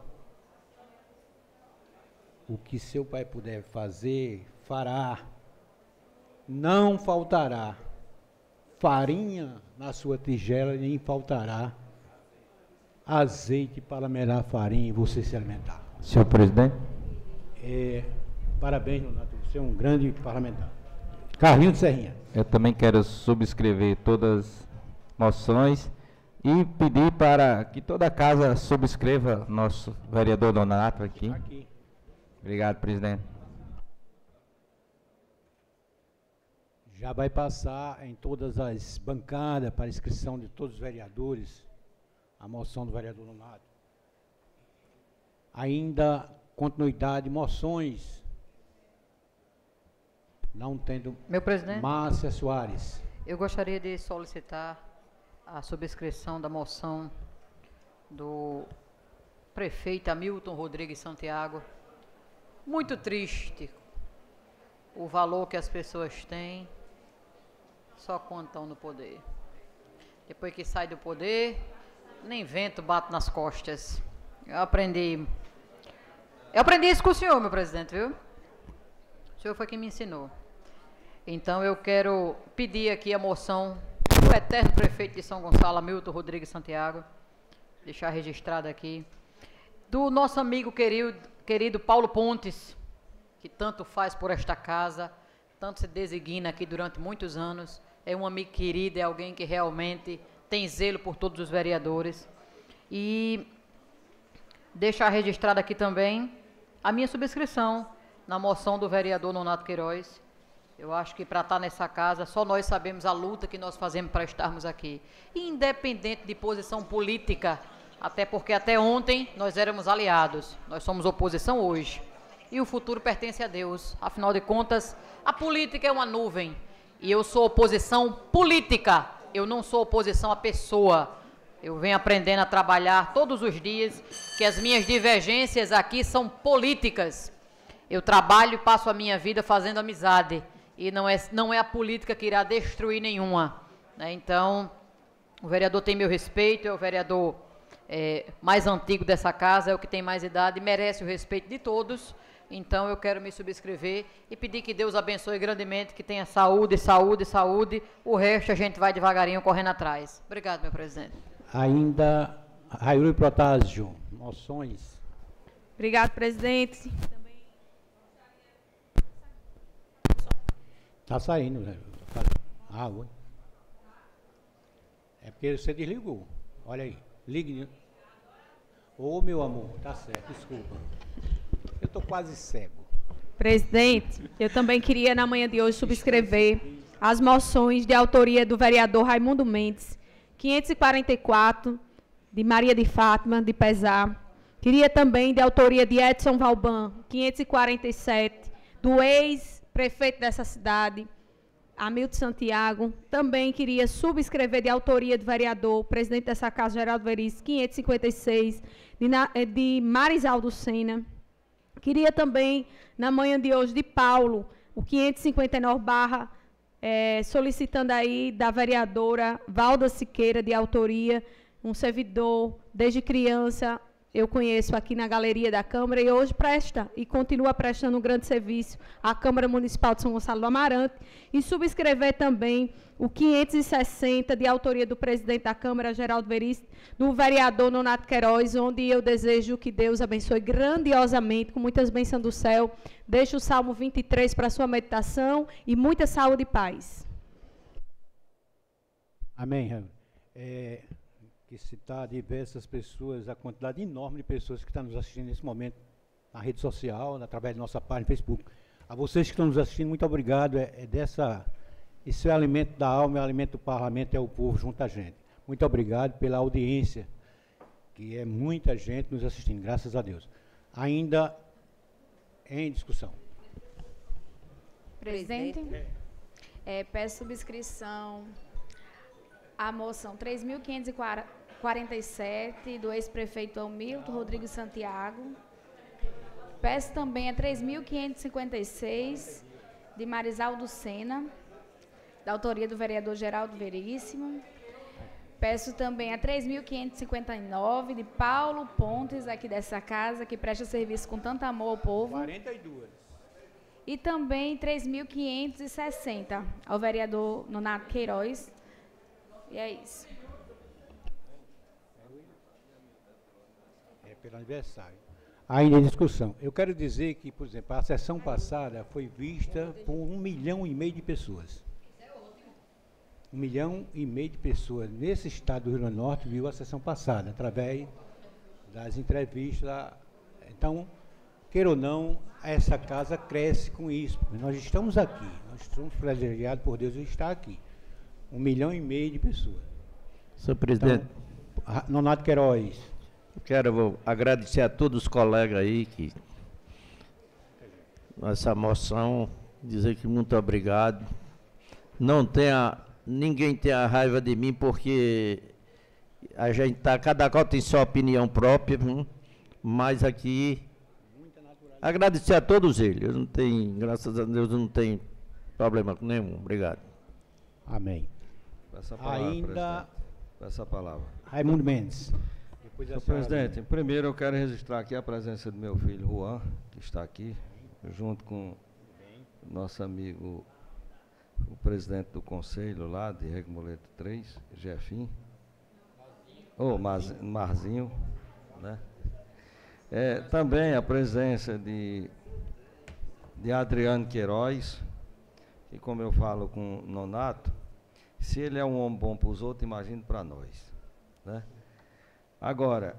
o que seu pai puder fazer, fará, não faltará farinha na sua tigela, nem faltará azeite para melhorar a farinha e você se alimentar. Senhor presidente. É, parabéns, Nonato, você é um grande parlamentar. Carlinhos de Serrinha. Eu também quero subscrever todas as moções e pedir para que toda a casa subscreva nosso vereador Nonato aqui. aqui. Obrigado, presidente. Já vai passar em todas as bancadas para inscrição de todos os vereadores a moção do vereador Nonato. Ainda continuidade, moções. Não tendo. Meu presidente. Márcia Soares. Eu gostaria de solicitar a subscrição da moção do prefeito Hamilton Rodrigues Santiago. Muito triste o valor que as pessoas têm só quando estão no poder. Depois que sai do poder, nem vento bate nas costas. Eu aprendi. Eu aprendi isso com o senhor, meu presidente, viu? O senhor foi quem me ensinou. Então eu quero pedir aqui a moção do eterno prefeito de São Gonçalo, Hamilton Rodrigues Santiago, deixar registrado aqui, do nosso amigo querido, querido Paulo Pontes, que tanto faz por esta casa, tanto se designa aqui durante muitos anos, é um amigo querido, é alguém que realmente tem zelo por todos os vereadores. E deixar registrado aqui também a minha subscrição na moção do vereador Nonato Queiroz. Eu acho que para estar nessa casa, só nós sabemos a luta que nós fazemos para estarmos aqui. Independente de posição política, até porque até ontem nós éramos aliados. Nós somos oposição hoje. E o futuro pertence a Deus. Afinal de contas, a política é uma nuvem. E eu sou oposição política. Eu não sou oposição à pessoa. Eu venho aprendendo a trabalhar todos os dias, que as minhas divergências aqui são políticas. Eu trabalho e passo a minha vida fazendo amizade. E não é, não é a política que irá destruir nenhuma. Né? Então, o vereador tem meu respeito, é o vereador é, mais antigo dessa casa, é o que tem mais idade, merece o respeito de todos. Então, eu quero me subscrever e pedir que Deus abençoe grandemente, que tenha saúde, saúde, saúde. O resto a gente vai devagarinho correndo atrás. Obrigado, meu presidente. Ainda, Raiuri Protásio, moções. Obrigado, presidente. Está saindo, né? Ah, oi. É porque você desligou. Olha aí. Ligue. Ô, meu amor, tá certo, desculpa. Eu estou quase cego. Presidente, eu também queria, na manhã de hoje, subscrever as moções de autoria do vereador Raimundo Mendes, quinhentos e quarenta e quatro, de Maria de Fátima, de Pesar. Queria também de autoria de Edson Valban, quinhentos e quarenta e sete, do ex-prefeito dessa cidade, Hamilton Santiago. Também queria subscrever de autoria do vereador, presidente dessa casa, Geraldo Veríssimo, quinhentos e cinquenta e seis, de, de Marisaldo Sena. Queria também, na manhã de hoje, de Paulo, o quinhentos e cinquenta e nove barra, é, solicitando aí da vereadora Valda Siqueira, de autoria, um servidor, desde criança, eu conheço aqui na galeria da Câmara, e hoje presta e continua prestando um grande serviço à Câmara Municipal de São Gonçalo do Amarante, e subscrever também o quinhentos e sessenta, de autoria do presidente da Câmara, Geraldo Veríssimo, do vereador Nonato Queiroz, onde eu desejo que Deus abençoe grandiosamente, com muitas bênçãos do céu. Deixo o Salmo vinte e três para a sua meditação, e muita saúde e paz. Amém. É, que citar diversas pessoas, a quantidade enorme de pessoas que estão nos assistindo nesse momento, na rede social, através da nossa página no Facebook. A vocês que estão nos assistindo, muito obrigado. É, é dessa, esse é o alimento da alma, é o alimento do parlamento, é o povo junto a gente. Muito obrigado pela audiência, que é muita gente nos assistindo, graças a Deus. Ainda em discussão. Presidente, é, peço subscrição à moção três mil quinhentos e quarenta e sete do ex-prefeito Hamilton Rodrigues Santiago. Peço também a três mil quinhentos e cinquenta e seis de Marisaldo Sena, da autoria do vereador Geraldo Veríssimo. Peço também a três mil quinhentos e cinquenta e nove de Paulo Pontes, aqui dessa casa, que presta serviço com tanto amor ao povo. quarenta e duas. E também três mil quinhentos e sessenta ao vereador Nonato Queiroz. E é isso. É pelo aniversário. Ainda em discussão. Eu quero dizer que, por exemplo, a sessão passada foi vista por um milhão e meio de pessoas. Um milhão e meio de pessoas nesse estado do Rio Grande do Norte viu a sessão passada, através das entrevistas. Lá. Então, queira ou não, essa casa cresce com isso. Nós estamos aqui, nós somos privilegiados por Deus de estar aqui. Um milhão e meio de pessoas. Senhor presidente. Então, Nonato Queiroz. Eu quero agradecer a todos os colegas aí que essa moção, dizer que muito obrigado. Não tenha, ninguém tenha raiva de mim, porque a gente tá, cada qual tem sua opinião própria, hum, mas aqui agradecer a todos eles. Eu não tenho, graças a Deus, eu não tenho problema com nenhum. Obrigado. Amém. Peça a palavra, Ainda Peça a palavra. Raimundo Mendes. Senhor presidente, primeiro eu quero registrar aqui a presença do meu filho Juan, que está aqui, junto com nosso amigo, o presidente do conselho lá de Regomoleto três, Jefim, ou oh, Marzinho, né? É, também a presença de, de Adriano Queiroz, que, como eu falo com o Nonato, se ele é um homem bom para os outros, imagine para nós, né? Agora,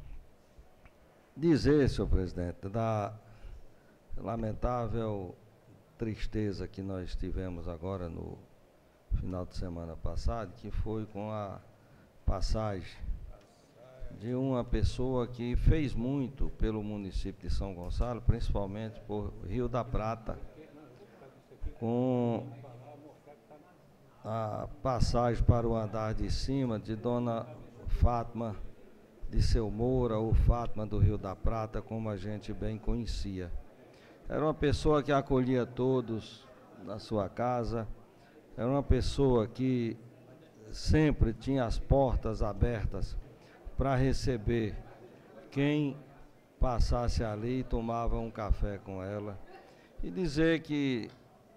dizer, senhor presidente, da lamentável tristeza que nós tivemos agora no final de semana passado, que foi com a passagem de uma pessoa que fez muito pelo município de São Gonçalo, principalmente por Rio da Prata, com a passagem para o andar de cima de Dona Fátima de Seu Moura, ou Fátima do Rio da Prata, como a gente bem conhecia. Era uma pessoa que acolhia todos na sua casa, era uma pessoa que sempre tinha as portas abertas para receber quem passasse ali e tomava um café com ela. E dizer que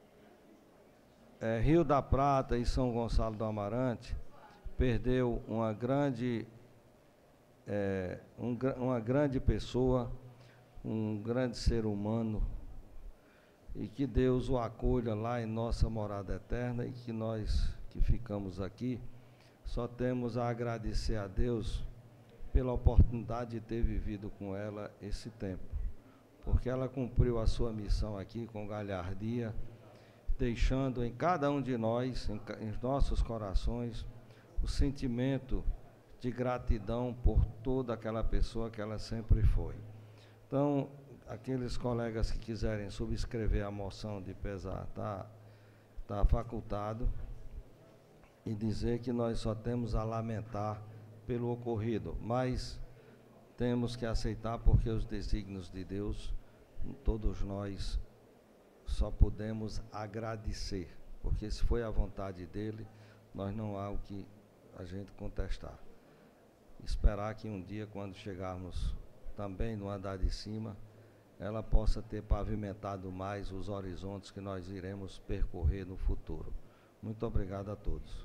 é, Rio da Prata e São Gonçalo do Amarante perdeu uma grande, é, um, uma grande pessoa, um grande ser humano, e que Deus o acolha lá em nossa morada eterna, e que nós que ficamos aqui só temos a agradecer a Deus pela oportunidade de ter vivido com ela esse tempo, porque ela cumpriu a sua missão aqui com galhardia, deixando em cada um de nós, em, em nossos corações, o sentimento de gratidão por toda aquela pessoa que ela sempre foi. Então, aqueles colegas que quiserem subscrever a moção de pesar, está tá facultado, e dizer que nós só temos a lamentar pelo ocorrido, mas temos que aceitar, porque os desígnios de Deus, todos nós só podemos agradecer, porque se foi a vontade dele, nós não há o que a gente contestar. Esperar que um dia, quando chegarmos também no andar de cima, ela possa ter pavimentado mais os horizontes que nós iremos percorrer no futuro. Muito obrigado a todos.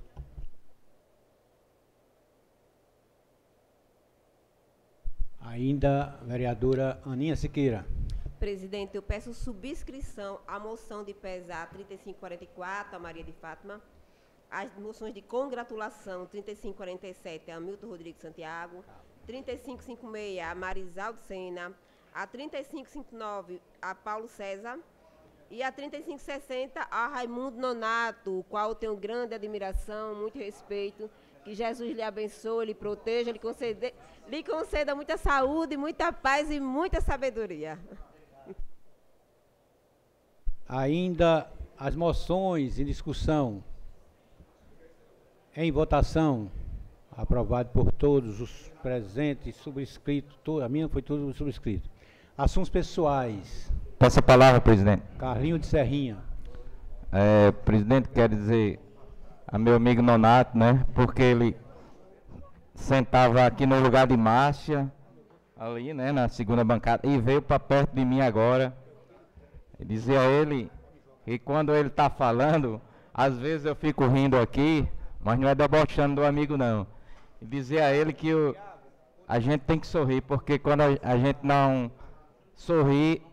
Ainda a vereadora Aninha Siqueira. Presidente, eu peço subscrição à moção de pesar trinta e cinco quarenta e quatro, a Maria de Fátima, as moções de congratulação trinta e cinco quarenta e sete, a Hamilton Rodrigues Santiago, trinta e cinco cinquenta e seis, a Marisaldo Sena, a trinta e cinco cinquenta e nove, a Paulo César, e a trinta e cinco sessenta, a Raimundo Nonato, o qual eu tenho grande admiração, muito respeito. Que Jesus lhe abençoe, lhe proteja, lhe conceda, lhe conceda muita saúde, muita paz e muita sabedoria. Ainda as moções em discussão, em votação, aprovado por todos os presentes, subscrito, to, a minha foi tudo subscrito. Assuntos pessoais. Passa a palavra, presidente. Carlinho de Serrinha. É, presidente, quer dizer a meu amigo Nonato, né? Porque ele sentava aqui no lugar de Márcia, ali, né, na segunda bancada, e veio para perto de mim agora. E dizia a ele que quando ele está falando, às vezes eu fico rindo aqui, mas não é debochando do amigo, não. E dizia a ele que o, a gente tem que sorrir, porque quando a, a gente não sorri,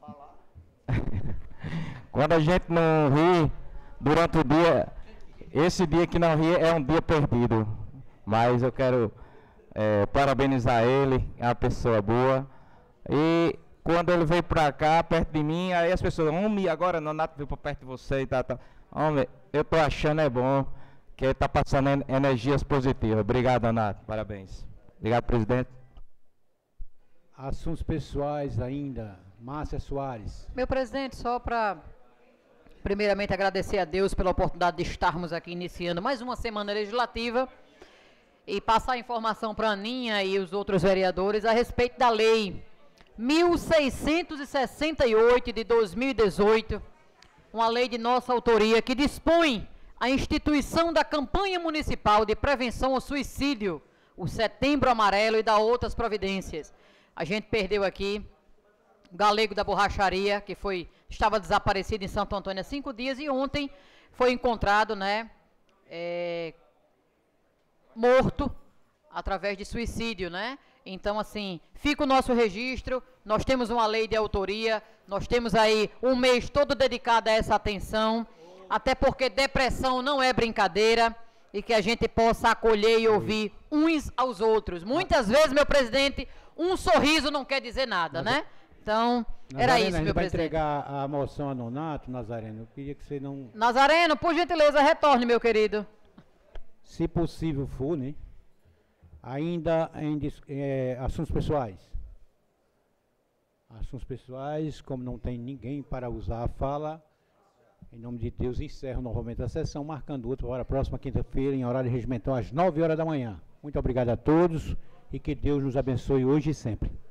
quando a gente não ri durante o dia, esse dia que não ri é um dia perdido. Mas eu quero é, parabenizar ele, é uma pessoa boa. E quando ele veio pra cá, perto de mim, aí as pessoas, homem, agora Nonato veio pra perto de você e tal, tal. Homem, eu tô achando é bom, que ele tá passando en energias positivas. Obrigado, Nonato, parabéns. Obrigado, presidente. Assuntos pessoais ainda. Márcia Soares. Meu presidente, só para primeiramente agradecer a Deus pela oportunidade de estarmos aqui iniciando mais uma semana legislativa e passar a informação para a Aninha e os outros vereadores a respeito da lei mil seiscentos e sessenta e oito de dois mil e dezoito, uma lei de nossa autoria que dispõe a instituição da campanha municipal de prevenção ao suicídio, o Setembro Amarelo, e da outras providências. A gente perdeu aqui o Galego da Borracharia, que foi, estava desaparecido em Santo Antônio há cinco dias, e ontem foi encontrado, né, é, morto através de suicídio, né? Então, assim, fica o nosso registro, nós temos uma lei de autoria, nós temos aí um mês todo dedicado a essa atenção, até porque depressão não é brincadeira, e que a gente possa acolher e ouvir uns aos outros. Muitas vezes, meu presidente, um sorriso não quer dizer nada, né? Então, era Nazareno, isso, meu vai presidente. entregar a moção a Nonato, Nazareno. Eu queria que você não... Nazareno, por gentileza, retorne, meu querido. Se possível for, né? Ainda em é, assuntos pessoais. Assuntos pessoais, como não tem ninguém para usar a fala, em nome de Deus, encerro novamente a sessão, marcando outra para a próxima quinta-feira, em horário regimental, às nove horas da manhã. Muito obrigado a todos e que Deus nos abençoe hoje e sempre.